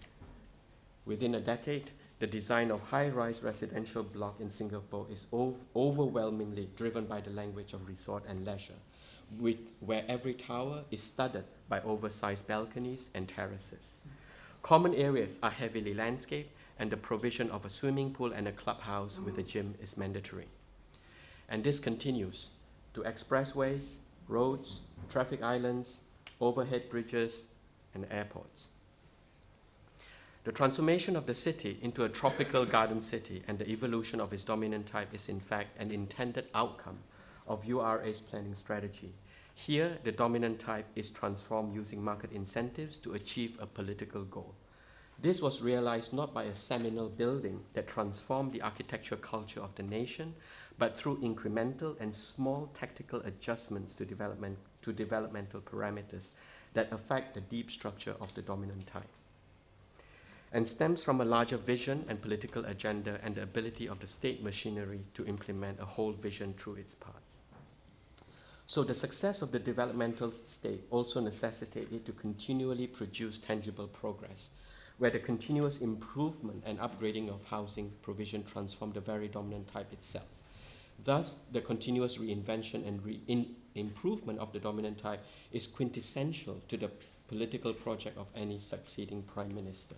Within a decade, the design of high-rise residential block in Singapore is ov overwhelmingly driven by the language of resort and leisure, with, where every tower is studded by oversized balconies and terraces. Common areas are heavily landscaped, and the provision of a swimming pool and a clubhouse with a gym is mandatory. And this continues to expressways, roads, traffic islands, overhead bridges, and airports. The transformation of the city into a tropical garden city and the evolution of its dominant type is in fact an intended outcome of U R A's planning strategy. Here, the dominant type is transformed using market incentives to achieve a political goal. This was realized not by a seminal building that transformed the architectural culture of the nation, but through incremental and small tactical adjustments to, development, to developmental parameters that affect the deep structure of the dominant type, and stems from a larger vision and political agenda and the ability of the state machinery to implement a whole vision through its parts. So the success of the developmental state also necessitates it to continually produce tangible progress, where the continuous improvement and upgrading of housing provision transform the very dominant type itself. Thus, the continuous reinvention and re in improvement of the dominant type is quintessential to the political project of any succeeding prime minister.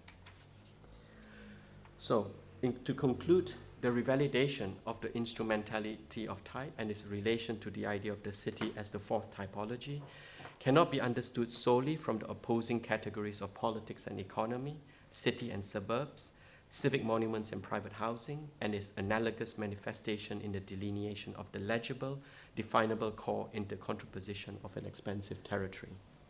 So, in, to conclude, the revalidation of the instrumentality of type and its relation to the idea of the city as the fourth typology cannot be understood solely from the opposing categories of politics and economy, city and suburbs, civic monuments and private housing, and its analogous manifestation in the delineation of the legible, definable core in the contraposition of an expansive territory.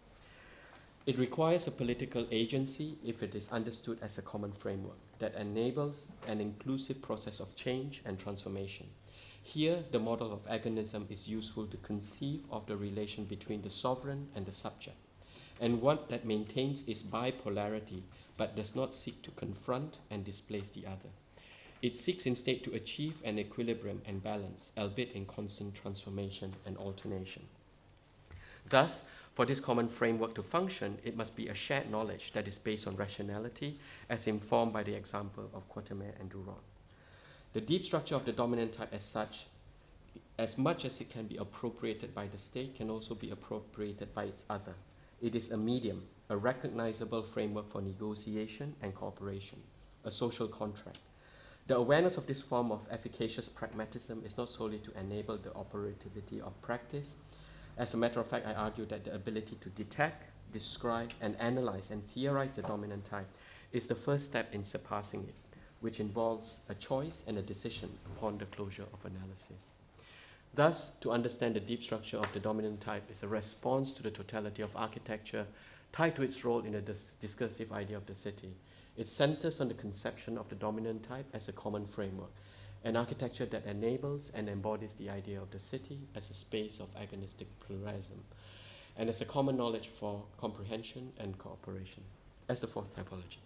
It requires a political agency if it is understood as a common framework that enables an inclusive process of change and transformation. Here, the model of agonism is useful to conceive of the relation between the sovereign and the subject, and one that maintains its bipolarity but does not seek to confront and displace the other. It seeks instead to achieve an equilibrium and balance, albeit in constant transformation and alternation. Thus, for this common framework to function, it must be a shared knowledge that is based on rationality, as informed by the example of Quatermain and Duron. The deep structure of the dominant type as such, as much as it can be appropriated by the state, can also be appropriated by its other. It is a medium, a recognizable framework for negotiation and cooperation, a social contract. The awareness of this form of efficacious pragmatism is not solely to enable the operativity of practice. As a matter of fact, I argue that the ability to detect, describe, and analyze and theorize the dominant type is the first step in surpassing it, which involves a choice and a decision upon the closure of analysis. Thus, to understand the deep structure of the dominant type is a response to the totality of architecture tied to its role in the dis discursive idea of the city. It centers on the conception of the dominant type as a common framework, an architecture that enables and embodies the idea of the city as a space of agonistic pluralism, and as a common knowledge for comprehension and cooperation, as the fourth typology.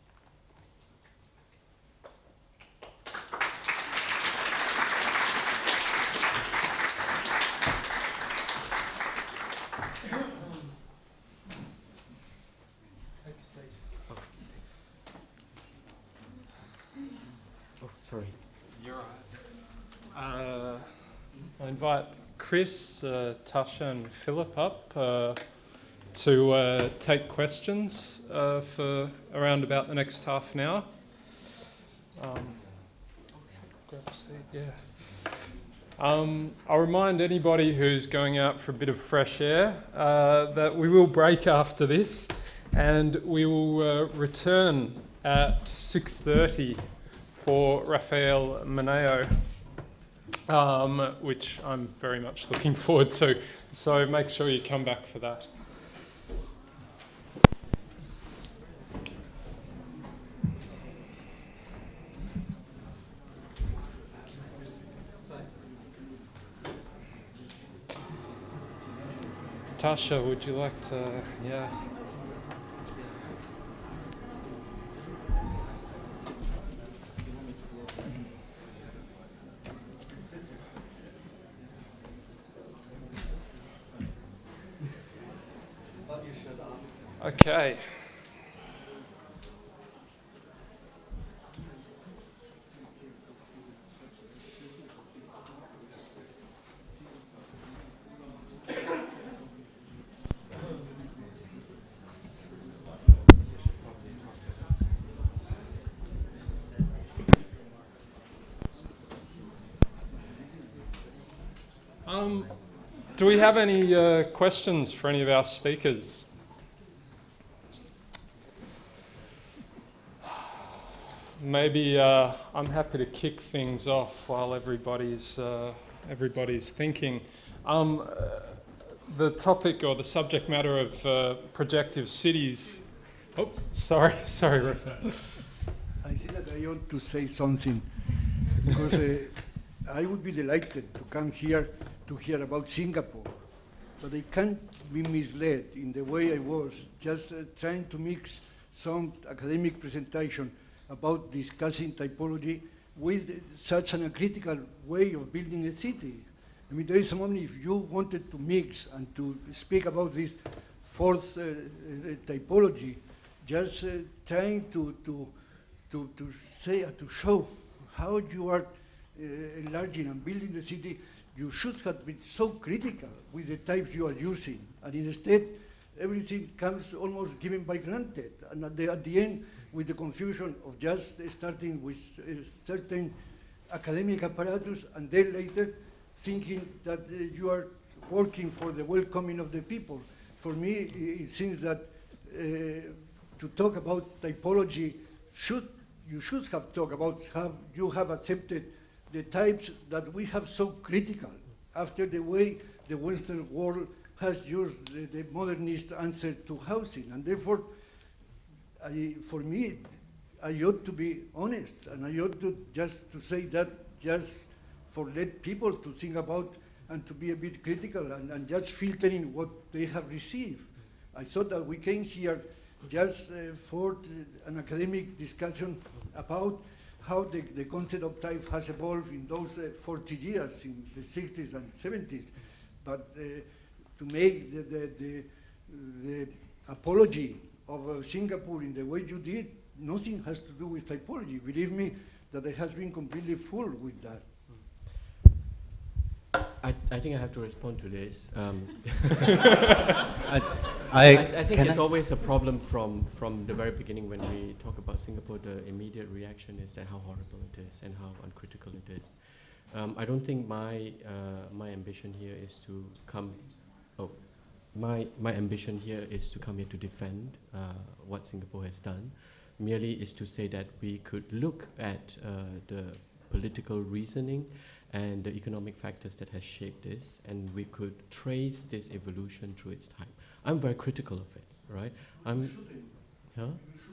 Sorry. You're right. Uh, I invite Chris, uh, Tarsha and Philip up uh, to uh, take questions uh, for around about the next half an hour. Um, grab a seat, yeah. Um, I'll remind anybody who's going out for a bit of fresh air uh, that we will break after this, and we will uh, return at six thirty for Rafael Maneo, um, which I'm very much looking forward to. So make sure you come back for that. Tarsha, would you like to, yeah. Okay. Um, do we have any uh, questions for any of our speakers? maybe uh, I'm happy to kick things off while everybody's uh, everybody's thinking. Um, uh, the topic or the subject matter of uh, projective cities. Oh, sorry, sorry, Rafael. I think that I ought to say something because uh, I would be delighted to come here to hear about Singapore, but I can't be misled in the way I was, just uh, trying to mix some academic presentation about discussing typology with such an critical way of building a city. I mean, there is a moment if you wanted to mix and to speak about this fourth uh, uh, typology, just uh, trying to, to, to, to say, uh, to show how you are uh, enlarging and building the city, you should have been so critical with the types you are using. And instead, everything comes almost given by granted. And at the, at the end, with the confusion of just starting with a certain academic apparatus and then later thinking that uh, you are working for the welcoming of the people. For me, it seems that uh, to talk about typology, should, you should have talked about how you have accepted the types that we have so critical after the way the Western world has used the, the modernist answer to housing. And therefore, I, for me, I ought to be honest, and I ought to just to say that just for let people to think about and to be a bit critical and, and just filtering what they have received. I thought that we came here just uh, for an academic discussion about how the, the concept of type has evolved in those uh, forty years, in the sixties and seventies. But uh, to make the, the, the, the apology of uh, Singapore in the way you did, nothing has to do with typology. Believe me that I has been completely full with that. I, I think I have to respond to this. Um, I, I, I, I think it's I? always a problem from, from the very beginning when we talk about Singapore. The immediate reaction is that how horrible it is and how uncritical it is. Um, I don't think my, uh, my ambition here is to come, oh, my, my ambition here is to come here to defend uh, what Singapore has done. Merely is to say that we could look at uh, the political reasoning and the economic factors that has shaped this, and we could trace this evolution through its time. I'm very critical of it, right? I'm, huh?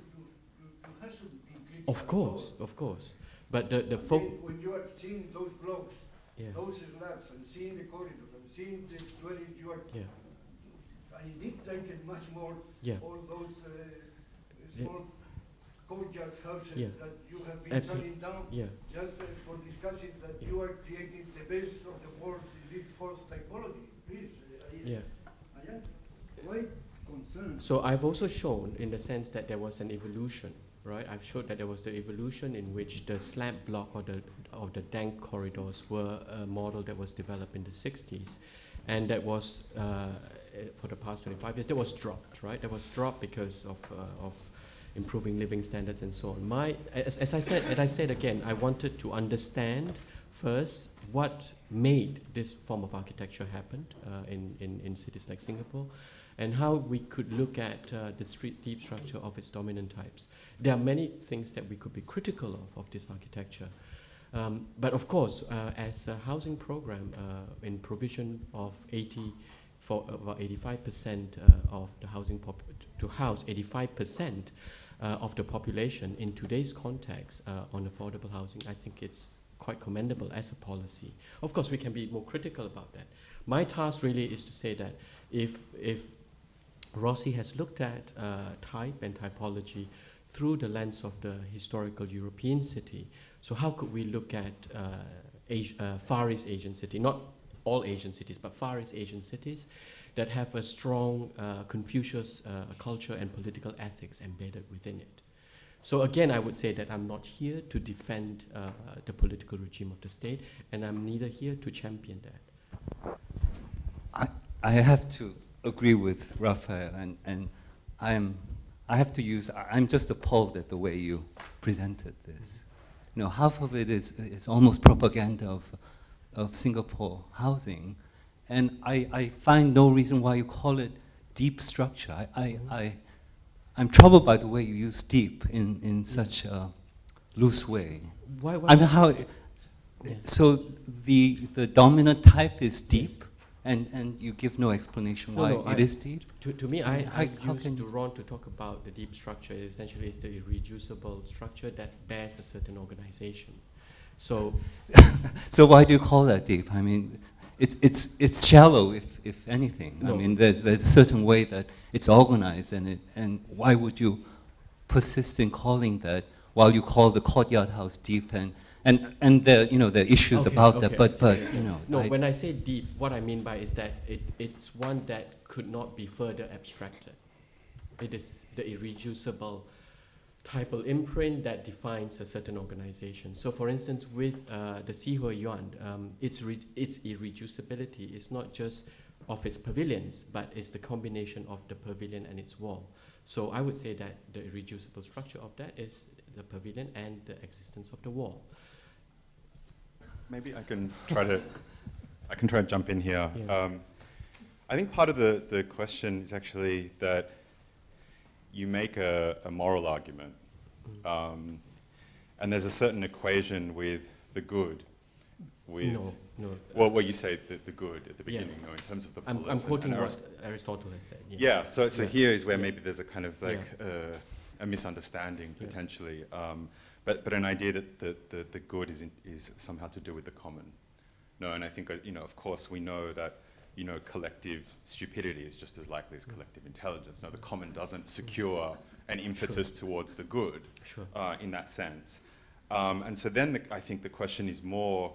Of course, of course. But the the folk. When you are seeing those blocks, yeah. those slabs, and seeing the corridors, and seeing the dwelling, you are. Yeah. I need taken much more. Yeah. All those uh, small. Yeah. Gorgeous houses yeah. that you have been Absolutely. turning down, yeah. just uh, for discussing that yeah. you are creating the best of the world in this fourth typology. Please, uh, I, yeah. I am quite concerned. So I've also shown in the sense that there was an evolution, right? I've showed that there was the evolution in which the slab block or the, or the dank corridors were a model that was developed in the sixties. And that was, uh, for the past twenty-five years, that was dropped, right? That was dropped because of, uh, of improving living standards and so on. My, as, as I said, and I said again, I wanted to understand first what made this form of architecture happen uh, in, in, in cities like Singapore, and how we could look at uh, the street deep structure of its dominant types. There are many things that we could be critical of, of this architecture. Um, but of course, uh, as a housing program uh, in provision of eighty, for about eighty-five percent uh, of the housing pop to house eighty-five percent Uh, of the population in today's context uh, on affordable housing, I think it's quite commendable as a policy. Of course, we can be more critical about that. My task really is to say that if, if Rossi has looked at uh, type and typology through the lens of the historical European city, so how could we look at uh, Asia, uh, Far East Asian city, not all Asian cities, but Far East Asian cities, that have a strong uh, Confucius uh, culture and political ethics embedded within it. So again, I would say that I'm not here to defend uh, the political regime of the state, and I'm neither here to champion that. I, I have to agree with Raphael, and, and I'm, I have to use, I'm just appalled at the way you presented this. You know, half of it is, is almost propaganda of, of Singapore housing. And I, I find no reason why you call it deep structure. I, I, I, I'm troubled by the way you use deep in, in such a loose way. Why, why I mean, how, Yeah. so the, the dominant type is deep, and, and you give no explanation No, why no, it I- is deep? To, to me, I, How- I how use can you- Duron to talk about the deep structure. Essentially, it's the irreducible structure that bears a certain organization. So, So why do you call that deep? I mean, it's, it's, it's shallow, if, if anything. I No. mean, there's, there's a certain way that it's organized, and, it, and why would you persist in calling that while you call the courtyard house deep? And, and, and there, you know, there are issues Okay, about okay, that, I but, see, but I see. you know. no, I- when I say deep, what I mean by is that it, it's one that could not be further abstracted. It is the irreducible typal imprint that defines a certain organization. So, for instance, with uh, the Sihua Yuan, um, its, re its irreducibility is not just of its pavilions, but it's the combination of the pavilion and its wall. So I would say that the irreducible structure of that is the pavilion and the existence of the wall. Maybe I can try to, I can try to jump in here. Yeah. Um, I think part of the, the question is actually that you make a, a moral argument, Mm. um, and there's a certain equation with the good, with, No, no. well, what you say, the, the good at the Yeah. beginning, no, in terms of the I'm, polis I'm and- quoting and what Arist- Aristotle has said. Yeah. Yeah, so, so Yeah. here is where Yeah. maybe there's a kind of like Yeah. uh, a misunderstanding Yeah. potentially, um, but, but an idea that the, the, the good is, in, is somehow to do with the common. No, and I think, uh, you know, of course we know that, you know, collective stupidity is just as likely as collective intelligence. No, the common doesn't secure an impetus towards the good Sure. uh, in that sense. Um, and so then the, I think the question is more,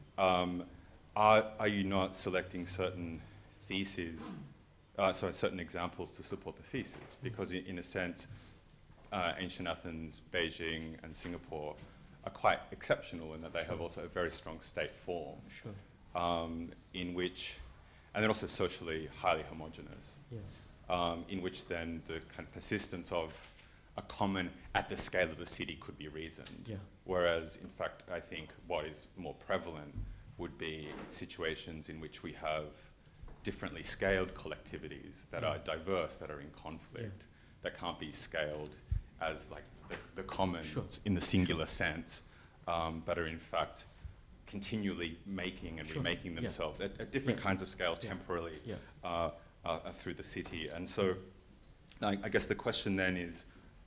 um, are, are you not selecting certain theses, uh, sorry, certain examples to support the thesis? Because in, in a sense, uh, ancient Athens, Beijing, and Singapore are quite exceptional in that they Sure. have also a very strong state form, Sure. um, in which, and they're also socially highly homogeneous, Yeah. um, in which then the kind of persistence of a common at the scale of the city could be reasoned. Yeah. Whereas, in fact, I think what is more prevalent would be situations in which we have differently scaled collectivities that Yeah. are diverse, that are in conflict, that can't be scaled as like the, the commons Sure. in the singular sense, um, but are in fact continually making and Sure. remaking Yeah. themselves at, at different Yeah. kinds of scales Yeah. temporally Yeah. uh, uh, uh, through the city. And so I, I guess the question then is,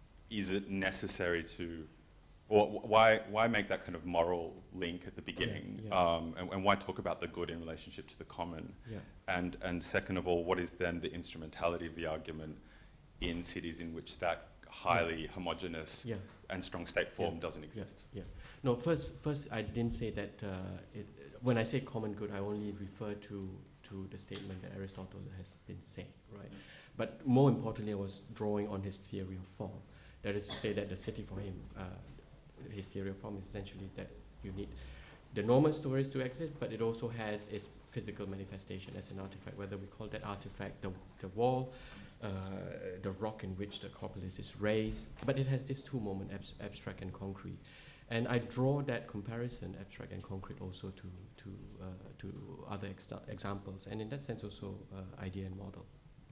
is it necessary to, or wh- why, why make that kind of moral link at the beginning? yeah. Um, and, and why talk about the good in relationship to the common? Yeah. And, and second of all, what is then the instrumentality of the argument in cities in which that highly homogeneous Yeah. and strong state form Yeah. doesn't Yeah. exist? Yeah. No, first, first I didn't say that. Uh, it, when I say common good, I only refer to to the statement that Aristotle has been saying, right? But more importantly, I was drawing on his theory of form. That is to say that the city for him, uh, his theory of form is essentially that you need the normal stories to exist, but it also has its physical manifestation as an artifact, whether we call that artifact the, the wall, uh, the rock in which the Acropolis is raised, but it has this two moment, abs abstract and concrete. And I draw that comparison, abstract and concrete, also to, to, uh, to other exa examples, and in that sense also uh, idea and model.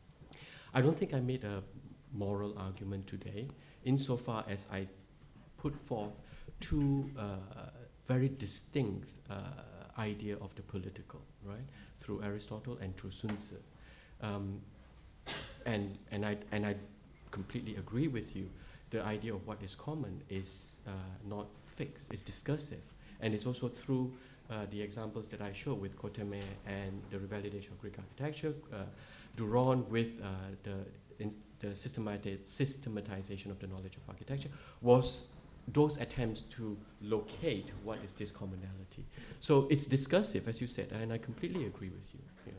I don't think I made a moral argument today, insofar as I put forth two uh, very distinct uh, idea of the political, right, through Aristotle and through Sun Tzu. Um, and, and, I, and I completely agree with you. The idea of what is common is uh, not fixed, it's discursive. And it's also through uh, the examples that I showed with Cotemet and the revalidation of Greek architecture, uh, Duron with uh, the, in the systematic systematization of the knowledge of architecture, was those attempts to locate what is this commonality. So it's discursive, as you said, and I completely agree with you. Yeah.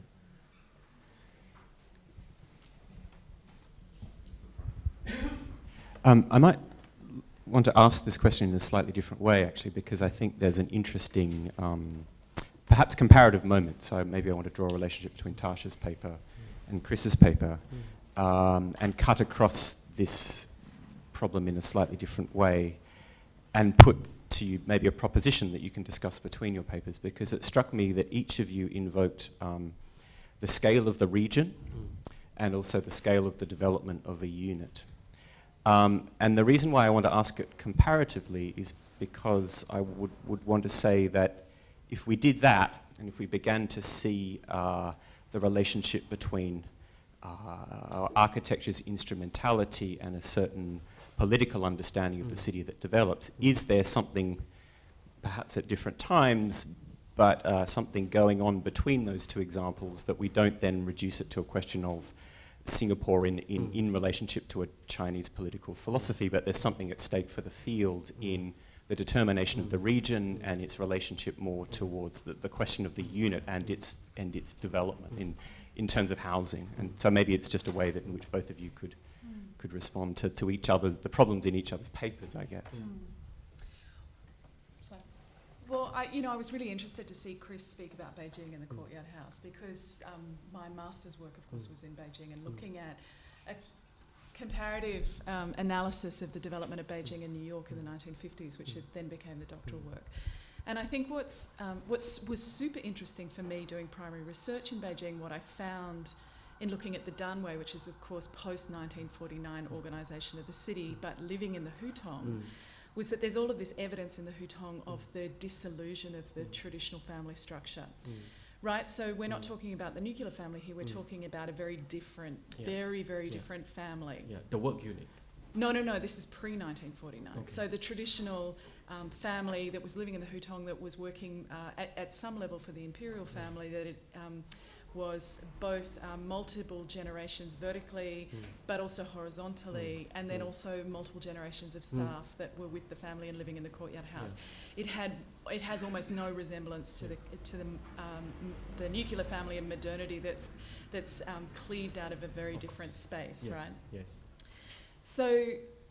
Um, I might want to ask this question in a slightly different way, actually, because I think there's an interesting, um, perhaps comparative moment. So maybe I want to draw a relationship between Tarsha's paper mm. and Chris's paper mm. um, and cut across this problem in a slightly different way and put to you maybe a proposition that you can discuss between your papers, because it struck me that each of you invoked um, the scale of the region mm. and also the scale of the development of a unit. Um, and the reason why I want to ask it comparatively is because I would, would want to say that if we did that, and if we began to see uh, the relationship between uh, architecture's instrumentality and a certain political understanding of the city that develops, is there something, perhaps at different times, but uh, something going on between those two examples that we don't then reduce it to a question of Singapore in, in, mm. in relationship to a Chinese political philosophy, but there's something at stake for the field mm. in the determination mm. of the region and its relationship more towards the, the question of the unit and its, and its development in, in terms of housing. And so maybe it's just a way that in which both of you could, mm. could respond to, to each other's, the problems in each other's papers, I guess. Mm. Well, I, you know, I was really interested to see Chris speak about Beijing and the Courtyard House because um, my master's work, of course, was in Beijing and looking at a comparative um, analysis of the development of Beijing and New York in the nineteen fifties, which then became the doctoral work. And I think what's um, what's was super interesting for me doing primary research in Beijing, what I found in looking at the Danwei, which is, of course, post nineteen forty-nine organisation of the city, but living in the Hutong, mm. was that there's all of this evidence in the Hutong of the dissolution of the mm. traditional family structure. Mm. Right, so we're not mm. talking about the nuclear family here, we're mm. talking about a very different, yeah. very, very yeah. different family. Yeah, the work unit. No, no, no, this is pre nineteen forty-nine. Okay. So the traditional um, family that was living in the Hutong that was working uh, at, at some level for the imperial family, that it um, was both um, multiple generations vertically, mm. but also horizontally, mm. and then mm. also multiple generations of staff mm. that were with the family and living in the Courtyard House. Yeah. It had, it has almost no resemblance to the to the um, the nuclear family and modernity that's that's um, cleaved out of a very different space, yes. right? Yes. So,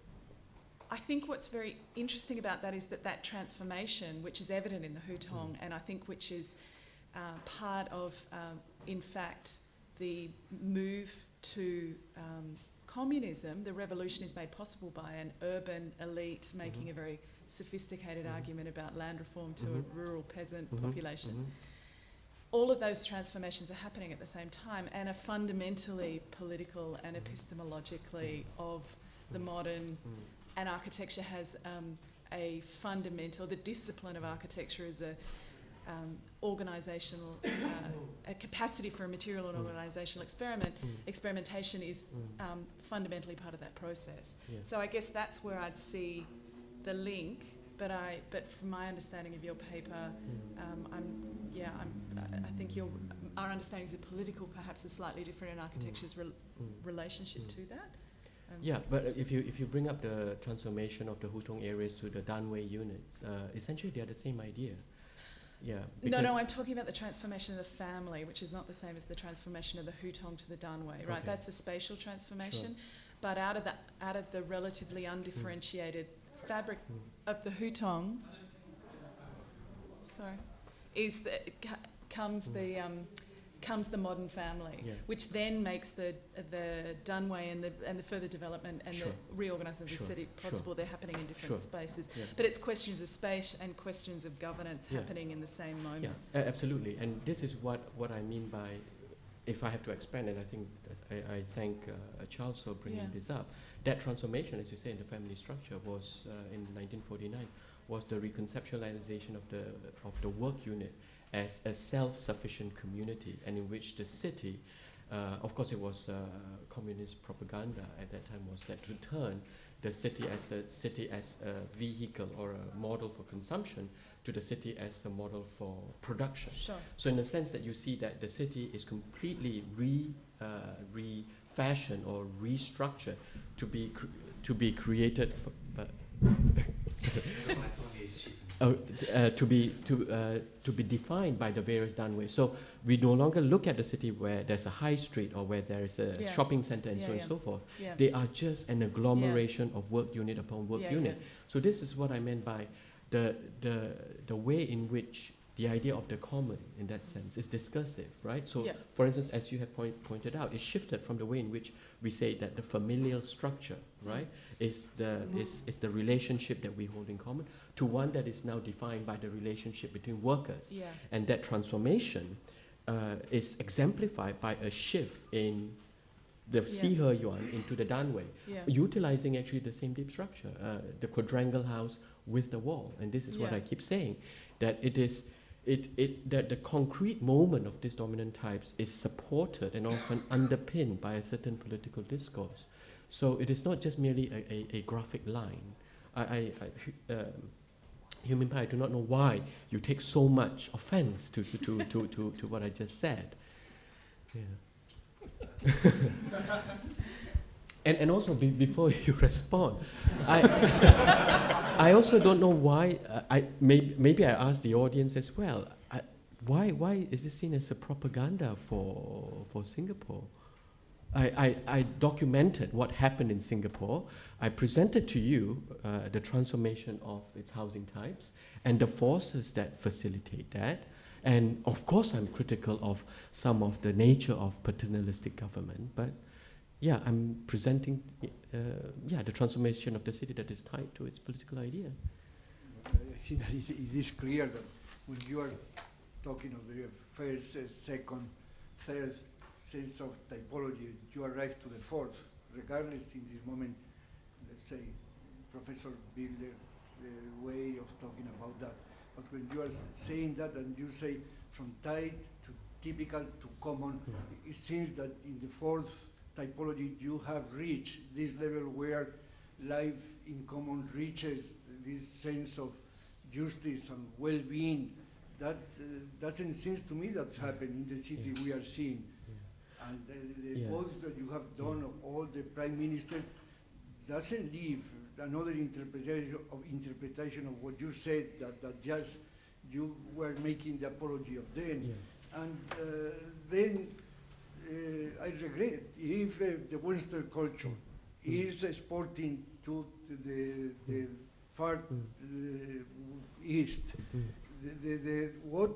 I think what's very interesting about that is that that transformation, which is evident in the Hutong, mm. and I think which is uh, part of um, in fact, the move to um, communism, the revolution is made possible by an urban elite making mm-hmm. a very sophisticated mm-hmm. argument about land reform to mm-hmm. a rural peasant mm-hmm. population. Mm-hmm. All of those transformations are happening at the same time and are fundamentally political and epistemologically of the modern, mm-hmm. and architecture has um, a fundamental, the discipline of architecture is a Um, organisational, uh, a capacity for a material and organisational experiment, mm. experimentation is mm. um, fundamentally part of that process. Yeah. So I guess that's where I'd see the link. But I, but from my understanding of your paper, mm. um, I'm, yeah, I'm, I think your, our understandings of political perhaps are slightly different in architecture's re mm. relationship mm. to that. Um, yeah, but if you if you bring up the transformation of the Hutong areas to the Danwei units, uh, essentially they are the same idea. Yeah. No, no, I'm talking about the transformation of the family, which is not the same as the transformation of the Hutong to the Danwei, right? Okay. That's a spatial transformation, sure. But out of the out of the relatively undifferentiated mm. fabric mm. of the Hutong, sorry, is the comes mm. the um, comes the modern family, yeah. which then makes the the Danwei and the and the further development and sure. the reorganisation of the sure. city possible. Sure. They're happening in different sure. spaces, yeah. but it's questions of space and questions of governance yeah. happening in the same moment. Yeah, uh, absolutely. And this is what what I mean by, if I have to expand, and I think that I, I thank uh, Charles for bringing yeah. this up. That transformation, as you say, in the family structure was uh, in nineteen forty-nine was the reconceptualization of the of the work unit as a self-sufficient community, and in which the city, uh, of course it was uh, communist propaganda at that time, was that to turn the city as a city as a vehicle or a model for consumption to the city as a model for production. Sure. So in a sense that you see that the city is completely re, uh, refashioned or restructured to be, cr to be created, but Uh, uh, to be to uh, to be defined by the various Danwei. So we no longer look at the city where there's a high street or where there is a yeah. shopping center and yeah, so on yeah. and so forth. Yeah. They are just an agglomeration yeah. of work unit upon work yeah, unit. Yeah. So this is what I meant by the the the way in which the idea of the common, in that sense, is discursive, right? So, yeah. for instance, as you have point, pointed out, it shifted from the way in which we say that the familial structure, right, is the mm-hmm. is is the relationship that we hold in common, to one that is now defined by the relationship between workers. Yeah. And that transformation uh, is exemplified by a shift in the yeah. Si He Yuan into the Danwei, yeah. utilizing actually the same deep structure. Uh, the quadrangle house with the wall. And this is Yeah. what I keep saying, that it is, it, it, that the concrete moment of these dominant types is supported and often underpinned by a certain political discourse. So it is not just merely a, a, a graphic line. I, I, I um, Human Pie, I do not know why you take so much offense to, to, to, to, to, to what I just said. Yeah. and, and also, be, before you respond, I, I also don't know why, uh, I, may, maybe I ask the audience as well, I, why, why is this seen as a propaganda for, for Singapore? I, I, I documented what happened in Singapore. I presented to you uh, the transformation of its housing types and the forces that facilitate that. And of course, I'm critical of some of the nature of paternalistic government. But yeah, I'm presenting uh, yeah, the transformation of the city that is tied to its political idea. I think that it, it is clear that when you are talking of the first, uh, second, third, sense of typology, you arrive to the fourth, regardless in this moment, let's say, Professor Bilder's uh, way of talking about that. But when you are saying that and you say from tight to typical to common, mm-hmm. it seems that in the fourth typology you have reached this level where life in common reaches this sense of justice and well-being. That uh, doesn't seem to me that's happened in the city yeah. we are seeing. And the, the yeah. quotes that you have done of all the prime minister doesn't leave another interpretation of interpretation of what you said, that, that just you were making the apology of them. Yeah. And uh, then uh, I regret if uh, the Western culture mm. is exporting to the, the mm. far mm. uh, east, mm. the, the, the, what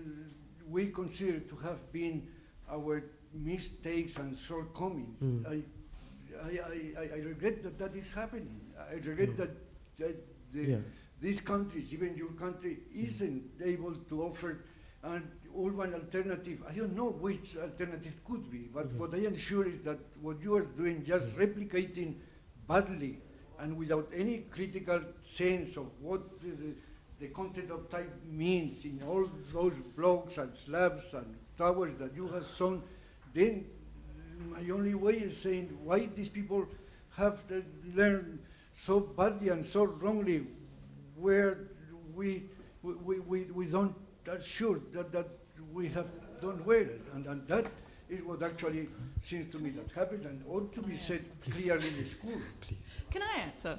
we consider to have been our mistakes and shortcomings. Mm. I, I, I, I regret that that is happening. I regret mm. that, that the, yeah. these countries, even your country, isn't mm. able to offer an urban alternative. I don't know which alternative could be, but mm-hmm. what I am sure is that what you are doing, just mm. replicating badly and without any critical sense of what the, the, the content of type means in all those blocks and slabs and towers that you have shown, then my only way is saying why these people have to learn so badly and so wrongly, where we we, we, we don't are sure that, that we have done well, and, and that is what actually seems to me that happens and ought to be said clearly in the school. Please. Can I answer?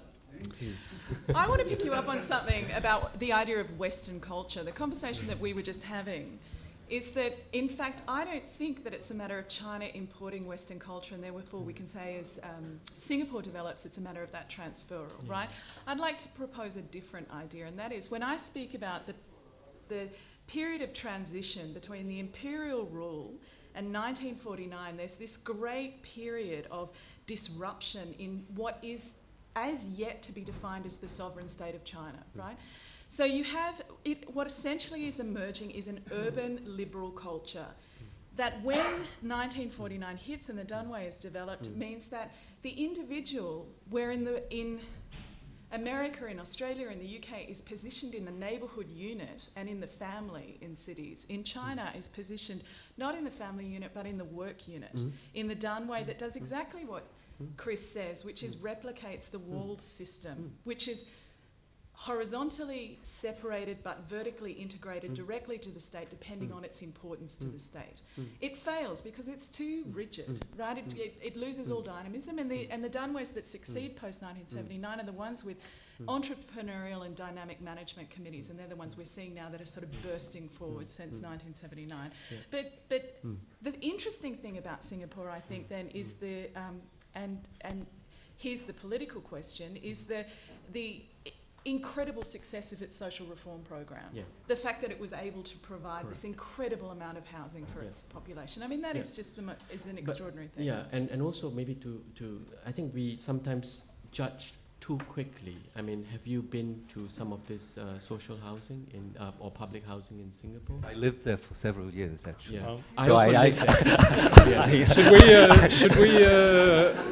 I want to pick you up on something about the idea of Western culture. The conversation that we were just having is that, in fact, I don't think that it's a matter of China importing Western culture and therefore we can say as um, Singapore develops, it's a matter of that transfer, yeah. right? I'd like to propose a different idea, and that is when I speak about the, the period of transition between the imperial rule and nineteen forty-nine, there's this great period of disruption in what is as yet to be defined as the sovereign state of China, right? So you have, it, what essentially is emerging is an urban liberal culture that when nineteen forty-nine hits and the Dunway is developed mm. means that the individual, where in, the, in America, in Australia, in the U K, is positioned in the neighbourhood unit and in the family in cities. In China is positioned not in the family unit but in the work unit, mm. in the Dunway that does exactly what Chris says, which is replicates the walled system, which is horizontally separated but vertically integrated mm. directly to the state depending mm. on its importance to mm. the state. Mm. It fails because it's too rigid, mm. right? It, it, it loses mm. all dynamism, and the, and the Dunways that succeed mm. post nineteen seventy-nine mm. are the ones with mm. entrepreneurial and dynamic management committees, and they're the ones we're seeing now that are sort of bursting forward mm. since mm. nineteen seventy-nine. Yeah. But, but mm. the interesting thing about Singapore, I think, then, is the, um, and, and here's the political question, is the, the incredible success of its social reform program. Yeah. The fact that it was able to provide Correct. This incredible amount of housing for yeah. its population. I mean, that yeah. is just the mo is an extraordinary but thing. Yeah, and, and also maybe to, to, I think we sometimes judge too quickly. I mean, have you been to some of this uh, social housing in uh, or public housing in Singapore? I lived there for several years, actually. Yeah. So I, I, I, yeah. Should we, uh, should we uh,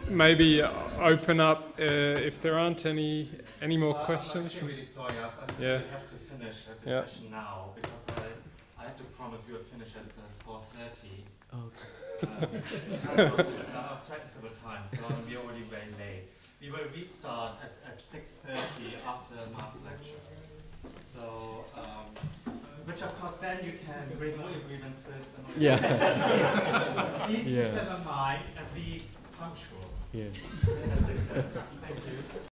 maybe open up uh, if there aren't any any more uh, questions. I'm actually really sorry. I, I think Yeah. we have to finish uh, the Yeah. session now because I, I had to promise we would finish at uh, four thirty. Okay. Um, I, was, I was threatened several times, so we're already very late. We will restart at, at six thirty after Mark's lecture. So, um, which of course then you can bring all your grievances and all Yeah. so please Yeah. keep them in mind and be punctual. Yeah. Thank you.